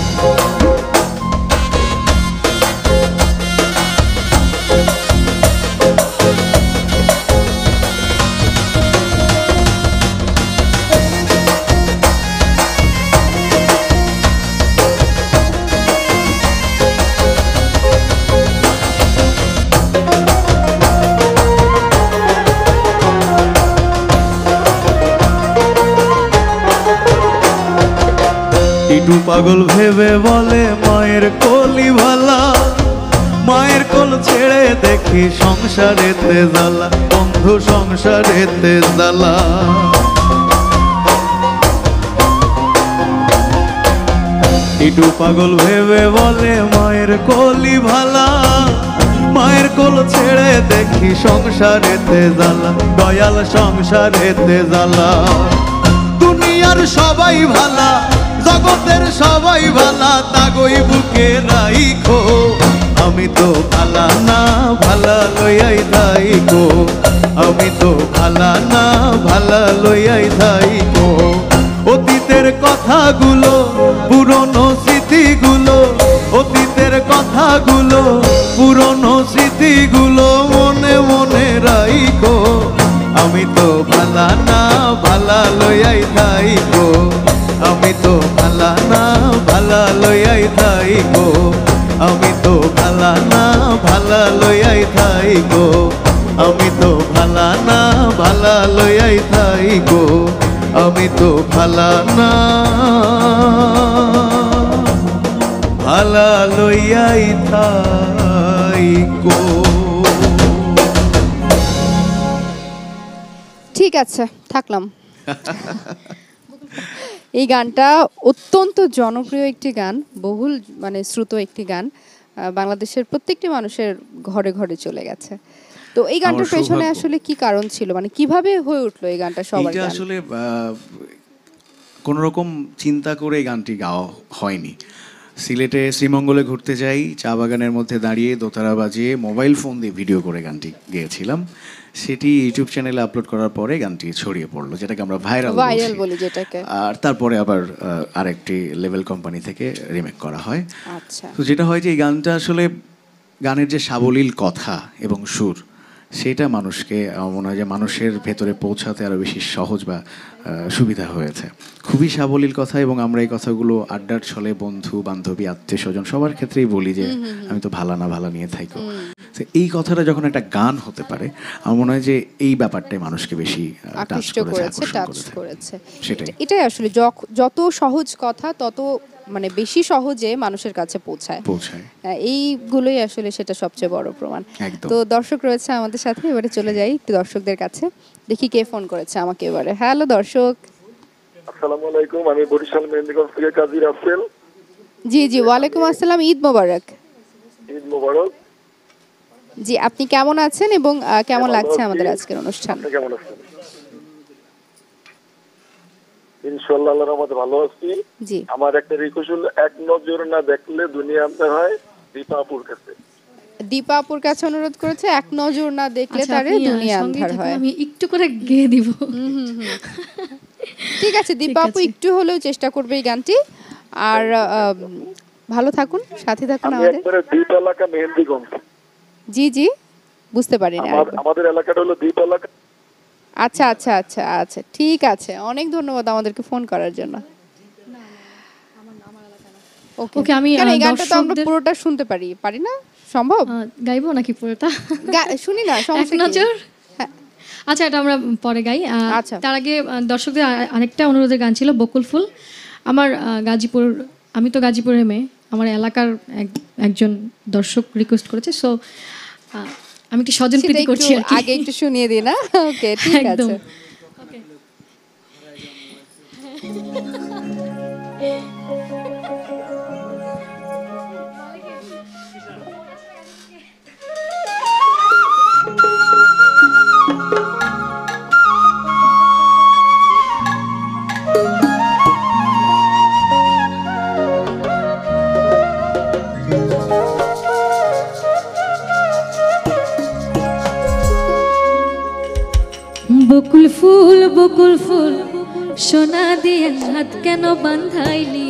টিটু পাগল ভেবে বলে মায়ের কোলি ভালা, মায়ের কোল ছেড়ে দেখি সংসারেতে জ্বালা বন্ধু, সংসারেতে জ্বালা। টিটু পাগল ভেবে বলে মায়ের কোলি ভালা, মায়ের কোল ছেড়ে দেখি সংসারেতে জ্বালা, দয়াল সংসারেতে জ্বালা। দুনিয়ার সবাই ভালা, জগতের সবাই ভালা, তাগই বুকে রাইখো, আমি তো ভালা না ভালা লইয়াই থাইকো, আমি তো ভালা না ভালা লইয়াই থাইকো। অতীতের কথাগুলো, পুরনো স্মৃতিগুলো, অতীতের কথাগুলো, পুরনো স্মৃতিগুলো মনে মনে রাইখো, আমি তো ভালা না ভালা লইয়াই থাইকো, আমি তো ভালা না ভালা লইয়াই থাইকো, আমি তো ভালা না ভালা লইয়াই থাইকো, আমি তো ভালা না ভালা লইয়াই থাইকো, আমি তো ভালা না ভালা লইয়াই থাইকো। ঠিক আছে, থাকলাম। এই গানটা অত্যন্ত জনপ্রিয় একটি গান, বহুল মানে শ্রুত একটি গান, বাংলাদেশের প্রত্যেকটি মানুষের ঘরে ঘরে চলে গেছে। তো এই গানটার পেছনে আসলে কি কারণ ছিল, মানে কিভাবে হয়ে উঠলো এই গানটা সবার গান? আসলে কোন রকম চিন্তা করে এই গানটি গাওয়া হয়নি। সিলেটে শ্রীমঙ্গলে ঘুরতে যাই, চা বাগানের মধ্যে দাঁড়িয়ে দোতারা বাজিয়ে মোবাইল ফোন দিয়ে ভিডিও করে গানটি গেয়েছিলাম। সেটি ইউটিউব চ্যানেলে আপলোড করার পরে গানটি ছড়িয়ে পড়লো, যেটাকে আমরা ভাইরাল বলি যেটাকে। আর তারপরে আবার আরেকটি লেভেল কোম্পানি থেকে রিমেক করা হয়। আচ্ছা, তো যেটা হয় যে এই গানটা আসলে গানের যে সাবলীল কথা এবং সুর, সেটা মানুষকে আমার মনে হয় যে মানুষের ভেতরে পৌঁছাতে আরও বেশি সহজ বা সুবিধা হয়েছে। খুবই সাবলীল কথা, এবং আমরা এই কথাগুলো আড্ডার ছলে বন্ধু বান্ধবী আত্মীয় স্বজন সবার ক্ষেত্রেই বলি যে আমি তো ভালা না ভালা নিয়ে থাইকো। এই কথাটা যখন একটা গান হতে পারে, আমার মনে হয় যে এই ব্যাপারটাই মানুষকে বেশি আকৃষ্ট করেছে, টাচ করেছে। সেটাই, এটাই আসলে যত সহজ কথা তত মানে বেশি সহজে মানুষের কাছে পৌঁছায়। এইগুলোই আসলে সেটা সবচেয়ে বড় প্রমাণ। তো দর্শক রয়েছে আমাদের সাথে, এবারে চলে যাই একটু দর্শকদের কাছে, দেখি কে ফোন করেছে আমাকে এবারে। হ্যালো দর্শক। আসসালামু আলাইকুম, আমি বরিশাল মেহেন্দিগঞ্জ থেকে কাজী রাসেল। জি জি, ওয়ালাইকুম আসসালাম, ঈদ মোবারক। ঈদ মোবারক। জি, আপনি কেমন আছেন এবং কেমন লাগছে আমাদের আজকের অনুষ্ঠান? কেমন আছেন? ইনশাআল্লাহ আল্লাহর রহমতে ভালো আছি। জি, আমার একটা রিকোয়েস্ট হলো, এক নজর না দেখলে দুনিয়া আনতে হয় দীপাপুর কাছে। দীপাপুর কাছে অনুরোধ করেছে, এক নজর না দেখলে তারে দুনিয়া আন্ধার হয়। আমি একটু করে গেয়ে দিব। ঠিক আছে, দীপাপু একটু হলেও চেষ্টা করবে এই গানটি। আর ভালো থাকুন, সাথে থাকুন আমাদের। একবারে দ্বীপ এলাকা মেহেন্দিগঞ্জ। জি জি, বুঝতে পারিনি। আমাদের এলাকাটা হলো দ্বীপ এলাকা। আচ্ছা আচ্ছা আচ্ছা আচ্ছা, ঠিক আছে, অনেক ধন্যবাদ আমাদেরকে ফোন করার জন্য। ওকে, আমি এই গানটা তো আমরা পুরোটা শুনতে পারি না? সম্ভব? গাইবো নাকি পুরোটা? শুনি না, সমস্যা নজর। আচ্ছা, এটা আমরা পরে গাই। তার আগে দর্শকদের আরেকটা অনুরোধের গান ছিল, বকুল ফুল। আমার গাজীপুর, আমি তো গাজীপুরের মেয়ে, আমার এলাকার একজন দর্শক রিকোয়েস্ট করেছে, সো আমি একটু স্বজন প্রীতি করছি আর কি। আগে একটু শুনিয়ে দিই না? ওকে, ঠিক একদম। আছে। বকুল ফুল সোনা দিয়ে হাত কেন বাঁধাইলি,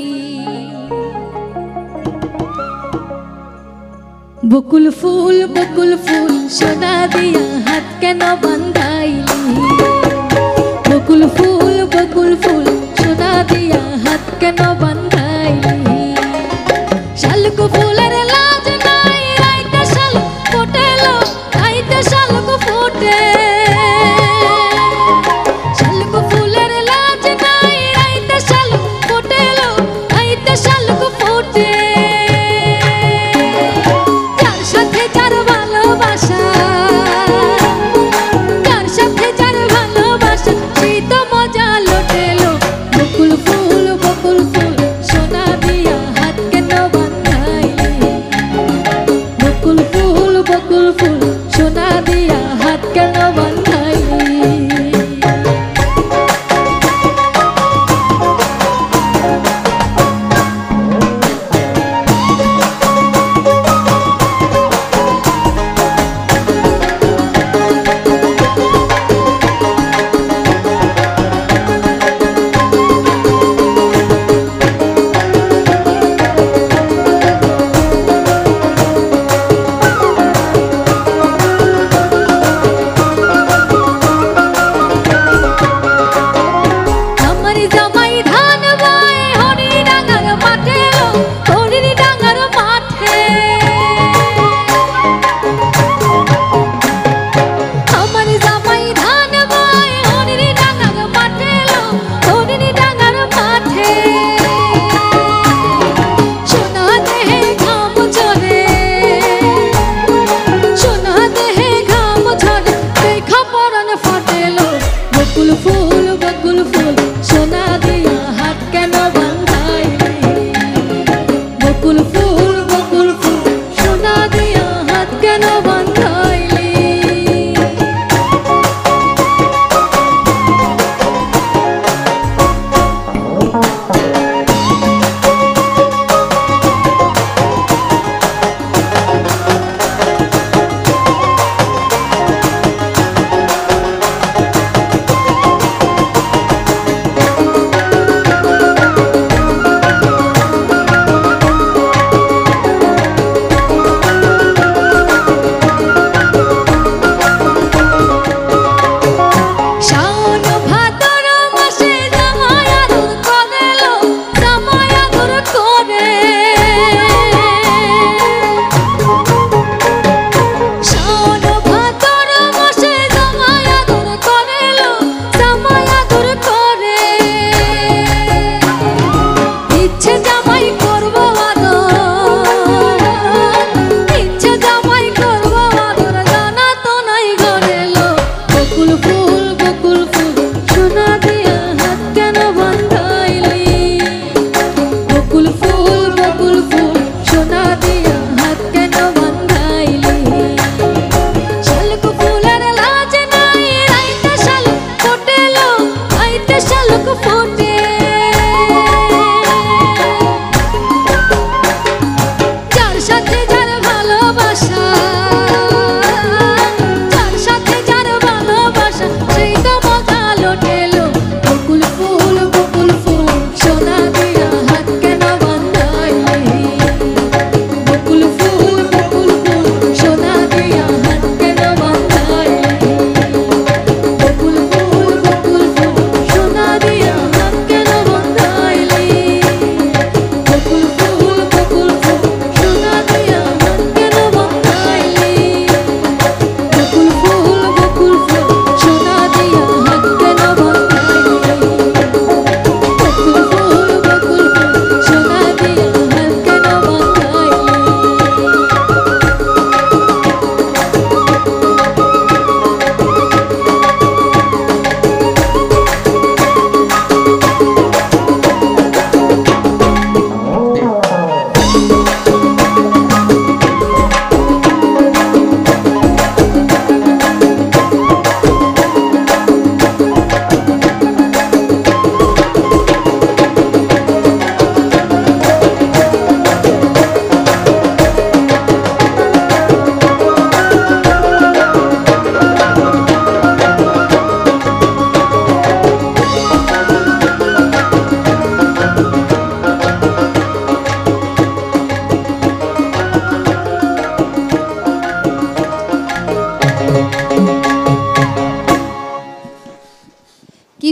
বকুল ফুল সোনা দিয়ে হাত কেন বাঁধাইলি, বকুল ফুল সোনা দিয়ে হাত কেন বাঁধাইলি, শালুক ফুলের লাজ নাই রাইতে শালুক ফোটেলো, রাইতে শালুক ফোটে, বকুল ফুল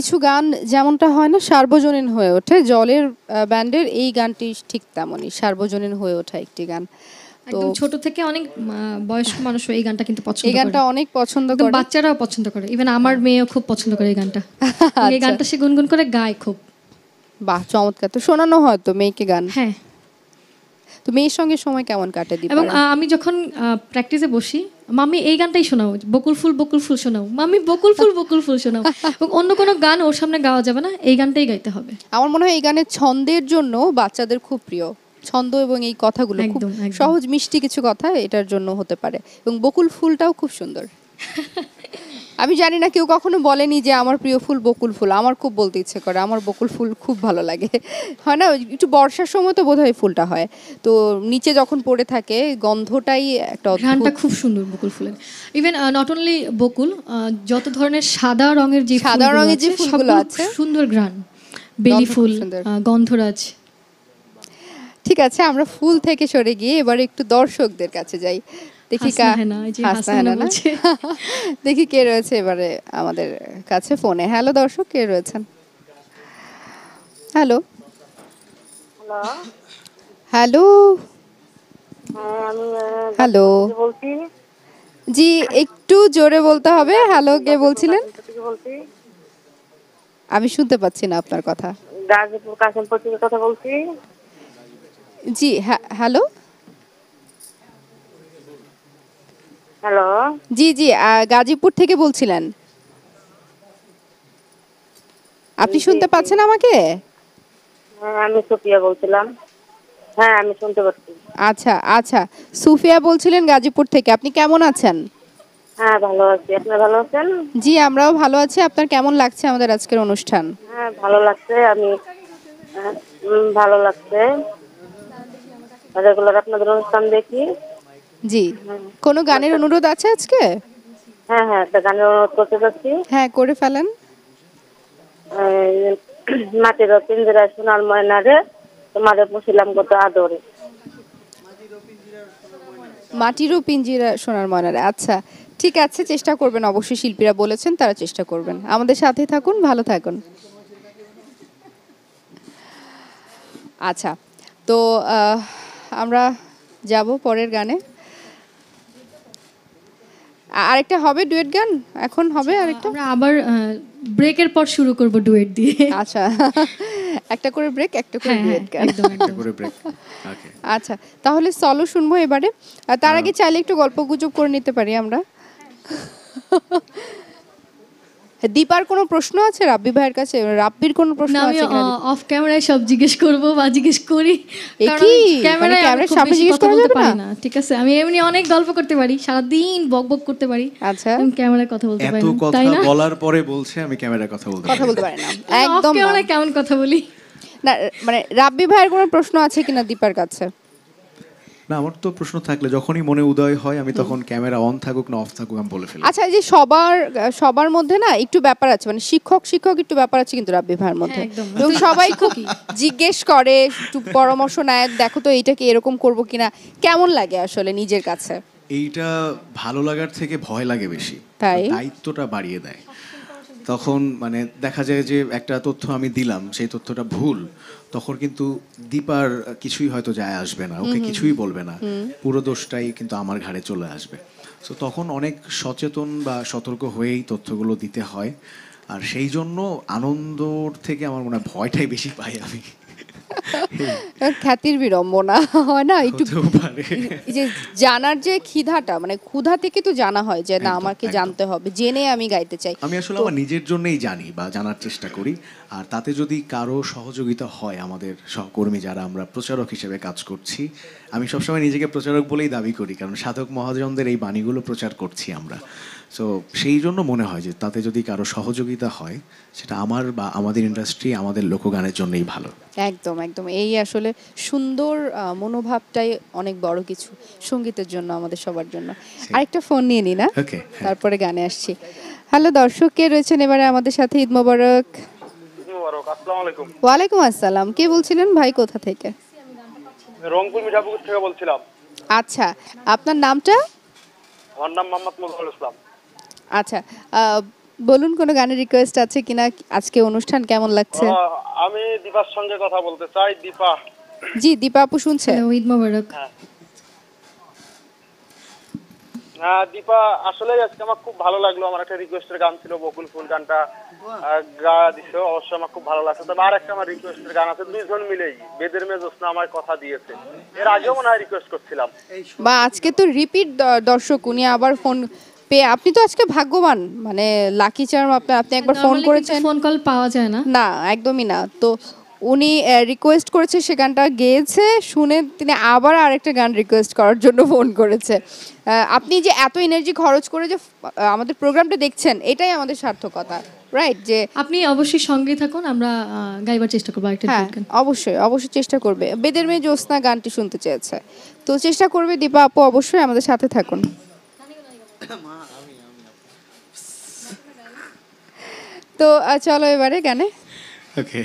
কিছু গান যেমনটা হয় না সার্বজনীন হয়ে ওঠে, জলের ব্যান্ডের এই গানটি ঠিক তেমনই সার্বজনীন হয়ে ওঠা একটি গান। তো একদম ছোট থেকে অনেক বয়স্ক মানুষও এই গানটা কিন্তু পছন্দ করে। এই গানটা অনেক পছন্দ একদম করে, বাচ্চারাও পছন্দ করে, ইভেন আমার মেয়েও খুব পছন্দ করে এই গানটা। এই গানটা সে গুনগুন করে গায় খুব। বাহ, চমৎকার। তো শোনানো হয় তো মেয়েকে গান? হ্যাঁ। তো মেয়ের সঙ্গে সময় কেমন কাটে দীপা? এবং আমি যখন প্র্যাকটিসে বসি, মাম্মি এই গানটাই শোনাও, বকুল ফুল শোনাও, মাম্মি বকুল ফুল শোনাও। এবং অন্য কোনো গান ওর সামনে গাওয়া যাবে না, এই গানটাই গাইতে হবে। আমার মনে হয় এই গানের ছন্দের জন্য বাচ্চাদের খুব প্রিয়। ছন্দ এবং এই কথাগুলো খুব সহজ মিষ্টি কিছু কথা এটার জন্য হতে পারে। এবং বকুল ফুলটাও খুব সুন্দর। আমি জানি না কেউ কখনো বলেনি যে আমার প্রিয় ফুল বকুল ফুল। আমার খুব বলতে ইচ্ছে করে, আমার বকুল ফুল খুব ভালো লাগে। হয় না, একটু বর্ষার সময় তো বোধহয় ফুলটা হয়, তো নিচে যখন পড়ে থাকে গন্ধটাই একটা ঘ্রাণটা খুব সুন্দর বকুল ফুলের। ইভেন নট অনলি বকুল, যত ধরনের সাদা রঙের যে ফুলগুলো আছে সুন্দর ঘ্রাণ, বেলি ফুল, গন্ধরাজ। ঠিক আছে, আমরা ফুল থেকে সরে গিয়ে এবারে একটু দর্শকদের কাছে যাই। দেখি দেখি কে রয়েছে এবারে আমাদের কাছে ফোনে। হ্যালো দর্শক, কে রয়েছেন? হ্যালো হ্যালো হ্যালো, জি একটু জোরে বলতে হবে। হ্যালো, কে বলছিলেন? আমি শুনতে পাচ্ছি না আপনার কথা। গাজীপুর কাশিমপুর থেকে কথা বলছি। জি হ্যালো। হ্যালো, জি জি, গাজীপুর থেকে বলছিলেন। আপনি শুনতে পাচ্ছেন আমাকে? হ্যাঁ, আমি সুফিয়া বলছিলাম। হ্যাঁ, আমি শুনতে পাচ্ছি। আচ্ছা আচ্ছা, সুফিয়া বলছিলেন গাজীপুর থেকে। আপনি কেমন আছেন? হ্যাঁ, ভালো আছি। আপনি ভালো আছেন? জি, আমরাও ভালো আছি। আপনার কেমন লাগছে আমাদের আজকের অনুষ্ঠান? হ্যাঁ, ভালো লাগছে। ভালো লাগছে। রেগুলার আপনাদের অনুষ্ঠান দেখি। জি, কোনো গানের অনুরোধ আছে আজকে? হ্যাঁ হ্যাঁ, একটা গানের অনুরোধ করতে চাচ্ছি। হ্যাঁ, করে ফেলেন। মাটির পিঞ্জরা সোনার ময়না রে, তোমারে পুষিলাম কত আদরে। মাটিরও পিঞ্জিরা সোনার ময়না রে। আচ্ছা ঠিক আছে, চেষ্টা করবেন। অবশ্যই শিল্পীরা বলেছেন, তারা চেষ্টা করবেন। আমাদের সাথে থাকুন, ভালো থাকুন। আচ্ছা, তো আমরা যাব পরের গানে। আরেকটা হবে ডুয়েট গান, এখন হবে আরেকটা। আমরা আবার ব্রেকের পর শুরু করব ডুয়েট দিয়ে। আচ্ছা, একটা করে ব্রেক, একটা করে ডুয়েট গান। একটা করে ব্রেক। ওকে, আচ্ছা তাহলে সলো শুনবো এবারে। তার আগে চাইলে একটু গল্পগুজব করে নিতে পারি আমরা। দীপার কোনো প্রশ্ন আছে রাব্বি ভাইয়ের কাছে? রাব্বির কোনো প্রশ্ন আছে কিনা? আমি অফ ক্যামেরায় সব জিজ্ঞেস করব বা জিজ্ঞেস করি। কি ক্যামেরার সামনে জিজ্ঞেস করা যাবে না? ঠিক আছে, আমি এমনি অনেক গল্প করতে পারি, সারা দিন বকবক করতে পারি। আচ্ছা, আমি ক্যামেরায় কথা বলতে পারি না। এত কথা বলার পরে বলছে আমি ক্যামেরায় কথা বলতে পারি না। একদম অফ ক্যামেরায় কেমন কথা বলি না। মানে রাব্বি ভাইয়ের কোনো প্রশ্ন আছে কিনা দীপার কাছে? না, আমার তো প্রশ্ন থাকলে যখনই মনে উদয় হয় আমি তখন ক্যামেরা অন থাকুক না অফ থাকুক আমি বলে ফেলি। আচ্ছা, এই যে সবার মধ্যে না একটু ব্যাপার আছে, মানে শিক্ষক একটু ব্যাপার আছে কিন্তু রাব্বি ভাইয়ের মধ্যে। এবং সবাই খুব জিজ্ঞেস করে, একটু পরামর্শ নেয়, দেখো তো এইটাকে এরকম করব কিনা। কেমন লাগে আসলে নিজের কাছে? এইটা ভালো লাগার থেকে ভয় লাগে বেশি। তাই দায়িত্বটা বাড়িয়ে দেয়। তখন মানে দেখা যায় যে একটা তথ্য আমি দিলাম, সেই তথ্যটা ভুল, তখন কিন্তু দীপার কিছুই হয়তো যায় আসবে না, ওকে কিছুই বলবে না, পুরো দোষটাই কিন্তু আমার ঘাড়ে চলে আসবে। সো তখন অনেক সচেতন বা সতর্ক হয়েই তথ্যগুলো দিতে হয়। আর সেই জন্য আনন্দর থেকে আমার মনে হয় ভয়টাই বেশি পাই আমি। খ্যাতির বিড়ম্বনা হয় না একটু, যে জানার যে খিদাটা, মানে ক্ষুধা থেকে তো জানা হয় যে না আমাকে জানতে হবে, জেনে আমি গাইতে চাই। আমি আসলে আমার নিজের জন্যই জানি বা জানার চেষ্টা করি। আর তাতে যদি কারো সহযোগিতা হয়, আমাদের সহকর্মী যারা আমরা প্রচারক হিসেবে কাজ করছি, আমি সবসময় নিজেকে প্রচারক বলেই দাবি করি, কারণ সাধক মহাজনদের এই বাণীগুলো প্রচার করছি আমরা। সো সেই জন্য মনে হয় যে তাতে যদি কারো সহযোগিতা হয়, সেটা আমার বা আমাদের ইন্ডাস্ট্রি, আমাদের লোকগানের জন্যই ভালো। একদম একদম, এই আসলে সুন্দর মনোভাবটাই অনেক বড় কিছু সঙ্গীতের জন্য, আমাদের সবার জন্য। আরেকটা ফোন নিয়ে নি না, তারপরে গানে আসছি। হ্যালো দর্শক, কে রয়েছেন এবারে আমাদের সাথে? ঈদ মোবারক। আসসালামু আলাইকুম। ওয়ালাইকুম আসসালাম। কে বলছিলেন ভাই, কোথা থেকে? রংপুর মিঠাপুকুর থেকে বলছিলাম। আচ্ছা, আপনার নামটা? আমার নাম মোহাম্মদ মুজাহিদুল ইসলাম। আচ্ছা, বলুন কোন গানের রিকোয়েস্ট আছে কিনা, আজকে অনুষ্ঠান কেমন লাগছে? আমি দীপার সঙ্গে কথা বলতে চাই। দীপা। জি দীপা আপু শুনছে। ঈদ মোবারক। হ্যাঁ দীপা, আসলে আজকে আমার খুব ভালো লাগলো। আমার একটা রিকোয়েস্টের গান ছিল, বকুল ফুল গানটা গা দিছো, অবশ্যই আমার খুব ভালো লাগছে। তবে আর একটা আমার রিকোয়েস্টের গান আছে, দুইজন মিলেই বেদের মেয়ে জোসনা আমায় কথা দিয়েছে, এর আগেও মনে হয় রিকোয়েস্ট করছিলাম। বা আজকে তো রিপিট দর্শক, উনি আবার ফোন পেয়ে, আপনি তো আজকে ভাগ্যবান, মানে লাকি চার্ম। আপনি একবার ফোন করেছেন, ফোন কল পাওয়া যায় না। না একদমই না। তো উনি রিকোয়েস্ট করেছে, সে গানটা গেয়েছে, শুনে তিনি আবার আরেকটা গান রিকোয়েস্ট করার জন্য ফোন করেছে। আপনি যে এত এনার্জি খরচ করে যে আমাদের প্রোগ্রামটা দেখছেন, এটাই আমাদের সার্থকতা, রাইট? যে আপনি অবশ্যই সঙ্গে থাকুন, আমরা গাইবার চেষ্টা করবো একটা হ্যাঁ অবশ্যই চেষ্টা করবে। বেদের মেয়ে জ্যোৎস্না গানটি শুনতে চেয়েছে, তো চেষ্টা করবে দীপা আপু, অবশ্যই আমাদের সাথে থাকুন। তো চলো এবারে গানে। ওকে,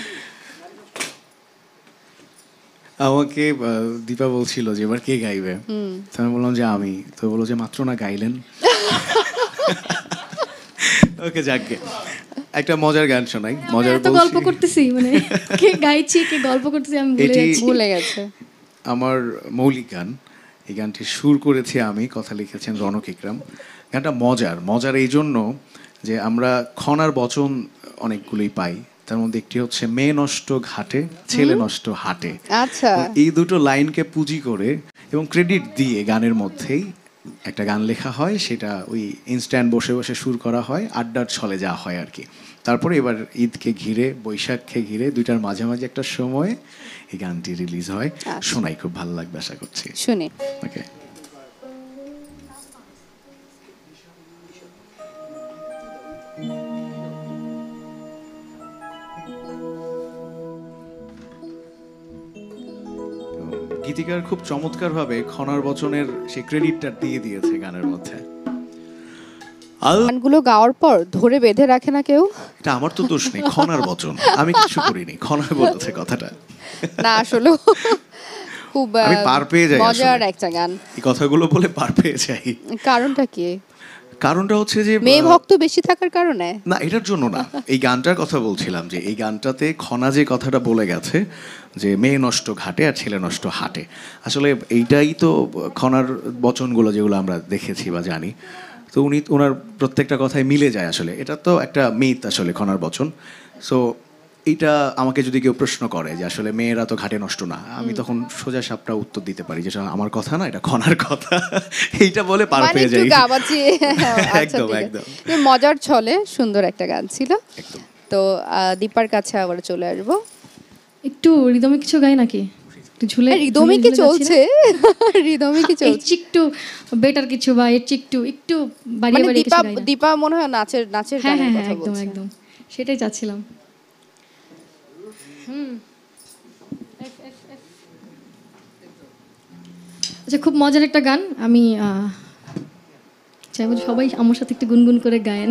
আমাকে দীপা বলছিল যে এবার কে গাইবে, তো আমি বললাম যে আমি। তো বললো যে মাত্র না গাইলেন। ওকে যাকে একটা মজার গান শোনাই। মজার গল্প করতেছি, মানে কে গাইছি কে গল্প করতেছি আমি ভুলে গেছে। আমার মৌলিক গান, এই গানটি সুর করেছি আমি, কথা লিখেছেন রনক ইকরাম। গানটা মজার এই জন্য যে আমরা খনার বচন অনেকগুলোই পাই, তার মধ্যে একটি হচ্ছে মেয়ে নষ্ট ঘাটে ছেলে নষ্ট হাটে। আচ্ছা, এই দুটো লাইনকে পুঁজি করে এবং ক্রেডিট দিয়ে গানের মধ্যেই একটা গান লেখা হয়, সেটা ওই ইনস্ট্যান্ট বসে বসে সুর করা হয়, আড্ডার ছলে যাওয়া হয় আর কি। তারপরে এবার ঈদকে ঘিরে, বৈশাখকে ঘিরে, দুইটার মাঝামাঝি একটা সময় এই গানটি রিলিজ হয়। শোনাই, খুব ভালো লাগবে আশা করছি। শুনি। ওকে। গীতিকার খুব চমৎকারভাবে খনার বচনের সেই ক্রেডিটটা দিয়ে দিয়েছে গানের মধ্যে। গানগুলো গাওয়ার পর ধরে বেঁধে রাখে না কেউ? এটা আমার তো দোষ নেই, খনার বচন, আমি কিছু করিনি, খনায় বলেছে কথাটা। না আসলে খুব আমি পার পেয়ে যাই, মজার একটা গান। এই কথাগুলো বলে পার পেয়ে যাই। কারণটা কি? কারণটা হচ্ছে যে মেয়ে ভক্ত বেশি থাকার কারণে না, এটার জন্য না। এই গানটার কথা বলছিলাম যে এই গানটাতে খনা যে কথাটা বলে গেছে যে মেয়ে নষ্ট ঘাটে আর ছেলে নষ্ট হাটে, আসলে এইটাই তো খনার বচনগুলো যেগুলো আমরা দেখেছি বা জানি। তো ওনার প্রত্যেকটা কথাই মিলে যায় আসলে। এটা তো একটা মিথ আসলে খনার বচন। সো এইটা আমাকে যদি কেউ প্রশ্ন করে যে আসলে মেয়েরা তো ঘাটে নষ্ট না, আমি তখন সোজা সাপটা উত্তর দিতে পারি যে আমার কথা না, এটা খনার কথা। এইটা বলে পার পেয়ে যাই। একদম একদম মজার ছলে সুন্দর একটা গান ছিল। তো দীপার কাছে আবার চলে আসবো। একটু রিদমে কিছু গাই নাকি? একটু ঝুলে রিদমে কি চলছে? রিদমে কি চলছে? একটু বেটার কিছু বা একটু বাড়িয়ে বাড়িয়ে কিছু গাই। দীপা মনে হয় নাচের গানের কথা বলছে। একদম একদম সেটাই চাচ্ছিলাম। আচ্ছা, খুব মজার একটা গান, আমি চাইবো সবাই আমার সাথে একটু গুনগুন করে গায়েন।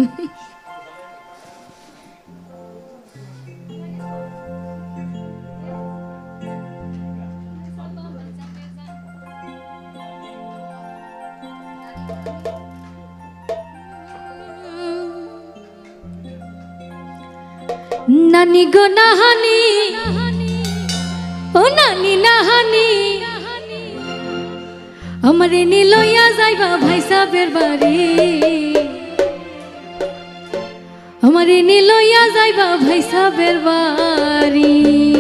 নানি গো নাহানি, ও নানি নাহানি, আমারে নিলইয়া যাইবা ভাই সাহেবের বাড়ি, আমারে নিলইয়া যাইবা ভাই সাহেবের বাড়ি।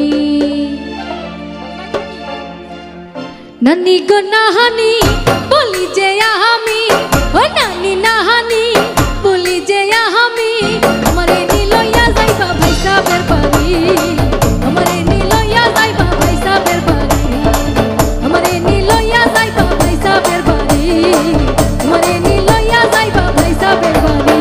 নানি গো নাহানি বলি যে আমি, ও নানি নাহানি বলি যে আমি, আমারে নিলইয়া যাইবা ভাই সাহেবের বাড়ি, আমারে নিলইয়া যাইবা ভাই সাহেবের বাড়ি, আমারে নিলইয়া যাইবা ভাই সাহেবের বাড়ি, আমারে নিলইয়া যাইবা ভাই সাহেবের বাড়ি।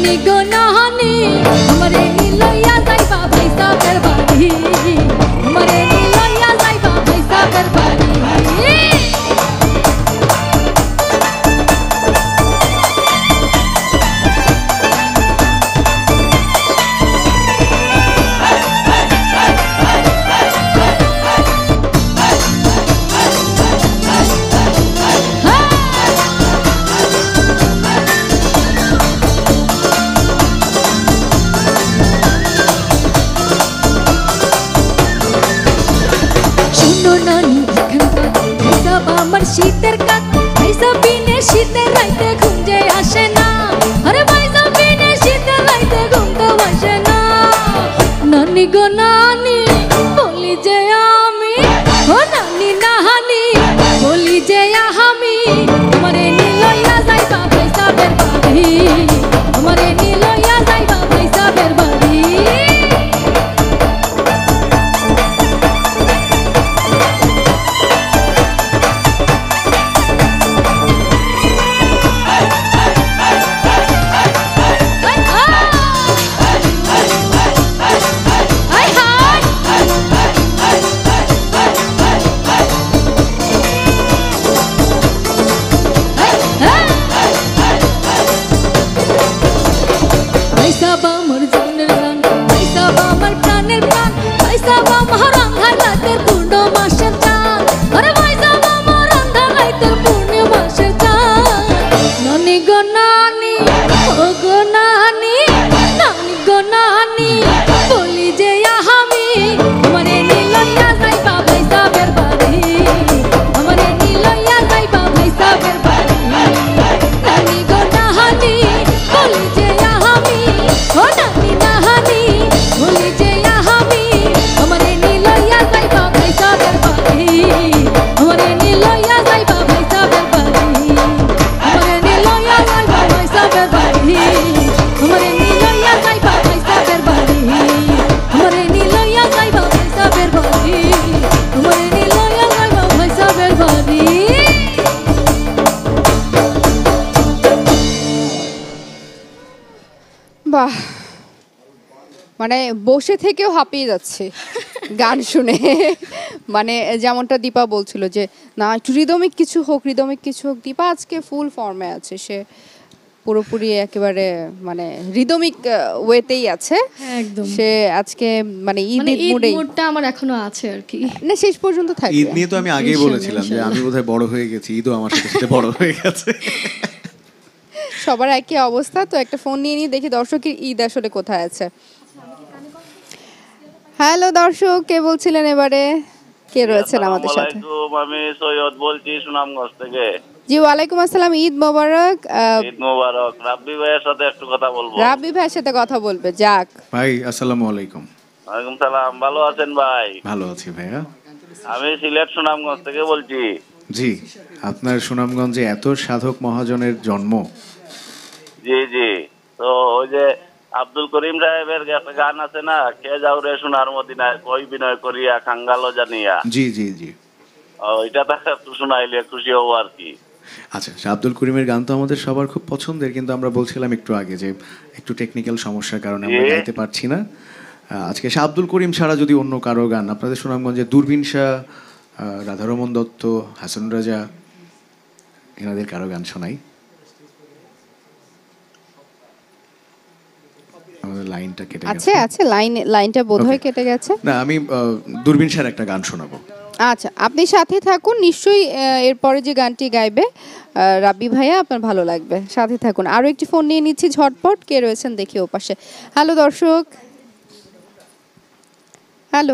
নানি গো নানি আমারে নিলইয়া যাইবা ভাই সাহেবের বাড়ি আমারে নিলইয়া যাইবা ভাই সাহেবের বাড়ি আমার শীতের কাক ভাইসা বিনে শীতের রাইতে ঘুম যে আসে না আরে ভাইসা বিনে শীতের রাইতে ঘুম তো আসে না নানি গো নানি বলি যে আমি ও নানি নাহানি বলি যে আমি আমারে নিলইয়া যাইবা ভাইসা বের বাড়ি আমারে নিলইয়া যাইবা ভাইসা বের বাড়ি বাহ, মানে বসে থেকেও হাঁপিয়ে যাচ্ছে গান শুনে। মানে যেমনটা দীপা বলছিল যে না একটু রিদমিক কিছু হোক, রিদমিক কিছু হোক। দীপা আজকে ফুল ফর্মে আছে, সে পুরোপুরি একেবারে মানে রিদমিক ওয়েতেই আছে একদম। সে আজকে মানে ঈদের মুডটা আমার এখনো আছে আর কি, না শেষ পর্যন্ত থাকবে। ঈদ নিয়ে তো আমি আগেই বলেছিলাম যে আমি বোধহয় বড় হয়ে গেছি, ঈদও আমার সাথে সাথে বড় হয়ে গেছে। সবার একই অবস্থা। তো একটা ফোন নিয়ে নিয়ে দেখি দর্শকের ঈদ আসলে কোথায় আছে। হ্যালো দর্শক, কে বলছিলেন এবারে, কে রয়েছেন আমাদের সাথে? আমি সৈয়দ বলছি সুনামগঞ্জ থেকে। জি ওয়ালাইকুম আসসালাম, ঈদ মোবারক। ঈদ মোবারক। রাব্বি ভাইয়ের সাথে একটু কথা বলবো। রাব্বি ভাইয়ের সাথে কথা বলবে, যাক ভাই। আসসালামু আলাইকুম। ওয়ালাইকুম সালাম, ভালো আছেন ভাই? ভালো আছি ভাইয়া। আমি সিলেট সুনামগঞ্জ থেকে বলছি। জি, আপনার সুনামগঞ্জে এত সাধক মহাজনের জন্ম। জি জি, তো ওই যে আব্দুল করিম সাহেবের একটা গান আছে না, কে যাও রে সোনার মদিনায় কই বিনয় করিয়া খাঙ্গালো জানিয়া। জি জি জি, ওইটা তাকে একটু শোনাইলে খুশি হবো আর কি। আচ্ছা, আব্দুল করিমের গান তো আমাদের সবার খুব পছন্দের, কিন্তু আমরা বলছিলাম একটু আগে যে একটু টেকনিক্যাল সমস্যার কারণে আমরা গাইতে পারছি না আজকে। আব্দুল করিম ছাড়া যদি অন্য কারো গান আপনাদের সুনামগঞ্জে, দূরবীন শাহ, রাধারমন দত্ত, হাসান রাজা, এনাদের কারো গান শোনাই। লাইনটা কেটে গেছে। আছে লাইনটা বোধহয় কেটে গেছে। না, আমি দূরবীন শাহর একটা গান শোনাবো। আচ্ছা, আপনি সাথে থাকুন, নিশ্চয়ই এরপরে যে গানটি গাইবে রাব্বি ভাইয়া আপনার ভালো লাগবে, সাথে থাকুন। আরো একটি ফোন নিয়ে নিচ্ছি ঝটপট, কে রয়েছেন দেখি ওপাশে। হ্যালো দর্শক, হ্যালো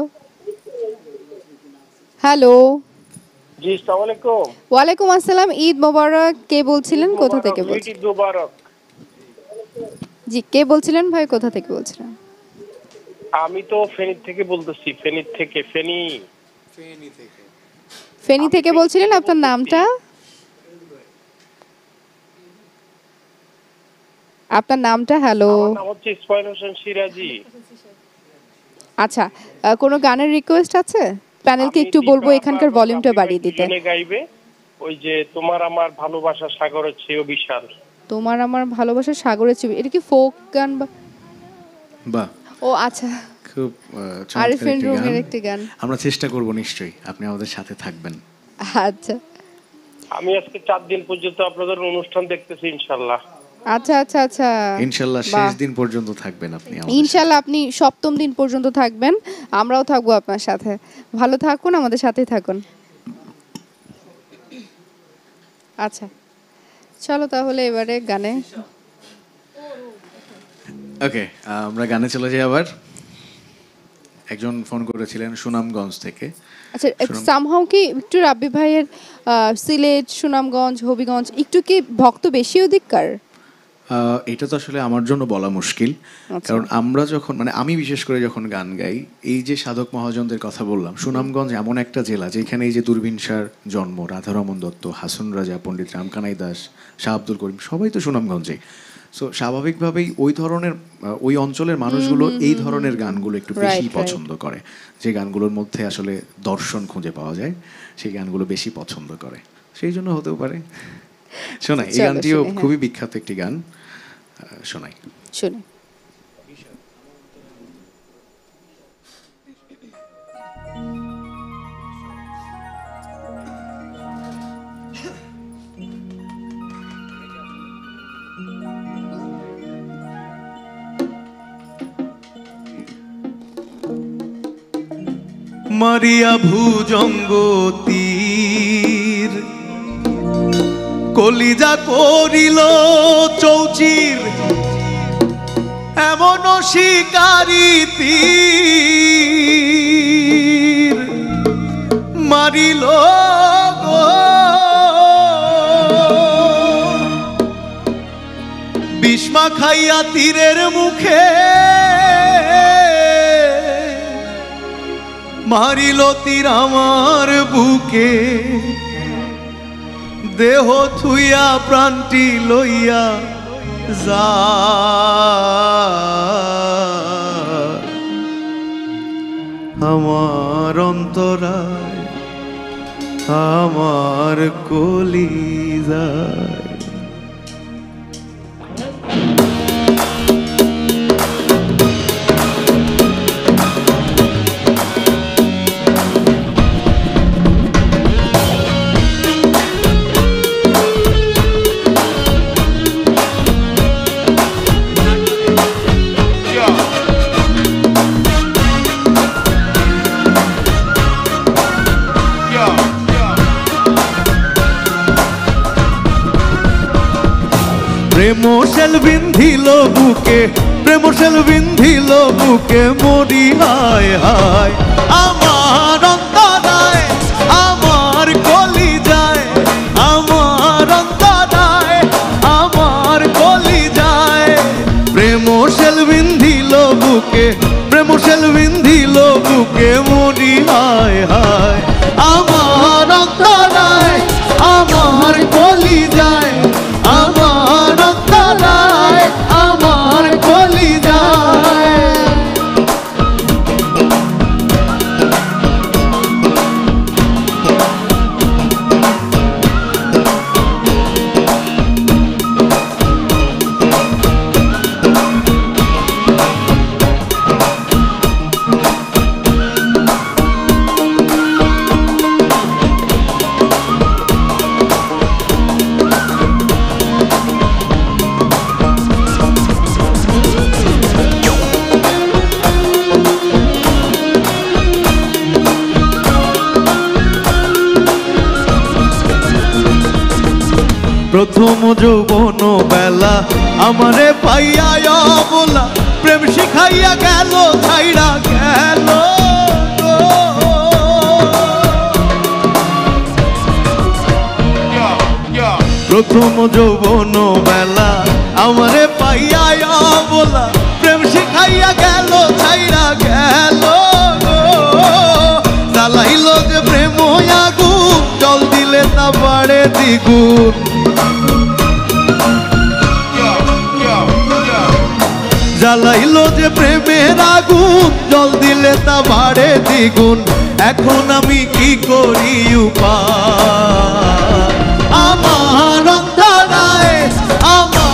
হ্যালো। জি আসসালামু আলাইকুম। ওয়ালাইকুম আসসালাম, ঈদ মোবারক। কে বলছিলেন, কোথা থেকে বলছিলেন? ঈদ মোবারক। জি, কে বলছিলেন ভাই, কোথা থেকে বলছিলেন? আমি তো ফেনী থেকে বলতেছি। ফেনী থেকে বলছিলেন, আপনার নামটা? আপনার নামটা? হ্যালো, আমার নাম হচ্ছে ইসমাইল হোসেন সিরাজি। আচ্ছা, কোনো গানের রিকোয়েস্ট আছে? প্যানেলকে একটু বলবো এখানকার ভলিউমটা বাড়িয়ে দিতে। গাইবে ওই যে তোমার আমার ভালোবাসা সাগরের চেয়েও বিশাল। তোমার আমার ভালোবাসা সাগরের চেয়ে, এটা কি ফোক গান বা? বাহ, ও আচ্ছা, খুব আরিফিন রুমের একটি গান। আমরা চেষ্টা করব নিশ্চয়ই, আপনি আমাদের সাথে থাকবেন। আচ্ছা, আমি আজকে 4 দিন পর্যন্ত আপনাদের অনুষ্ঠান দেখতেছি ইনশাআল্লাহ। আচ্ছা আচ্ছা আচ্ছা, ইনশাআল্লাহ শেষ দিন পর্যন্ত থাকবেন আপনি আমাদের। ইনশাআল্লাহ আপনি সপ্তম দিন পর্যন্ত থাকবেন, আমরাও থাকবো আপনার সাথে। ভালো থাকুন, আমাদের সাথেই থাকুন। আচ্ছা চলো তাহলে এবারে গানে। ওকে, আমরা গানে চলে যাই আবার। একজন ফোন করেছিলেন সুনামগঞ্জ থেকে। আচ্ছা, সামহাও কি একটু রাব্বি ভাইয়ের সিলেট, সুনামগঞ্জ, হবিগঞ্জ একটু কি ভক্ত বেশি অধিককার? এটা তো আসলে আমার জন্য বলা মুশকিল, কারণ আমরা যখন মানে আমি বিশেষ করে যখন গান গাই, এই যে সাধক মহাজনদের কথা বললাম, সুনামগঞ্জ এমন একটা জেলা যেখানে এই যে দূরবীন শাহর জন্ম, রাধারমন দত্ত, হাসন রাজা, পণ্ডিত রামকানাই দাস, শাহ আব্দুল করিম, সবাই তো সুনামগঞ্জে। সো স্বাভাবিকভাবেই ওই ধরনের ওই অঞ্চলের মানুষগুলো এই ধরনের গানগুলো একটু বেশি পছন্দ করে, যে গানগুলোর মধ্যে আসলে দর্শন খুঁজে পাওয়া যায়, সেই গানগুলো বেশি পছন্দ করে, সেই জন্য হতেও পারে। শোনাই, এই গানটিও খুবই বিখ্যাত একটি গান, শোনাই। শুনি। মারিয়া ভুজঙ্গ তীর, কলিজা করিল চৌচির, এমন শিকারি তীর মারিল গো, বিষ্মা খাইয়া তীরের মুখে মারিল তীর আমার বুকে, দেহ থুইয়া প্রাণটি লইয়া যা, আমার অন্তরায় আমার কলিজায়। প্রেমশাল বিন্ধিল বুকে, প্রেমশাল বিন্ধিল বুকে, মরি হায় হায় আমার অন্তরায় আমার কলিজায়, আমার অন্তরায় আমার কলিজায়। প্রেমশাল বিন্ধিল বুকে, প্রেমশাল বিন্ধিল বুকে, মরি হায় হায় আমার অন্তরায় আমার কলিজায়, আমার অন্তরায় আমার কলিজায়। প্রথম যৌবন বেলা আমারে পাইয়া অবলা, প্রেম শিখাইয়া গেল ছাইড়া গেল, প্রথম যৌবন বেলা আমারে পাইয়া অবলা, প্রেম শিখাইয়া গেল ছাইড়া গেল, জ্বালাইল যে প্রেম আগুন, জল দিলে তা বাড়ে দ্বিগুণ, জ্বালাইল যে প্রেমের আগুন, জল দিলে তা বাড়ে দ্বিগুণ। এখন আমি কি করি উপায়, আমার অন্তরায় আমার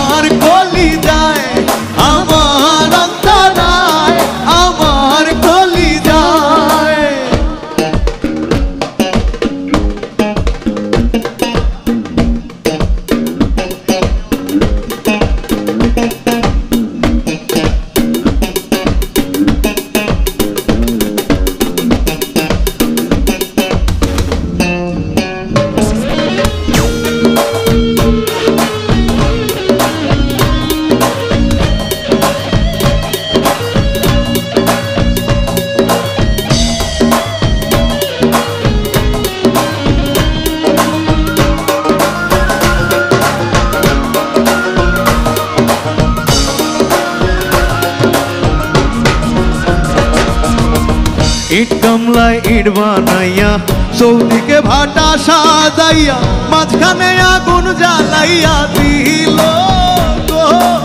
ইট কামলায় ইট বানাইয়া চৌদিকে ভাটা সাজাইয়া মাঝখানে আগুন জ্বালাইয়া দিল গো।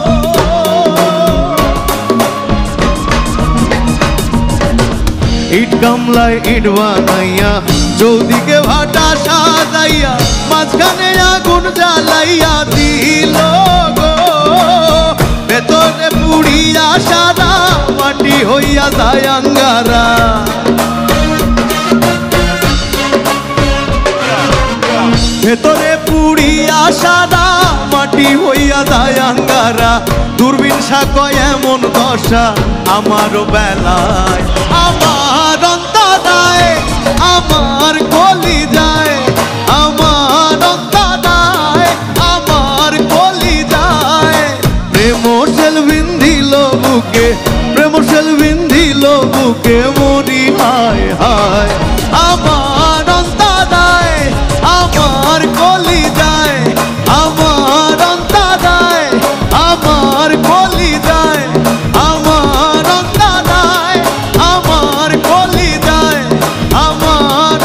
ইট কামলায় ইট বানাইয়া চৌদিকে ভাটা সাজাইয়া মাঝখানে আগুন জ্বালাইয়া দিল গো। ভেতরে পুড়িয়া সাদা মাটি হইয়া যায় আঙ্গারা। ভেতরে পুড়িয়া সাদা মাটি হইয়া যায় আঙ্গারা। দূরবীন সাকয় এমন দশা আমারও বেলায়। আমার অন্তরায় আমার কলি যায়, আমার অন্তরায় আমার কলি যায়। প্রেম সেল বিন্ধিল বুকে, প্রেম সেল বিন্ধিল বুকে মরি হায় হায়। আমার অন্তরায় আমার কলি যায়, আমার অন্তরায় আমার কলি যায়। আমার অন্তরায় আমার কলি যায়, আমার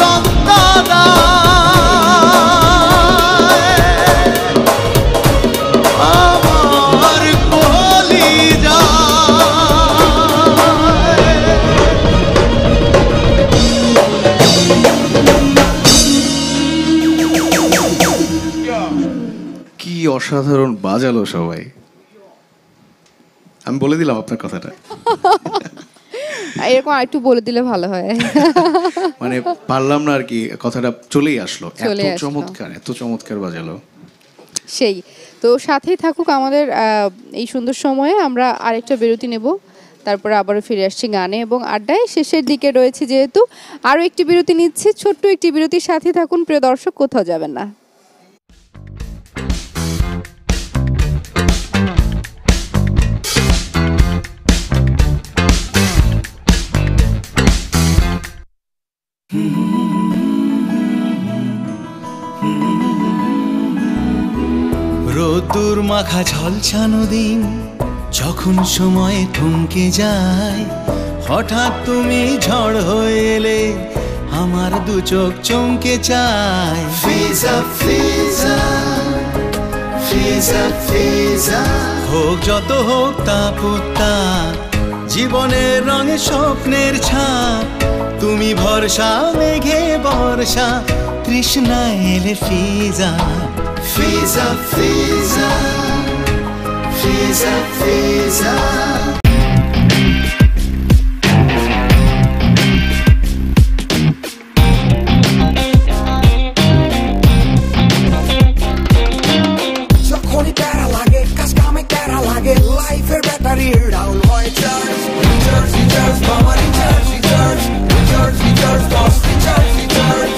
অন্তরায় আমার কলি কি অসাধারণ বাজালো সবাই। আমি বলে দিলাম আপনার কথাটা। এরকম আরেকটু বলে দিলে ভালো হয়। মানে পারলাম না আর কি, কথাটা চলেই আসলো। চলে এত আসলো। চমৎকার, এত চমৎকার বাজালো। সেই তো সাথেই থাকুক আমাদের এই সুন্দর সময়ে। আমরা আরেকটা বিরতি নেব, তারপরে আবারও ফিরে আসছি গানে এবং আড্ডায়। শেষের দিকে রয়েছে যেহেতু, আরও একটি বিরতি নিচ্ছি, ছোট্ট একটি বিরতির সাথে থাকুন প্রিয় দর্শক, কোথাও যাবেন না। রোদ্দুর মাখা ঝলসানো দিন যখন সময় থমকে যায়, হঠাৎ তুমি ঝড় হয়ে এলে আমার দু চোখ চমকে চায়। ফিজা ফিজা ফিজা ফিজা হোক যত হোক তাপতাপ, জীবনের রঙে স্বপ্নের ছাপ। তুমি ভরসা মেঘে বর্ষা, তৃষ্ণা এলে ফিজা ফিজা ফিজা ফিজা ফিজা। যখনই প্যারা লাগে, কাজ কামে প্যারা লাগে, লাইফের ব্যাটারি ডাউন হয় চার্জ। রিচার্জ রিচার্জ বাবা recharge recharge recharge recharge boss recharge recharge.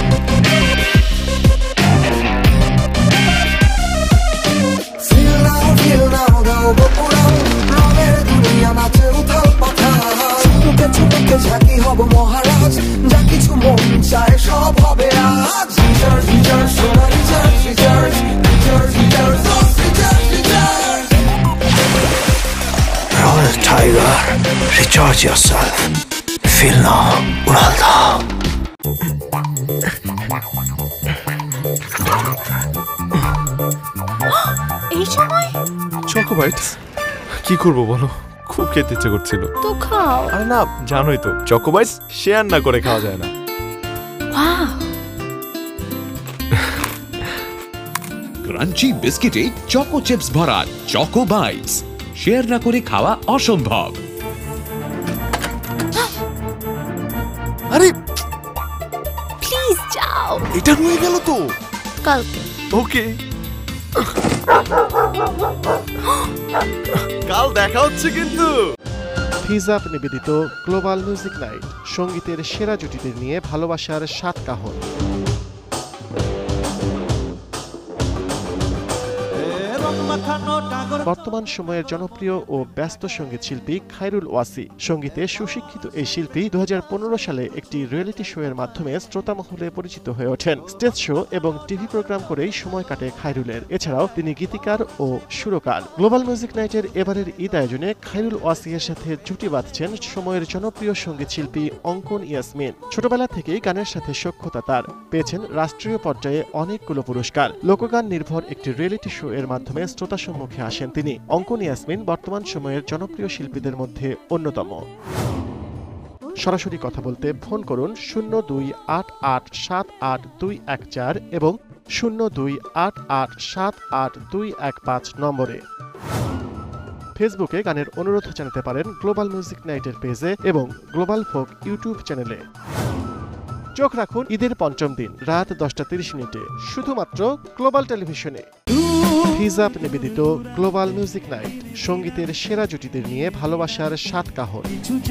Feel now দাও বকুড়াও, রঙের দুনিয়া নাচে উথাল পাথাল। চুমুকে চুমুকে ঝাঁকি হব মহারাজ, যা কিছু মন চায় সব হবে আজ। রিচার্জ রিচার্জ সোনা recharge recharge recharge recharge boss recharge recharge. Royal Tiger, recharge yourself. Feel now, উড়াল দাও। এই সময় চকোবাইট কি করব বলো, খুব খেতে ইচ্ছে করছিল তো খাও। আরে না, জানোই তো চকোবাইট শেয়ার না করে খাওয়া যায় না। ওয়াও, ক্রাঞ্চি বিস্কিটে চকো চিপস ভরা চকো বাইটস, শেয়ার না করে খাওয়া অসম্ভব। আরে প্লিজ যাও। এটা রয়ে গেল তো, কালকে ওকে কাল দেখা হচ্ছে কিন্তু। ফিজাব নিবেদিত গ্লোবাল মিউজিক নাইট, সঙ্গীতের সেরা জুটিদের নিয়ে ভালোবাসার 7 কাহন। রং মাখা বর্তমান সময়ের জনপ্রিয় ও ব্যস্ত সঙ্গীত শিল্পী খায়রুল ওয়াসি। সঙ্গীতে সুশিক্ষিত এই শিল্পী 2015 সালে একটি রিয়েলিটি শো এর মাধ্যমে শ্রোতা মহলে পরিচিত হয়ে ওঠেন। স্টেজ শো এবং টিভি প্রোগ্রাম করেই সময় কাটে খায়রুলের। এছাড়াও তিনি গীতিকার ও সুরকার। গ্লোবাল মিউজিক নাইটের এবারের ঈদ আয়োজনে খায়রুল ওয়াসি এর সাথে জুটি বাঁধছেন সময়ের জনপ্রিয় সঙ্গীত শিল্পী অঙ্কন ইয়াসমিন। ছোটবেলা থেকেই গানের সাথে সখ্যতা তার। পেয়েছেন রাষ্ট্রীয় পর্যায়ে অনেকগুলো পুরস্কার। লোকগান নির্ভর একটি রিয়েলিটি শো এর মাধ্যমে শ্রোতা সম্মুখে আসেন তিনি। অঙ্কন ইয়াসমিন বর্তমান সময়ের জনপ্রিয় শিল্পীদের মধ্যে অন্যতম। সরাসরি কথা বলতে ফোন করুন 0288782214 এবং 0288782215 নম্বরে। ফেসবুকে গানের অনুরোধ জানাতে পারেন গ্লোবাল মিউজিক নাইটের পেজে এবং গ্লোবাল ফোক ইউটিউব চ্যানেলে। চোখ রাখুন ঈদের পঞ্চম দিন রাত 10:30 শুধুমাত্র গ্লোবাল টেলিভিশনে। হিজাব নিবেদিত গ্লোবাল মিউজিক নাইট, সঙ্গীতের সেরা জুটিদের নিয়ে ভালোবাসার 7 কাহন।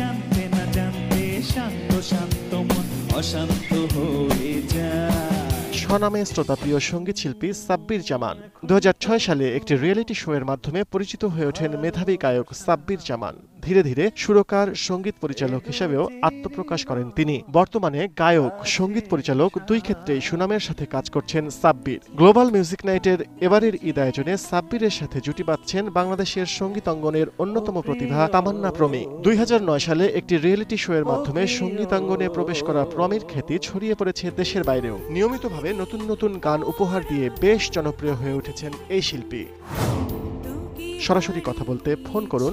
স্বনামে শ্রোতাপ্রিয় সঙ্গীত শিল্পী সাব্বির জামান 2006 সালে একটি রিয়েলিটি শো এর মাধ্যমে পরিচিত হয়ে ওঠেন মেধাবী গায়ক সাব্বির জামান। ধীরে ধীরে সুরকার, সঙ্গীত পরিচালক হিসেবেও আত্মপ্রকাশ করেন তিনি। বর্তমানে গায়ক, সঙ্গীত পরিচালক দুই ক্ষেত্রেই সুনামের সাথে কাজ করছেন সাব্বির। গ্লোবাল মিউজিক নাইটের এবারের ঈদ আয়োজনে সাব্বিরের সাথে জুটি বাঁধছেন বাংলাদেশের সঙ্গীত অঙ্গনের অন্যতম প্রতিভা তামান্না প্রমি। 2009 সালে একটি রিয়েলিটি শো এর মাধ্যমে সঙ্গীতাঙ্গনে প্রবেশ করা প্রমির খ্যাতি ছড়িয়ে পড়েছে দেশের বাইরেও। নিয়মিতভাবে নতুন নতুন গান উপহার দিয়ে বেশ জনপ্রিয় হয়ে উঠেছেন এই শিল্পী। সরাসরি কথা বলতে ফোন করুন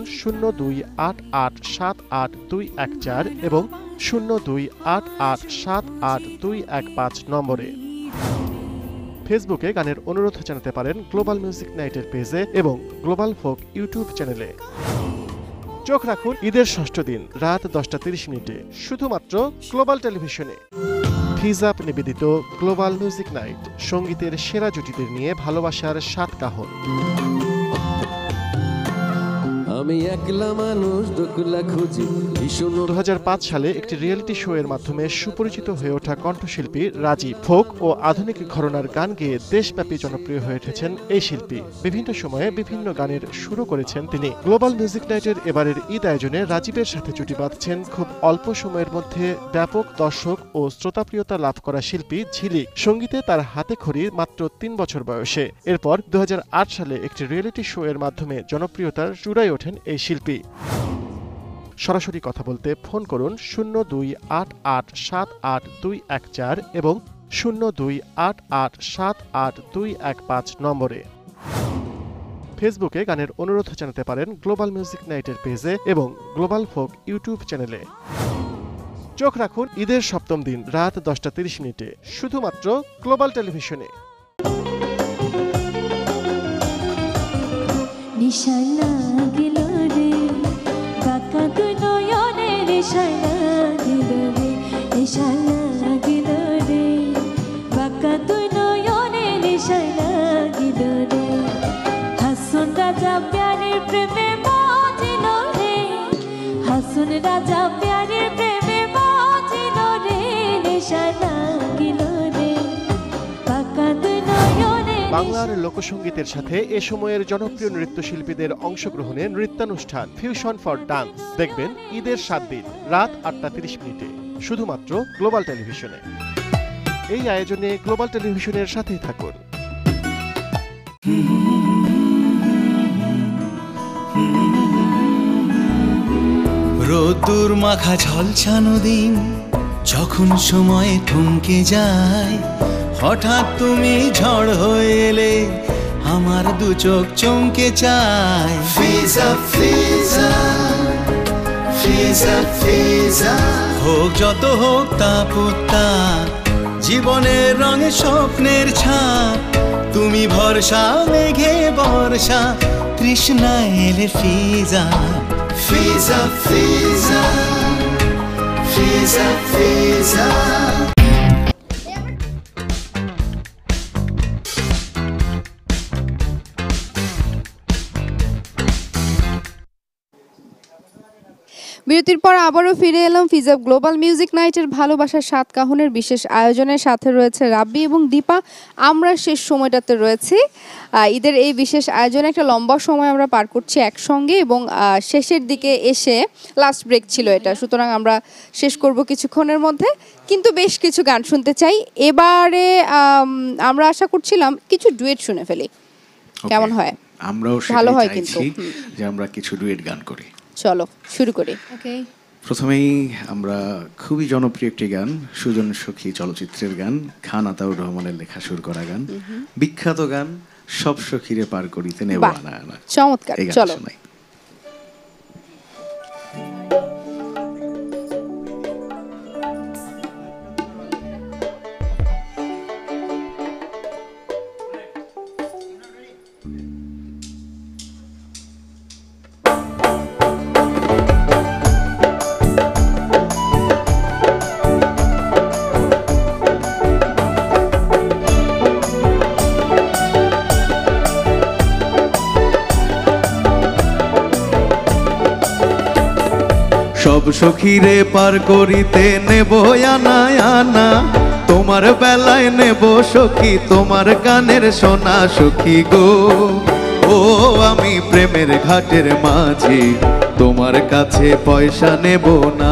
0288782214 এবং 0288782215 নম্বরে। ফেসবুকে গানের অনুরোধ জানাতে পারেন গ্লোবাল মিউজিক নাইটের পেজে এবং গ্লোবাল ফোক ইউটিউব চ্যানেলে। চোখ রাখুন ঈদের 6ষ্ঠ দিন রাত 10:30 শুধুমাত্র গ্লোবাল টেলিভিশনে। হিজাব নিবেদিত গ্লোবাল মিউজিক নাইট, সঙ্গীতের সেরা জুটিদের নিয়ে ভালোবাসার 7 কাহন। আমি একলা মানুষ দোকলা খুঁজি। 2005 সালে একটি রিয়েলিটি শো এর মাধ্যমে সুপরিচিত হয়ে ওঠা কণ্ঠশিল্পী রাজীব ফোক ও আধুনিক ঘরানার গান গেয়ে দেশব্যাপী জনপ্রিয় হয়ে উঠেছেন এই শিল্পী। বিভিন্ন সময়ে বিভিন্ন গানের সুরও করেছেন তিনি। গ্লোবাল মিউজিক নাইটের এবারের ঈদ আয়োজনে রাজীবের সাথে জুটি বাঁধছেন খুব অল্প সময়ের মধ্যে ব্যাপক দর্শক ও শ্রোতাপ্রিয়তা লাভ করা শিল্পী ঝিলিক। সঙ্গীতে তার হাতে খড়ি মাত্র 3 বছর বয়সে। এরপর 2008 সালে একটি রিয়েলিটি শো এর মাধ্যমে জনপ্রিয়তার চূড়ায় ওঠেন এই শিল্পী। সরাসরি কথা বলতে ফোন করুন 0288782214 এবং 0288782215 নম্বরে। ফেসবুকে গানের অনুরোধ জানাতে পারেন গ্লোবাল মিউজিক নাইটের পেজে এবং গ্লোবাল ফোক ইউটিউব চ্যানেলে। চোখ রাখুন ঈদের 7ম দিন রাত 10:30 শুধুমাত্র গ্লোবাল টেলিভিশনে। নিশানা গেল রে বাঁকা দুই নয়নে, নিশানা গেল রে, নিশানা গেল রে বাঁকা দুই নয়নে, নিশানা গেল রে। হাসুন রাজা প্যারের প্রেমে বাজিল রে, হাসুন রাজা প্যারের প্রেমে বাজিল রে, নিশানা গেল রে বাঁকা দুই নয়নে। বাংলার লোকসঙ্গীতের সাথে এ সময়ের জনপ্রিয় নৃত্যশিল্পীদের অংশগ্রহণে নৃত্যানুষ্ঠান ফিউশন ফর ডান্স দেখবেন ঈদের 7 দিন রাত 8:30 শুধুমাত্র গ্লোবাল টেলিভিশনে। এই আয়োজনে গ্লোবাল টেলিভিশনের সাথেই থাকুন। রোদ্দুর মাখা ঝলসানো দিন যখন সময় থমকে যায়, হঠাৎ তুমি ঝড় হয়ে এলে আমার দু চোখ চমকে চায়। ফিজা ফিজা ফিজা ফিজা হোক যত হোক তাপ, জীবনের রঙে স্বপ্নের ছাপ, তুমি ভরসা মেঘে বর্ষা, তৃষ্ণা এলে ফিজা ফিজা ফিজা ফিজা ফিজা। বিরতির পর আবারও ফিরে এলাম ফিজাব গ্লোবাল মিউজিক নাইটের ভালোবাসার 7 কাহনের বিশেষ আয়োজনের সাথে রয়েছে রাব্বি এবং দীপা। আমরা শেষ সময়টাতে রয়েছি ঈদের এই বিশেষ আয়োজনে। একটা লম্বা সময় আমরা পার করছি একসঙ্গে এবং শেষের দিকে এসে লাস্ট ব্রেক ছিল এটা, সুতরাং আমরা শেষ করব কিছুক্ষণের মধ্যে, কিন্তু বেশ কিছু গান শুনতে চাই। এবারে আমরা আশা করছিলাম কিছু ডুয়েট শুনে ফেলি, কেমন হয়? আমরাও ভালো হয় সেটাই কিন্তু চাইছি যে আমরা কিছু ডুয়েট গান করি। চলো শুরু করি। ওকে, প্রথমেই আমরা খুবই জনপ্রিয় একটি গান, সুজন সখী চলচ্চিত্রের গান, খান আতাউর রহমানের লেখা সুর করা গান, বিখ্যাত গান সব সখীরে পার করিতে নেব আনা আনা। চমৎকার, চলো। সব সখীরে পার করিতে নেব আনা আনা, তোমার বেলায় নেব সখী তোমার গানের সোনা সখী গো। ও আমি প্রেমের ঘাটের মাঝি, তোমার কাছে পয়সা নেব না।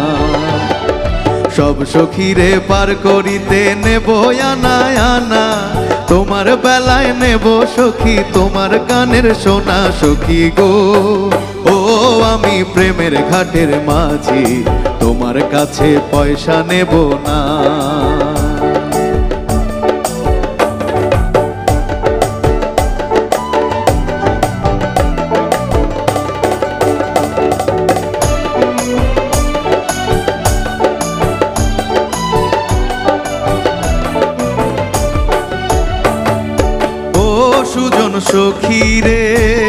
সব সখীরে পার করিতে নেব আনা আনা, তোমার বেলায় নেব সখী তোমার গানের সোনা সখী গো। ও আমি প্রেমের ঘাটের মাঝি, তোমার কাছে পয়সা নেব না। সুজন সখীরে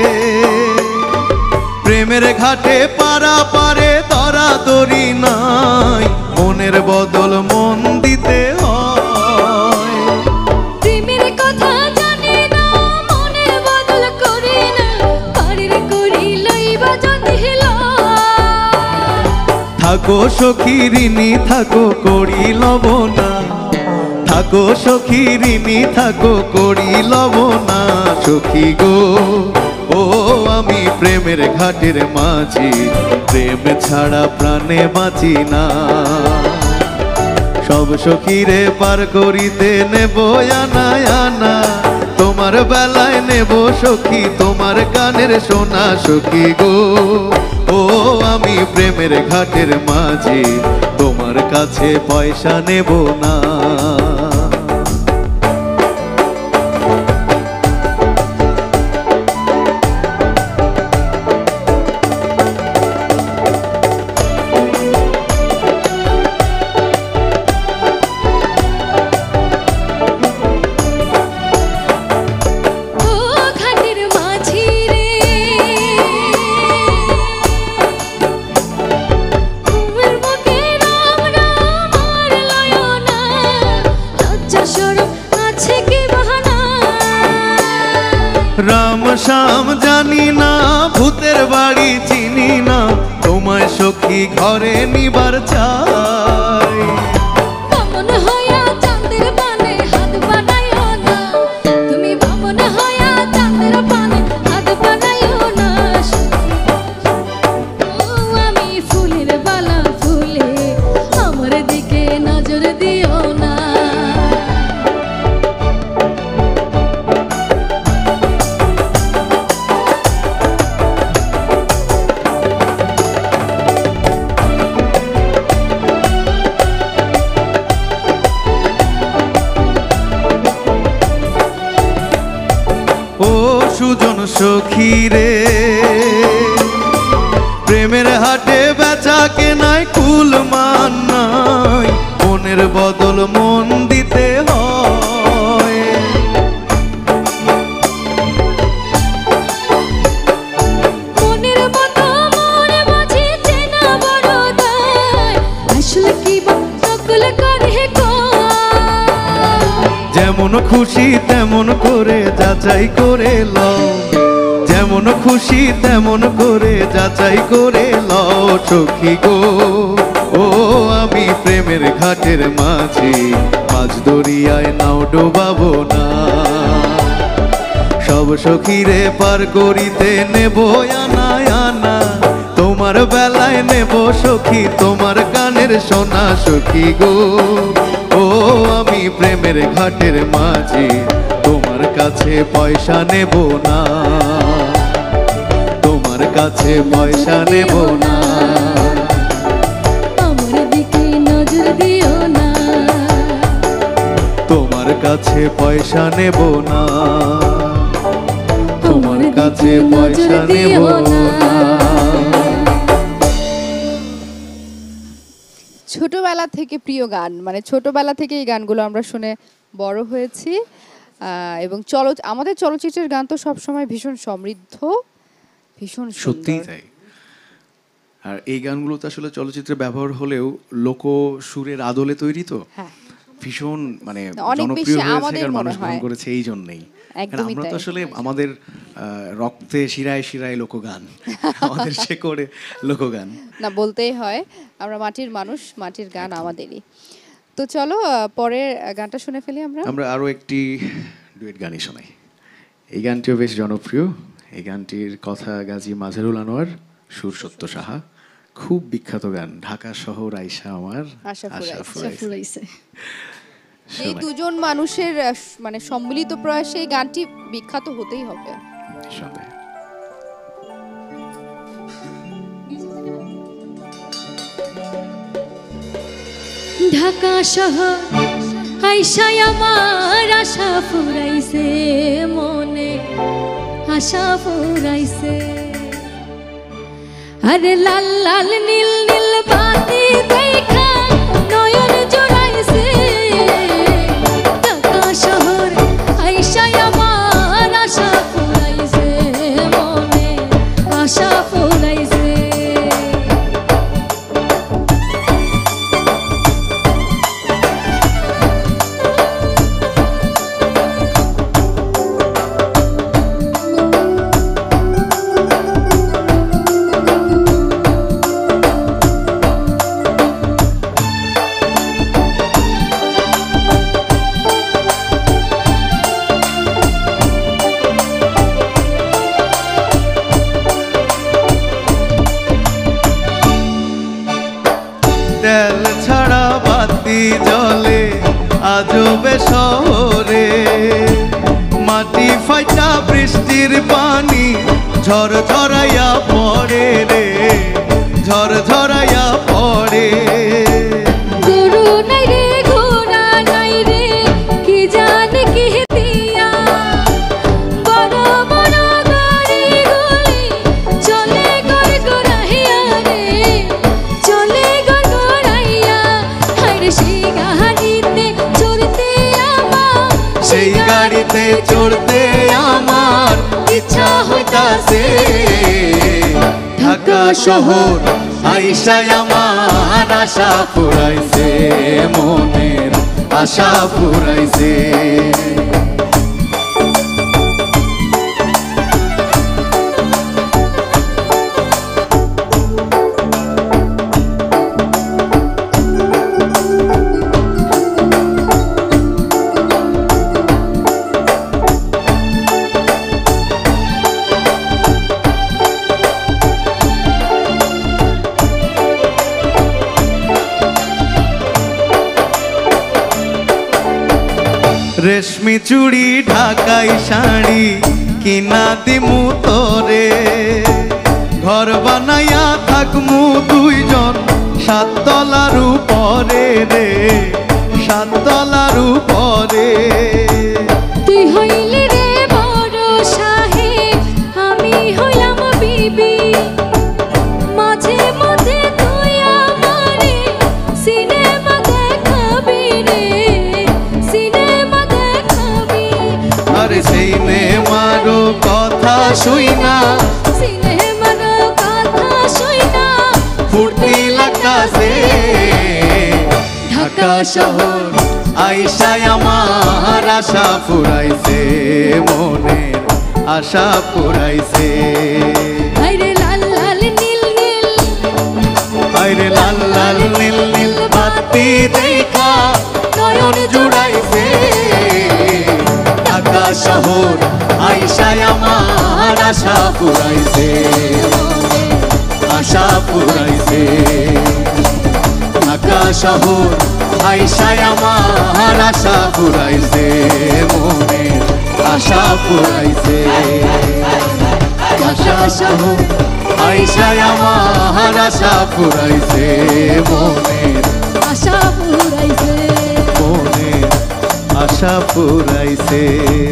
প্রেমের ঘাটে পারা পারে দরাদরি নাই, মনের বদল মন দিতে হয়। প্রেমের কথা জানি না, মনের বদল করি না, পারের করি লইবা যদি থাকো সখী ঋণী থাকো করি লব না, থাকো সখী ঋণী থাকো করি লব না সখী গো। ও আমি প্রেমের ঘাটের মাঝি, প্রেম ছাড়া প্রাণে বাঁচি না। সব সখীরে পার করিতে নেব আনা আনা, তোমার বেলায় নেব সখী তোমার গানের সোনা সখী গো। ও আমি প্রেমের ঘাটের মাঝি, তোমার কাছে পয়সা নেব না। রাম শ্যাম জানি না, ভূতের বাড়ি চিনি না, তোমায় সখী ঘরে নিবার চাই। বামন হইয়া চাঁদের পানে হাত বানাইও না, তুমি বামন হইয়া চাঁদের পানে হাত বানাইও না। ও আমি ফুলের বালা ফুলে আমার দিকে নজর দিও না। সুজন সখীরে প্রেমের হাটে বেচা কেনায় কুল মান নাই, মনের বদল মন দিতে হয়। মনের মতো মন বুঝি চেনা বড় দায়, আসলে কি সকল করে যেমন খুশি তেমন করে যাচাই করে লও, যেমন যেমন খুশি তেমন করে যাচাই করে লও সখী গো। ও আমি প্রেমের ঘাটের মাঝি, মাঝ দরিয়ায় নাও ডোবাবো না। সব সখীরে পার করিতে নেব আনা আনা, তোমার বেলায় নেব সখী তোমার গানের সোনা সখী গো। ও আমি প্রেমের ঘাটের মাঝি, তোমার কাছে পয়সা নেব না, তোমার কাছে পয়সা নেব না। আমার দিকে নজর দিও না, তোমার কাছে পয়সা নেব না, তোমার কাছে পয়সা নেব না। ছোটবেলা থেকে প্রিয় গান, মানে ছোটবেলা থেকে এই গানগুলো আমরা শুনে বড় হয়েছি এবং আমাদের চলচ্চিত্রের গান তো সবসময় ভীষণ সমৃদ্ধ, ভীষণ সত্যিই তাই। আর এই গানগুলো তো আসলে চলচ্চিত্রে ব্যবহার হলেও লোক সুরের আদলে তৈরি, তো ভীষণ মানে জনপ্রিয় হয়েছে আর মানুষ গ্রহণ করেছে এই জন্যই। আমরা তো আসলে আমাদের রক্তে শিরায় শিরায় লোকগান, আমাদের শেকড়ে লোকগান না বলতেই হয়, আমরা মাটির মানুষ, মাটির গান আমাদেরই। তো চলো পরের গানটা শুনে ফেলি। আমরা আরো একটি ডুয়েট গানই শোনাই। এই গানটিও বেশ জনপ্রিয়। এই গানটির কথা গাজী মাজহারুল আনোয়ার, সুর সত্য সাহা। খুব বিখ্যাত গান, ঢাকা শহর আইসা আমার আশা ফুরাইছে। এই দুজন মানুষের মানে সম্মিলিত প্রয়াসে এই গানটি বিখ্যাত হতেই হবে। ঢাকা শহর আইসাই আমার আশা ফুরাইছে, মনে আশা ফুরাইছে। আরে লাল লাল নীল নীল বাতি দেখা নয়ন জোড়াইছে। ঢাকা শহর আইসাই আমার আশা ফুরাইছে, মনে আশা ফুরাইছে। তেল ছাড়া বাতি জ্বলে আজবে শহরে, মাটি ফাইটা বৃষ্টির পানি ঝড় ঝরাইয়া পড়ে রে, ঝড় ঝরাইয়া পড়ে। গরু নাই রে ঘোড়া নাই রে, কি জানে কি দিয়া বড় বড় গাড়ি গুলি চলে গড় গড়াইয়া রে, চলে গড় গড়াইয়া। হায়রে সেই গাড়িতে চড়তে আমার, সেই গাড়িতে চড়তে আমার ইচ্ছা হইতাছে। ঢাকা শহর আইসাই আমার আশা ফুরাইছে, মনের আশা ফুরাইছে। রেশমি চুড়ি ঢাকাই শাড়ি কিনা দিমু তোরে, ঘর বানাইয়া থাকমু দুইজন সাততলার উপরে রে, সাততলার উপরে। তুই হইলি রে বড় সাহেব, আমি হইলাম বিবি। মাঝে মধ্যে তুই আমারে সিনেমা দেখাবি রে, সিনেমা দেখাবি। আরে সিনেমারও কথা শুইনা, সিনেমার কথা শুইনা ফুর্তি লাগতাছে। ঢাকা শহর আইসাই আমার আশা ফুরাইছে, মনের আশা পুরাইছে হায়রে লাল লাল নীল নীল আইরে লাল লাল নীল নীল বাতি দেখা নয়ন জুড়াইছে ঢাকা শহর আইসায় আমার আশা পুরাইছে আশা পুরাইছে ঢাকা শহর আইসায় আমার আশা পুরাইছে মনে আশা পুরাইছে আশা শহর আইসায় আমার আশা পুরাইছে মনে আশা পুরাইছে মনে আশা পুরাইছে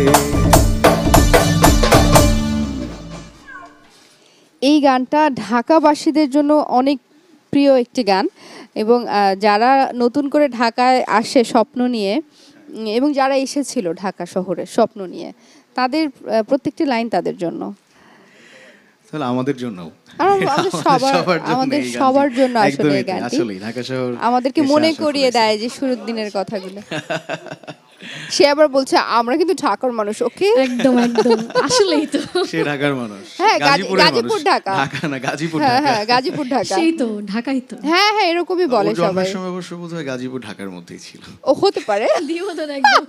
এই গানটা ঢাকাবাসীদের জন্য অনেক প্রিয় একটি গান এবং যারা নতুন করে ঢাকায় আসে স্বপ্ন নিয়ে এবং যারা এসেছিল ঢাকা শহরে স্বপ্ন নিয়ে তাদের প্রত্যেকটি লাইন তাদের জন্য তাহলে আমাদের জন্য আমাদের সবার জন্য আসলে এই গানটি আসলেই ঢাকা শহর আমাদেরকে মনে করিয়ে দেয় যে শুরুর দিনের কথাগুলো সে আবার বলছে আমরা কিন্তু ঢাকার মানুষ ওকে একদম একদম আসলেই তো সে ঢাকার মানুষ হ্যাঁ গাজীপুর ঢাকা ঢাকা না গাজীপুর হ্যাঁ ঢাকা হ্যাঁ গাজীপুর ঢাকা সেই তো ঢাকাই তো হ্যাঁ হ্যাঁ এরকমই বলে সবাই জন্মের সময় অবশ্য বোধহয় গাজীপুর ঢাকার মধ্যেই ছিল ও হতে পারে দিওদন একদম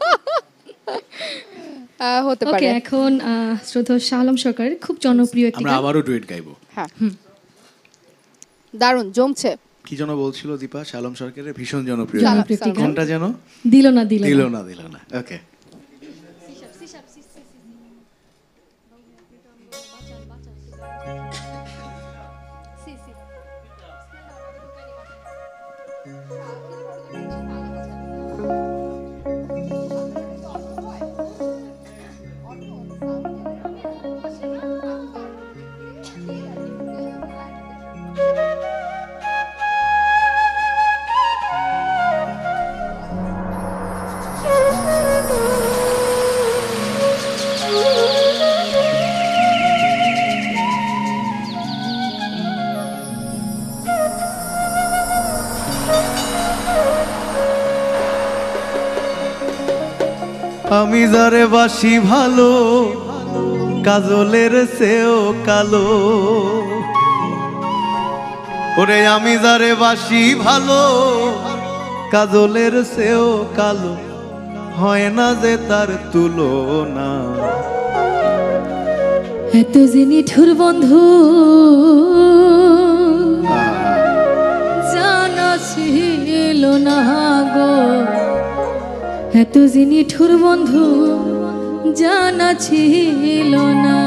হতে পারে ওকে এখন শ্রদ্ধেয় শাহ আলম সরকারের খুব জনপ্রিয় একটি আমরা গান আবারও ডুয়েট গাইবো হ্যাঁ দারুণ জমছে কি যেন বলছিল দীপা শালম সরকারের ভীষণ জনপ্রিয় একটি গান কোনটা যেন দিল না ওকে আমি যারে বাসি ভালো কাজলের চেয়েও কালো ওরে আমি যারে বাসি ভালো কাজলের চেয়েও কালো হয় না যে তার তুলনা এত যিনি ঠুর বন্ধু জানা ছিল না গো এত যিনি ঠুর বন্ধু জানা ছিল না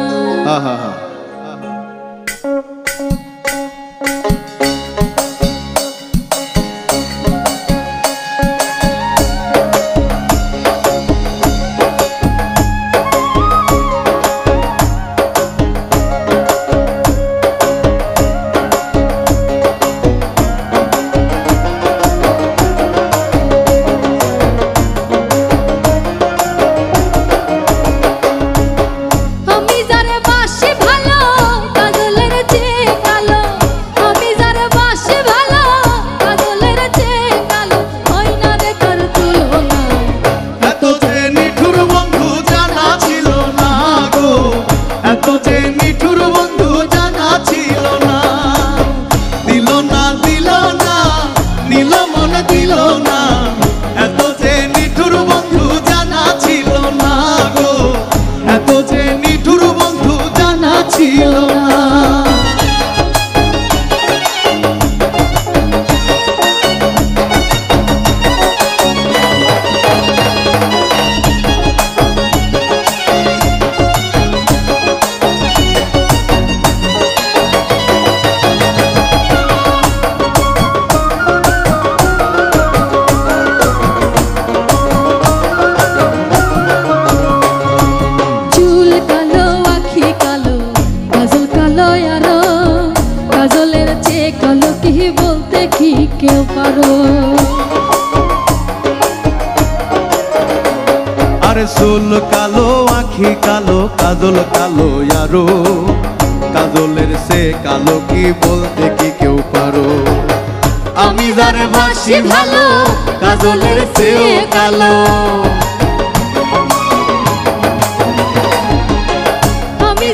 চুল কালো আখি কালো কাজল কালো আরো কাজলের সে কালো কি বলতে কি কেউ পারো আমি যারে বাসি ভালো কাজলের চেয়েও কালো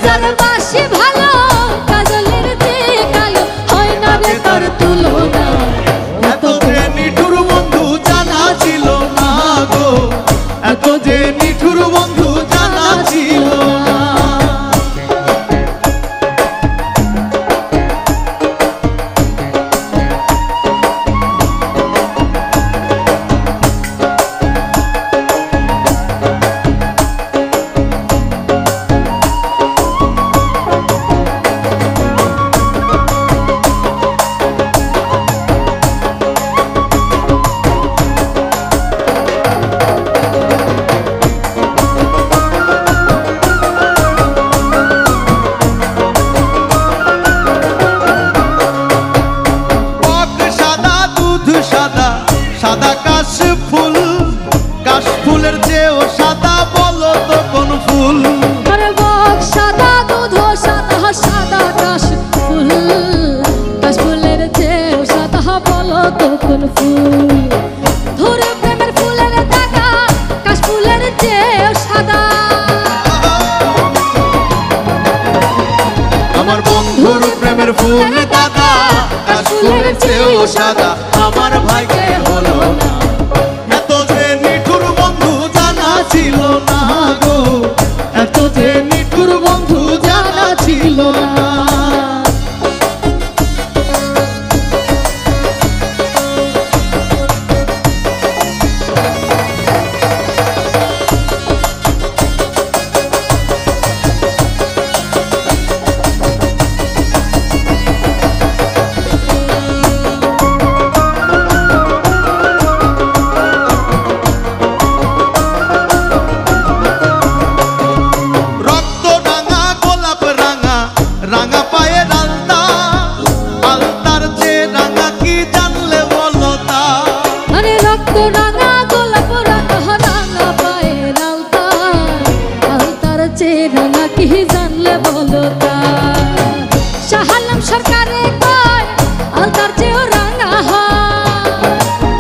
যারে বাসি ভালো কাজলের চেয়ে কালো হয় না রে তার তুলনা এত যে নিঠুর বন্ধু জানা ছিল না গো, এত যে নিঠুর বন্ধু জানা ছিল না। সাদা কাশ ফুল, কাশ ফুলের চেয়েও সাদা বলো তো কোন ফুল? আরে বক সাদা দুধ সাদা সাদা কাশ ফুল, কাশ ফুলের চেয়েও সাদা বলো তো কোন ফুল? ধরে প্রেমের ফুলের দাগা কাশ ফুলের চেয়েও সাদা। আমার বন্ধুর প্রেমের ফুল দাদা কাশ ফুলের চেয়েও সাদা, আমার ভাইকে হলো না। এত যে নিঠুর বন্ধু জানা ছিল না গো, এত যে নিঠুর বন্ধু জানা ছিল না। রাঙা পায়ে আলতা, আলতার চেয়ে রাঙা কি জানলে বলো তা? আরে রক্ত রাঙা গোলাপ রাঙা রাঙা পায়ে আলতা, আলতার চেয়ে রাঙা কি জানলে বলো তা? শাহ আলম সরকারে কয় আলতার চেয়েও রাঙা হয়।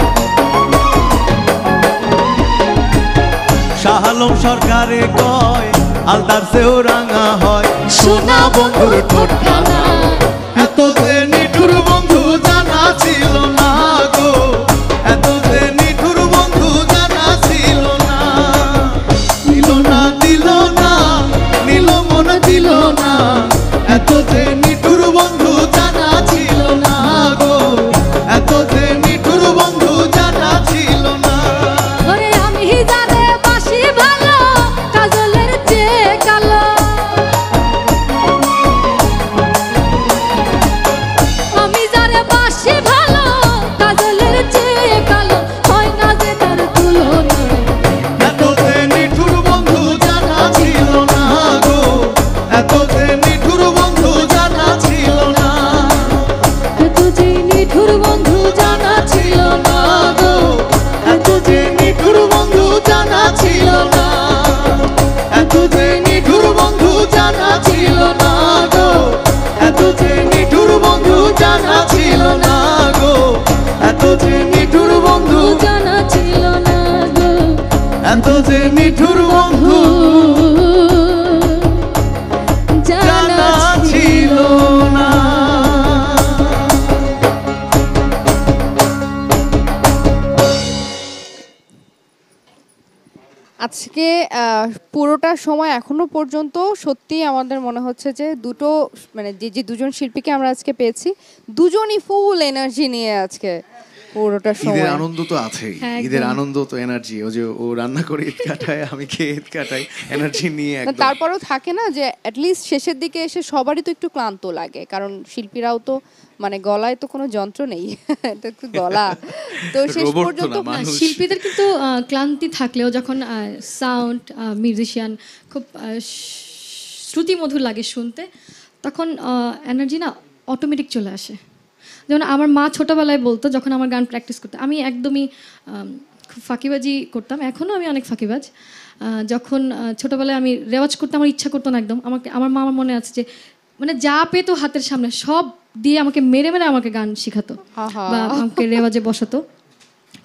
শাহ আলম সরকারে কয় আলতার চেয়েও রাঙা হয়। সোনা বন্ধুর ঠোঁটখানা এত যে নিঠুর বন্ধু জানা ছিল না গো, এত যে নিঠুর বন্ধু জানা ছিল না। দিল না দিল না নিল মন দিল না, এত যে নিঠুর বন্ধু জানা ছিল না গো, এত যে নিঠুর বন্ধু জানা ছিল না। ওরে আমি যারে বাসি ভালো কাজলের চেয়ে কালো, আমি যারে বাসি ভালো কাজলের চেয়ে কালো হয় না যে তার তুলনা। এত যে নিঠুর বন্ধু জানা ছিল না গো, এত যে নিঠুর বন্ধু জানা ছিল না। এত যে নিঠুর বন্ধু জানা ছিল না গো, এত যে নিঠুর বন্ধু জানা ছিল না, এত যে নিঠুর বন্ধু জানা ছিল না গো, এত যে নিঠুর বন্ধু জানা ছিল না গো, এত যে নিঠুর বন্ধু জানা ছিল না গো, এত যে নিঠুর বন্ধু জানা ছিল না। আজকে পুরোটা সময় এখনো পর্যন্ত সত্যি আমাদের মনে হচ্ছে যে দুটো মানে যে দুজন শিল্পীকে আমরা আজকে পেয়েছি দুজনই ফুল এনার্জি নিয়ে আজকে পুরোটা সময়। ঈদের আনন্দ তো আছেই, হ্যাঁ, একদম। ঈদের আনন্দ তো এনার্জি। ও যে ও রান্না করে ঈদ কাটায়, আমি খেয়ে ঈদ কাটাই, এনার্জি নিয়ে না, একদম। তারপরেও থাকে না যে অ্যাটলিস্ট শেষের দিকে এসে সবারই তো একটু ক্লান্ত লাগে, কারণ শিল্পীরাও তো মানে গলায় তো কোনো যন্ত্র নেই, এটা একটু গলা তো শেষ পর্যন্ত শিল্পীদের কিন্তু ক্লান্তি থাকলেও যখন সাউন্ড মিউজিশিয়ান খুব শ্রুতিমধুর লাগে শুনতে, তখন এনার্জি না অটোমেটিক চলে আসে। যেমন আমার মা ছোটোবেলায় বলতো, যখন আমার গান প্র্যাকটিস করতে, আমি একদমই খুব ফাঁকিবাজি করতাম, এখনও আমি অনেক ফাঁকিবাজ। যখন ছোটোবেলায় আমি রেওয়াজ করতে আমার ইচ্ছা করতো না একদম, আমার মা আমার মনে আছে যে মানে যা পেতো হাতের সামনে সব দিয়ে আমাকে মেরে মেরে আমাকে গান শেখাতো বা আমাকে রেওয়াজে বসাতো।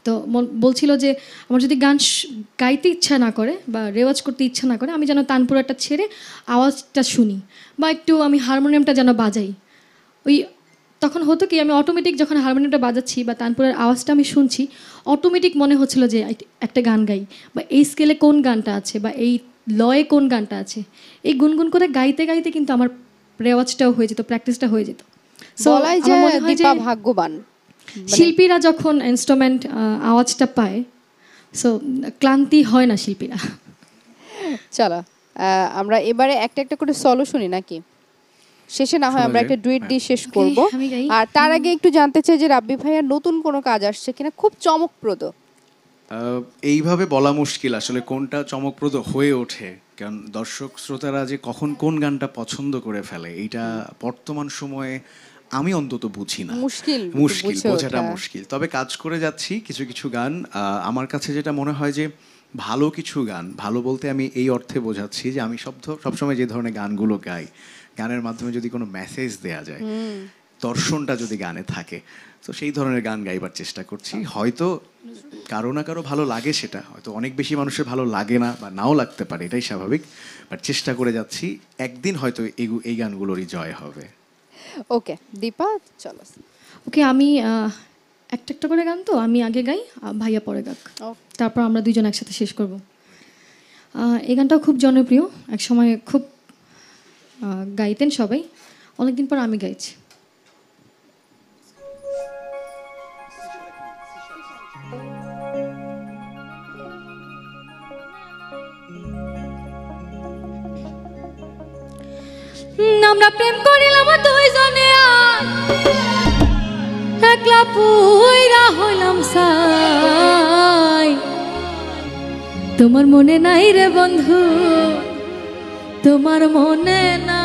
তো বলছিল যে আমার যদি গান গাইতে ইচ্ছা না করে বা রেওয়াজ করতে ইচ্ছা না করে আমি যেন তানপুরাটা ছেড়ে আওয়াজটা শুনি বা একটু আমি হারমোনিয়ামটা যেন বাজাই। ওই তখন হতো কি আমি অটোমেটিক যখন হারমোনিয়ামটা বাজাচ্ছি বা তানপুরের আওয়াজটা আমি শুনছি অটোমেটিক মনে হচ্ছিল যে একটা গান গাই বা এই স্কেলে কোন গানটা আছে বা এই লয়ে কোন গানটা আছে, এই গুনগুন করে গাইতে গাইতে কিন্তু আমার রেওয়াজটাও হয়ে যেত, প্র্যাকটিসটা হয়ে যেত। বলাই যায় দীপা ভাগ্যবান। শিল্পীরা যখন ইনস্ট্রুমেন্ট আওয়াজটা পায় সো ক্লান্তি হয় না শিল্পীরা। চলো আমরা এবারে একটা একটা করে সলো শুনি নাকি? শেষে না হয় আমরা একটা ডুয়েট দিয়ে শেষ করব। আর তার আগে একটু জানতে চাই যে রাব্বি ভাইয়ার নতুন কোনো কাজ আসছে কিনা, খুব চমকপ্রদ। এইভাবে বলা মুশকিল আসলে কোনটা চমকপ্রদ হয়ে ওঠে, কারণ দর্শক শ্রোতারা যে কখন কোন গানটা পছন্দ করে ফেলে এইটা বর্তমান সময়ে আমি অন্তত বুঝি না, মুশকিল বোঝাটা মুশকিল। তবে কাজ করে যাচ্ছি কিছু কিছু গান। আমার কাছে যেটা মনে হয় যে ভালো কিছু গান, ভালো বলতে আমি এই অর্থে বোঝাচ্ছি যে আমি সবসময় যে ধরনের গানগুলো গাই, গানের মাধ্যমে যদি কোনো মেসেজ দেয়া যায়, দর্শনটা যদি গানে থাকে, তো সেই ধরনের গান গাইবার চেষ্টা করছি। হয়তো কারো না কারো ভালো লাগে, সেটা হয়তো অনেক বেশি মানুষের ভালো লাগে না বা নাও লাগতে পারে, এটাই স্বাভাবিক। বাট চেষ্টা করে যাচ্ছি, একদিন হয়তো এই গানগুলোরই জয় হবে। ওকে দীপা চলো। ওকে আমি একটা একটা করে গান তো আমি আগে গাই, ভাইয়া পরে গাক, তারপর আমরা দুইজন একসাথে শেষ করব। এই গানটাও খুব জনপ্রিয়, এক সময় খুব গাইতেন সবাই, অনেকদিন পর আমি গাইছি। আমরা প্রেম করিলাম দুইজনে একলা পুইরা হইলাম সাই, তোমার মনে নাই রে বন্ধু, তোমার মনে না।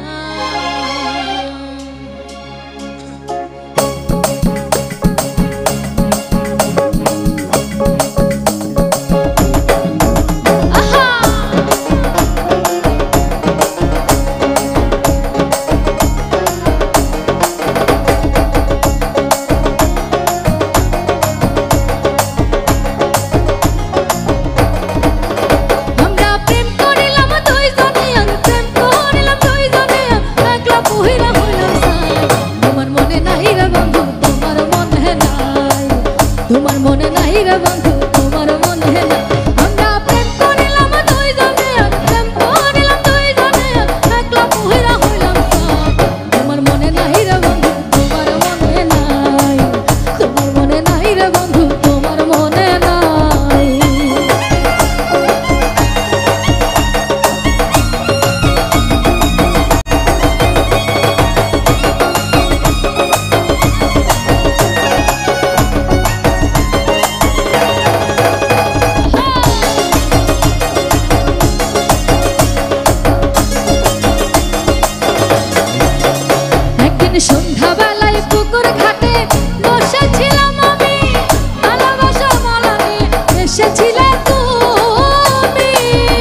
তোমার মনে নাই রে বন্ধু, তোমার মনে না। আমরা প্রেম করিলাম দুইজনে, প্রেম করিলাম দুইজনে, একলা পুহিরা হইলাম সাই। তোমার মনে নাই রে বন্ধু, তোমার মনে নাই, তোমার মনে নাই রে বন্ধু, তোমার মনে নাই। সন্ধ্যাবেলায় পুকুর ঘাটে বসেছিলাম আমি, ভালোবাসা মালা নিয়ে এসেছিলে তুমি।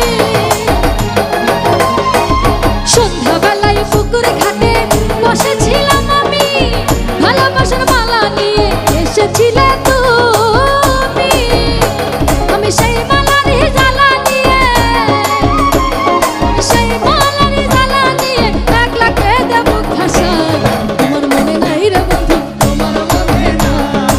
সন্ধ্যাবেলায় পুকুর ঘাটে বসেছিলাম আমি, ভালোবাসার মালা নিয়ে এসেছিলে তুমি। আমি সেই মালারই জ্বালা নিয়ে, সেই মালারই জ্বালা নিয়ে একলা কেঁদে বুক ভাসাই। তোমার মনে নাই রে বন্ধু, তোমার মনে নাই,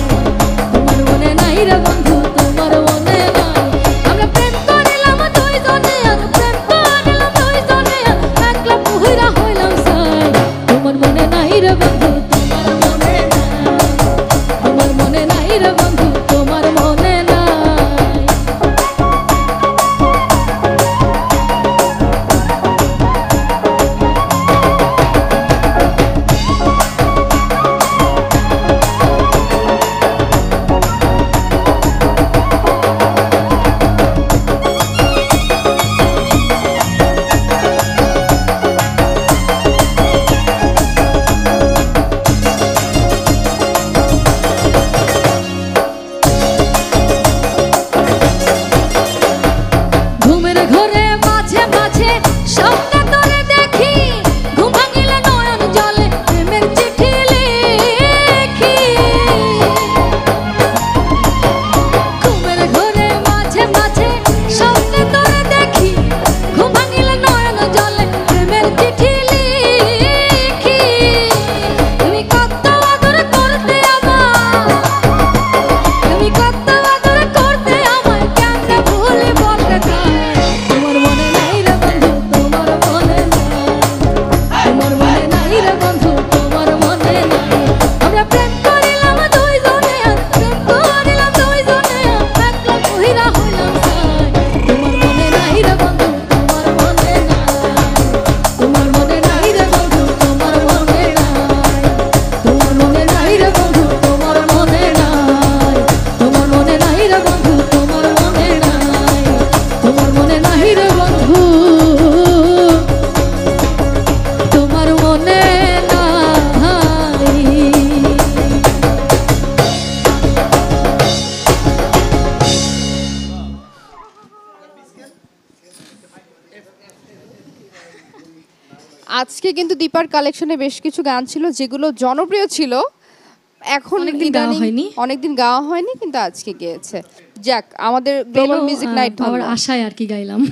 আজকে কিন্তু দীপার কালেকশনে বেশ কিছু গান ছিল যেগুলো জনপ্রিয় ছিল, এখন অনেকদিন গাওয়া হয়নি। অনেকদিন গাওয়া হয়নি, কিন্তু আজকে গিয়েছে। যাক, আমাদের গ্লোবাল মিউজিক নাইট আমার আশায় আর কি গাইলাম।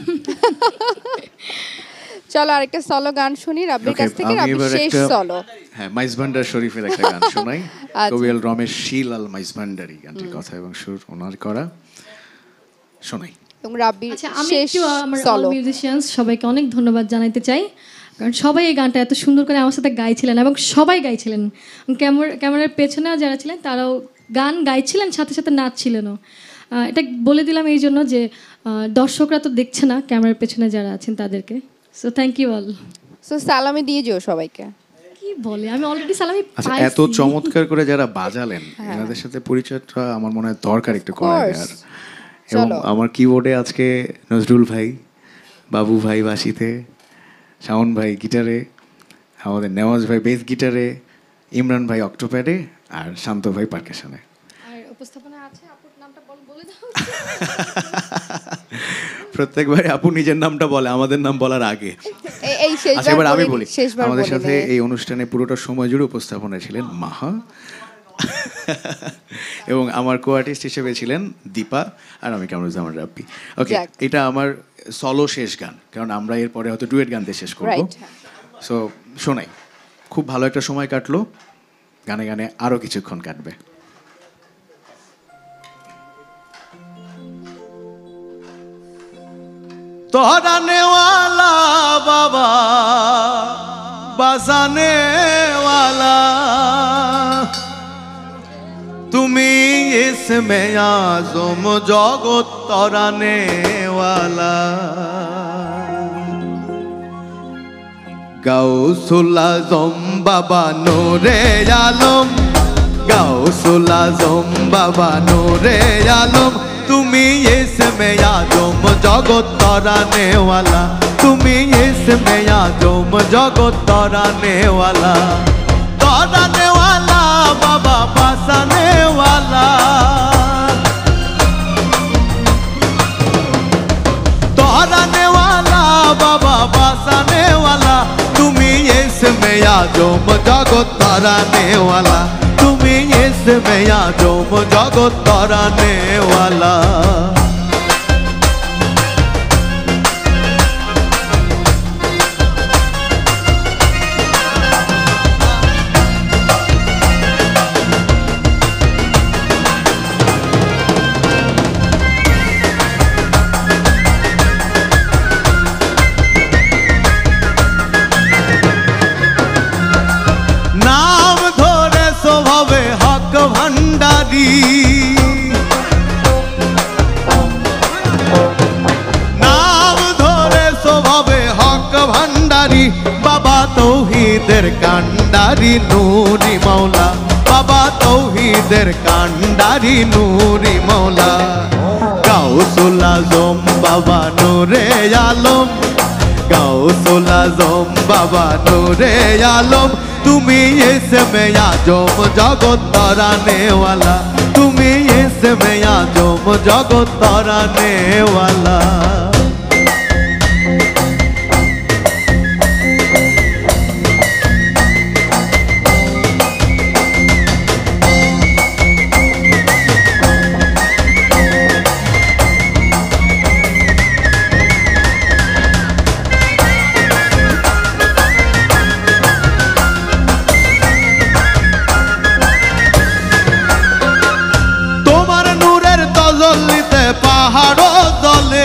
চলো আরেকটা সলো গান শুনি রাব্বির কাছ থেকে। রাব্বি শেষ সলো। হ্যাঁ, মাইজভান্ডার শরীফের একটা গান শোনাই। কবিয়াল রমেশ শীলাল মাইজভান্ডারি গানটির কথা এবং সুর ওনার করা শোনাই। এবং রাব্বির আমি শেষ একটু আমার সলো। মিউজিশিয়ানস সবাইকে অনেক ধন্যবাদ জানাতে চাই, কারণ সবাই এই গানটা এত সুন্দর করে আমার সাথে গাইছিলেন এবং সবাই গাইছিলেন। ক্যামেরার পেছনেও যারা ছিলেন তারাও গান গাইছিলেন, সাথে সাথে নাচছিলেনও। এটা বলে দিলাম এই জন্য যে দর্শকরা তো দেখছে না, ক্যামেরার পেছনে যারা আছেন তাদেরকে। So thank you all. So সালামি দিয়ে যেও সবাইকে। কি বলে, আমি অলরেডি সালামি আচ্ছা, পাইছি। এত চমৎকার করে যারা বাজালেন এনাদের সাথে পরিচয়টা আমার মনে হয় দরকার একটু করা দেওয়ার। এবং আমার কিবোর্ডে আজকে নজরুল ভাই, বাবু ভাই বাঁশিতে, শাওন ভাই গিটারে, আমাদের নেওয়াজ ভাই বেস গিটারে, ইমরান ভাই অক্টোপ্যাডে, আর শান্ত ভাই পারকাশনে। আর উপস্থাপনা আছে, আপুর নামটা বলে দাও। প্রত্যেকবার আপু নিজের নামটা বলে, আমাদের নাম বলার আগে। এই শেষবার আচ্ছা, এবার আমি বলি। শেষবার আমাদের বলে সাথে নে। এই অনুষ্ঠানে পুরোটা সময় জুড়ে উপস্থাপনায় ছিলেন মাহা, এবং আমার কো আর্টিস্ট হিসেবে ছিলেন দীপা, আর আমি কামরুজ্জামান রাব্বি। ওকে, এটা আমার সলো শেষ গান, কারণ আমরা এরপরে হয়তো ডুয়েট গান দিয়ে শেষ করবো। সো শোনাই, খুব ভালো একটা সময় কাটলো, গানে গানে আরো কিছুক্ষণ কাটবে। तोहराने वाला बाबा बसाने वाला তুমি इसमें आज़म जगत तोराने वाला गाउसुल आज़म बाबा नूरे आलम गाउसुल आज़म बाबा नूरे आलम তুমি इसमें आज़म जगत तोराने वाला তুমি इसमें आज़म जगत तोराने वाला बाबा बसाने वाला तोराने वाला बाबा बसाने वाला তুমি इसमें आज़म जगत तोराने वाला তুমি इसमें आज़म जगत तोराने वाला नाम धरे स्वभावे हक भंडारी नाम धरे स्वभावे हक भंडारी बाबा तौहीदेर कांडारी नूरी मौला बाबा तौहीदेर कांडारी नूरी मौला गाउसुल आज़म बाबा नूरे आलम गाउसुल आज़म बाबा नूरे आलम তুমি इसमें आज़म जगत तोराने वाला তুমি इसमें आज़म जगत तोराने वाला তোমার নূরের তজল্লিতে পাহাড় জলে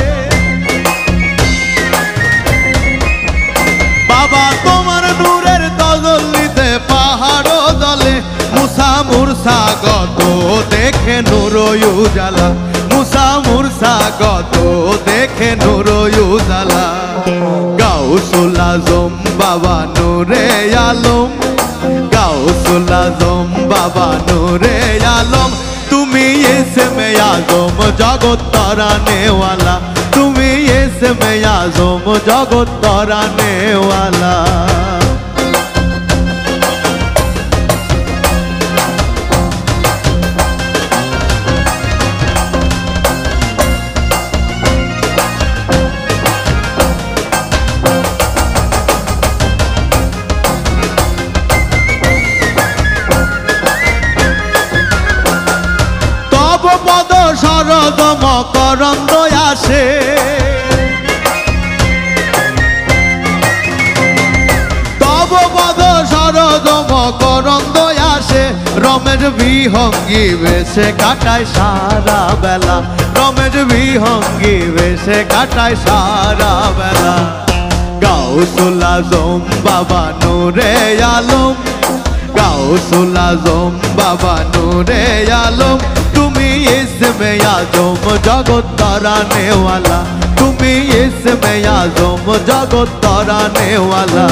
বাবা তোমার নূরের তজল্লিতে পাহাড় জলে মুসা মুরসা গত দেখে নূর উজালা মুসা মুরসা গত দেখে নূর উজালা গাউসুল আজম বাবা নূরে আলম গাউসুল আজম বাবা নূরে আলম তুমি इसमें आज़म जगत तोराने वाला তুমি इसमें आज़म जगत तोराने वाला করন্দ আসে তব পদ সরজম করন্দ আসে রমের বিহঙ্গি বেশে কাটায় সারা বেলা রমের বিহঙ্গি বেশে কাটায় সারা বেলা গাউসুল আজম বাবা নূরে আলম গাউসুল আজম বাবা নূরে আলম তুমি ইসমে আজম জগৎ তরানে ওয়ালা তুমি ইসমে আজম জগৎ তরানে ওয়ালা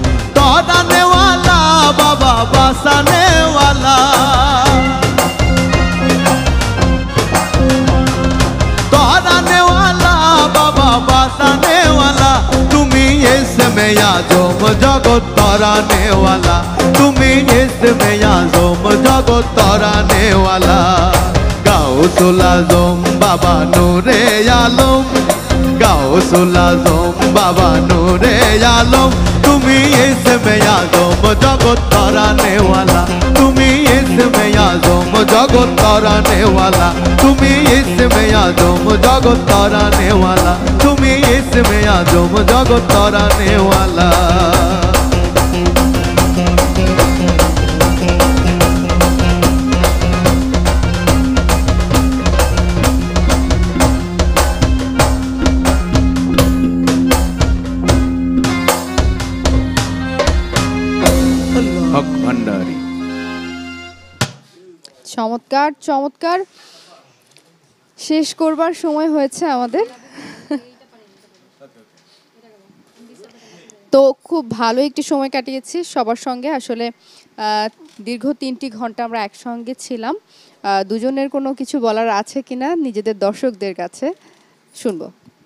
বাবা বাসানে ওয়ালা তরানে ওয়ালা বাবা বাসানে ওয়ালা তুমি ইসমে আজম জগৎ তরানে ওয়ালা তুমি ইসমে আজম জগৎ তরানে ওয়ালা গাউসুল আজম বাবা নূরে আলম গাউসুল আজম বাবা নূরে আলম তুমি ইসমে আজম জগৎ তরানে ওয়ালা তুমি ইসমে আজম জগৎ তরানে ওয়ালা তুমি ইসমে আজম জগৎ তরানে ওয়ালা তুমি ইসমে আজম জগৎ তরানে ওয়ালা চমৎকার চমৎকার শেষ করবার সময় হয়েছে আমাদের তো খুব ভালো একটি সময় কাটিয়েছি সবার সঙ্গে আসলে দীর্ঘ 3টি ঘন্টা আমরা একসঙ্গে ছিলাম দুজনের কোনো কিছু বলার আছে কিনা নিজেদের দর্শকদের কাছে শুনবো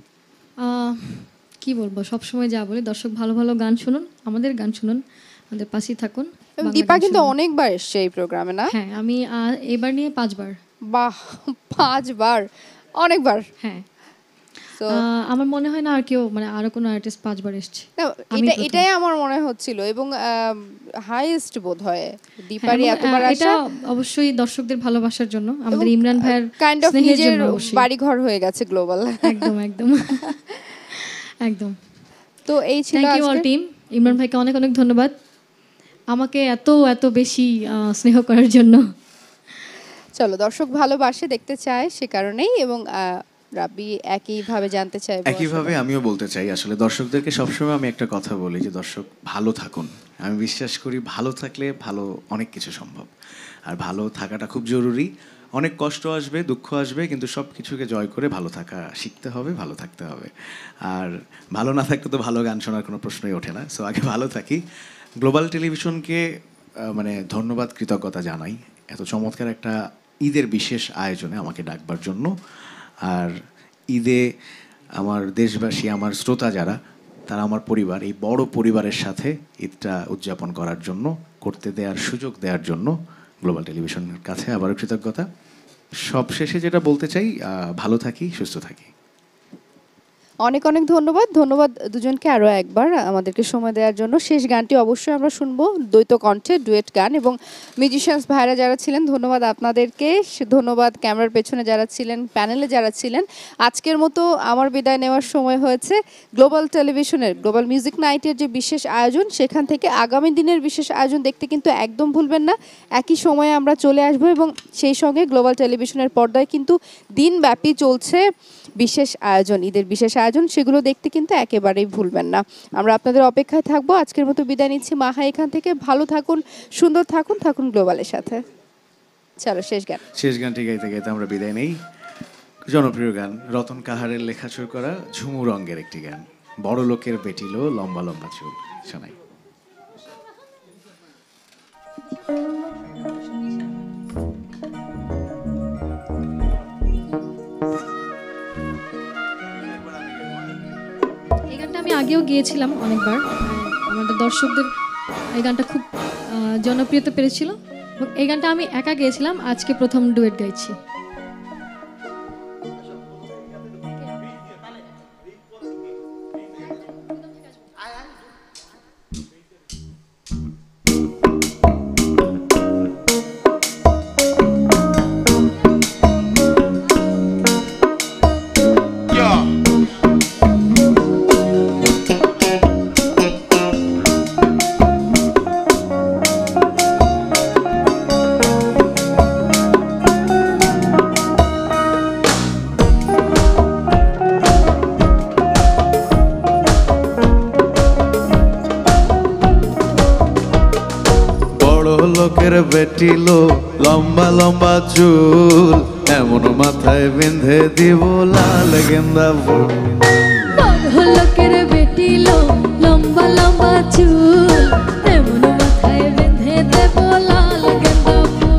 কি বলবো সব সময় যা বলি দর্শক ভালো ভালো গান শুনুন আমাদের গান শুনুন আমাদের পাশেই থাকুন দীপা কিন্তু অনেকবার এসেছে এই প্রোগ্রামে না হ্যাঁ আমি এবার নিয়ে 5 বার বাহ 5 বার অনেকবার হ্যাঁ আমার মনে হয় না আর কেউ মানে আরো কোনো আর্টিস্ট 5 বার এসেছে এটাই আমার মনে হচ্ছিল এবং হাইয়েস্ট বোধহয় দীপারি এতবার আসা এটা অবশ্যই দর্শকদের ভালোবাসার জন্য আমাদের ইমরান ভাইয়ের কাইন্ড অফ নিজের বাড়ি ঘর হয়ে গেছে গ্লোবাল একদম একদম একদম তো এই ছিল thank you all team Imran ভাইকে অনেক অনেক ধন্যবাদ আমাকে এত এত বেশি স্নেহ করার জন্য চলো দর্শক ভালোবাসে দেখতে চায় সে কারণেই এবং রাব্বি একইভাবে জানতে চাই একইভাবে আমিও বলতে চাই আসলে দর্শকদেরকে সবসময় আমি একটা কথা বলি যে দর্শক ভালো থাকুন আমি বিশ্বাস করি ভালো থাকলে ভালো অনেক কিছু সম্ভব আর ভালো থাকাটা খুব জরুরি অনেক কষ্ট আসবে দুঃখ আসবে কিন্তু সব কিছুকে জয় করে ভালো থাকা শিখতে হবে ভালো থাকতে হবে আর ভালো না থাকলে তো ভালো গান শোনার কোনো প্রশ্নই ওঠে না সো আগে ভালো থাকি গ্লোবাল টেলিভিশনকে মানে ধন্যবাদ কৃতজ্ঞতা জানাই এত চমৎকার একটা ঈদের বিশেষ আয়োজনে আমাকে ডাকবার জন্য আর ঈদে আমার দেশবাসী আমার শ্রোতা যারা তারা আমার পরিবার এই বড় পরিবারের সাথে ঈদটা উদযাপন করার জন্য করতে দেওয়ার সুযোগ দেওয়ার জন্য গ্লোবাল টেলিভিশনের কাছে আবারও কৃতজ্ঞতা সবশেষে যেটা বলতে চাই ভালো থাকি সুস্থ থাকি অনেক অনেক ধন্যবাদ দুজনকে আরো একবার আমাদেরকে সময় দেওয়ার জন্য শেষ গানটি অবশ্যই আমরা শুনবো দ্বৈত কণ্ঠে ডুয়েট গান এবং মিউজিশিয়ানস ভাইরা যারা ছিলেন ধন্যবাদ আপনাদেরকে ধন্যবাদ ক্যামেরার পেছনে যারা ছিলেন প্যানেলে যারা ছিলেন আজকের মতো আমার বিদায় নেওয়ার সময় হয়েছে গ্লোবাল টেলিভিশনের গ্লোবাল মিউজিক নাইটের যে বিশেষ আয়োজন সেখান থেকে আগামী দিনের বিশেষ আয়োজন দেখতে কিন্তু একদম ভুলবেন না একই সময়ে আমরা চলে আসবো এবং সেই সঙ্গে গ্লোবাল টেলিভিশনের পর্দায় কিন্তু দিনব্যাপী চলছে বিশেষ আয়োজন ঈদের বিশেষ আয়োজন সেগুলো দেখতে কিন্তু একেবারেই ভুলবেন না আমরা আপনাদের অপেক্ষায় থাকবো আজকের মতো বিদায় নিচ্ছি মাহা এখান থেকে ভালো থাকুন সুন্দর থাকুন গ্লোবালের সাথে চলো শেষ গানটি গাইতে গাইতে আমরা বিদায় নেই জনপ্রিয় গান রতন কাহারের লেখা সুর করা ঝুমু রঙের একটি গান বড় লোকের বেটিলো লম্বা লম্বা চুল শোনাই আমি আগেও গিয়েছিলাম অনেকবার আমাদের দর্শকদের এই গানটা খুব জনপ্রিয়তা পেয়েছিল এবং এই গানটা আমি একা গেয়েছিলাম আজকে প্রথম ডুয়েট গাইছি বড় লোকের বেটিল লম্বা লম্বা চুল এমন মাথায় বেঁধে দিব লাল গেন্দা ফুল বড় লোকের বেটিল লম্বা লম্বা চুল এমন মাথায় বেঁধে দেব লাল গেন্দা ফুল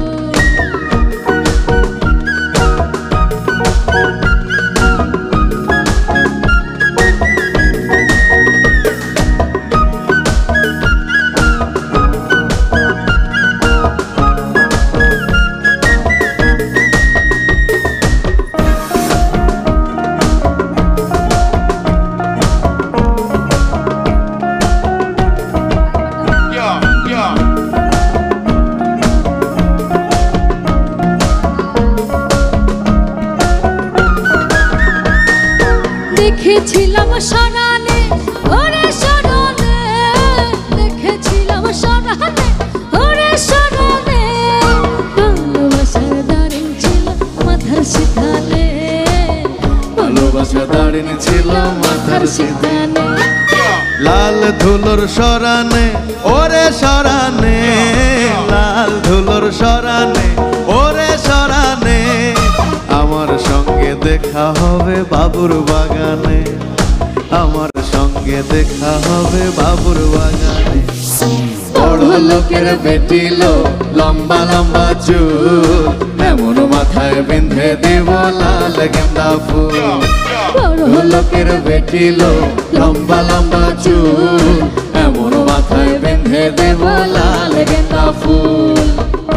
দেখেছিলাম সরানে ওরে সরানে দেখেছিলাম সরানে ওরে সরানে ভালোবাসার দারিন ছিল মাথার সিধানে ভালোবাসা দাঁড়িন ছিল মাথার সিধানে লাল ধুলোর সরানে ওরে সরানে লাল ধুলোর সরানে ওরে সরানে আমার সঙ্গে দেখা হবে বাবুর বাগানে আমার সঙ্গে দেখা হবে বাবুর বাগানে বড় লোকের বেটিল লম্বা লম্বা চুল এমন মাথায় বেঁধে দেব লাল গেন্দা ফুল বড় লোকের বেটিল লম্বা লম্বা চুল এমন মাথায় বেঁধে দেব লাল গেন্দা ফুল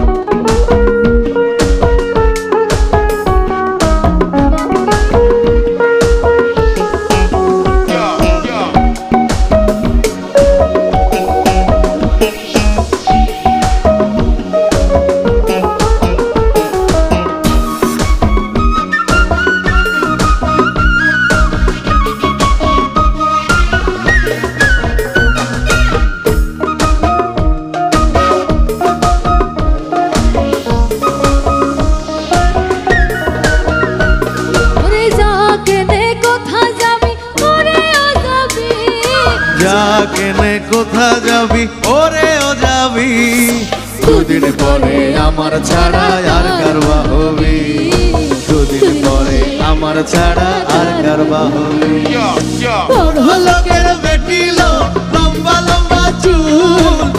কেনে কোথা যাবি ওরে ও যাবি দুদিন পরে আমার ছাড়া আর কারবা হবি দুদিন পরে আমার ছাড়া আর কারবা হবি বড় লোকের বেটিল লম্বা লম্বা চুল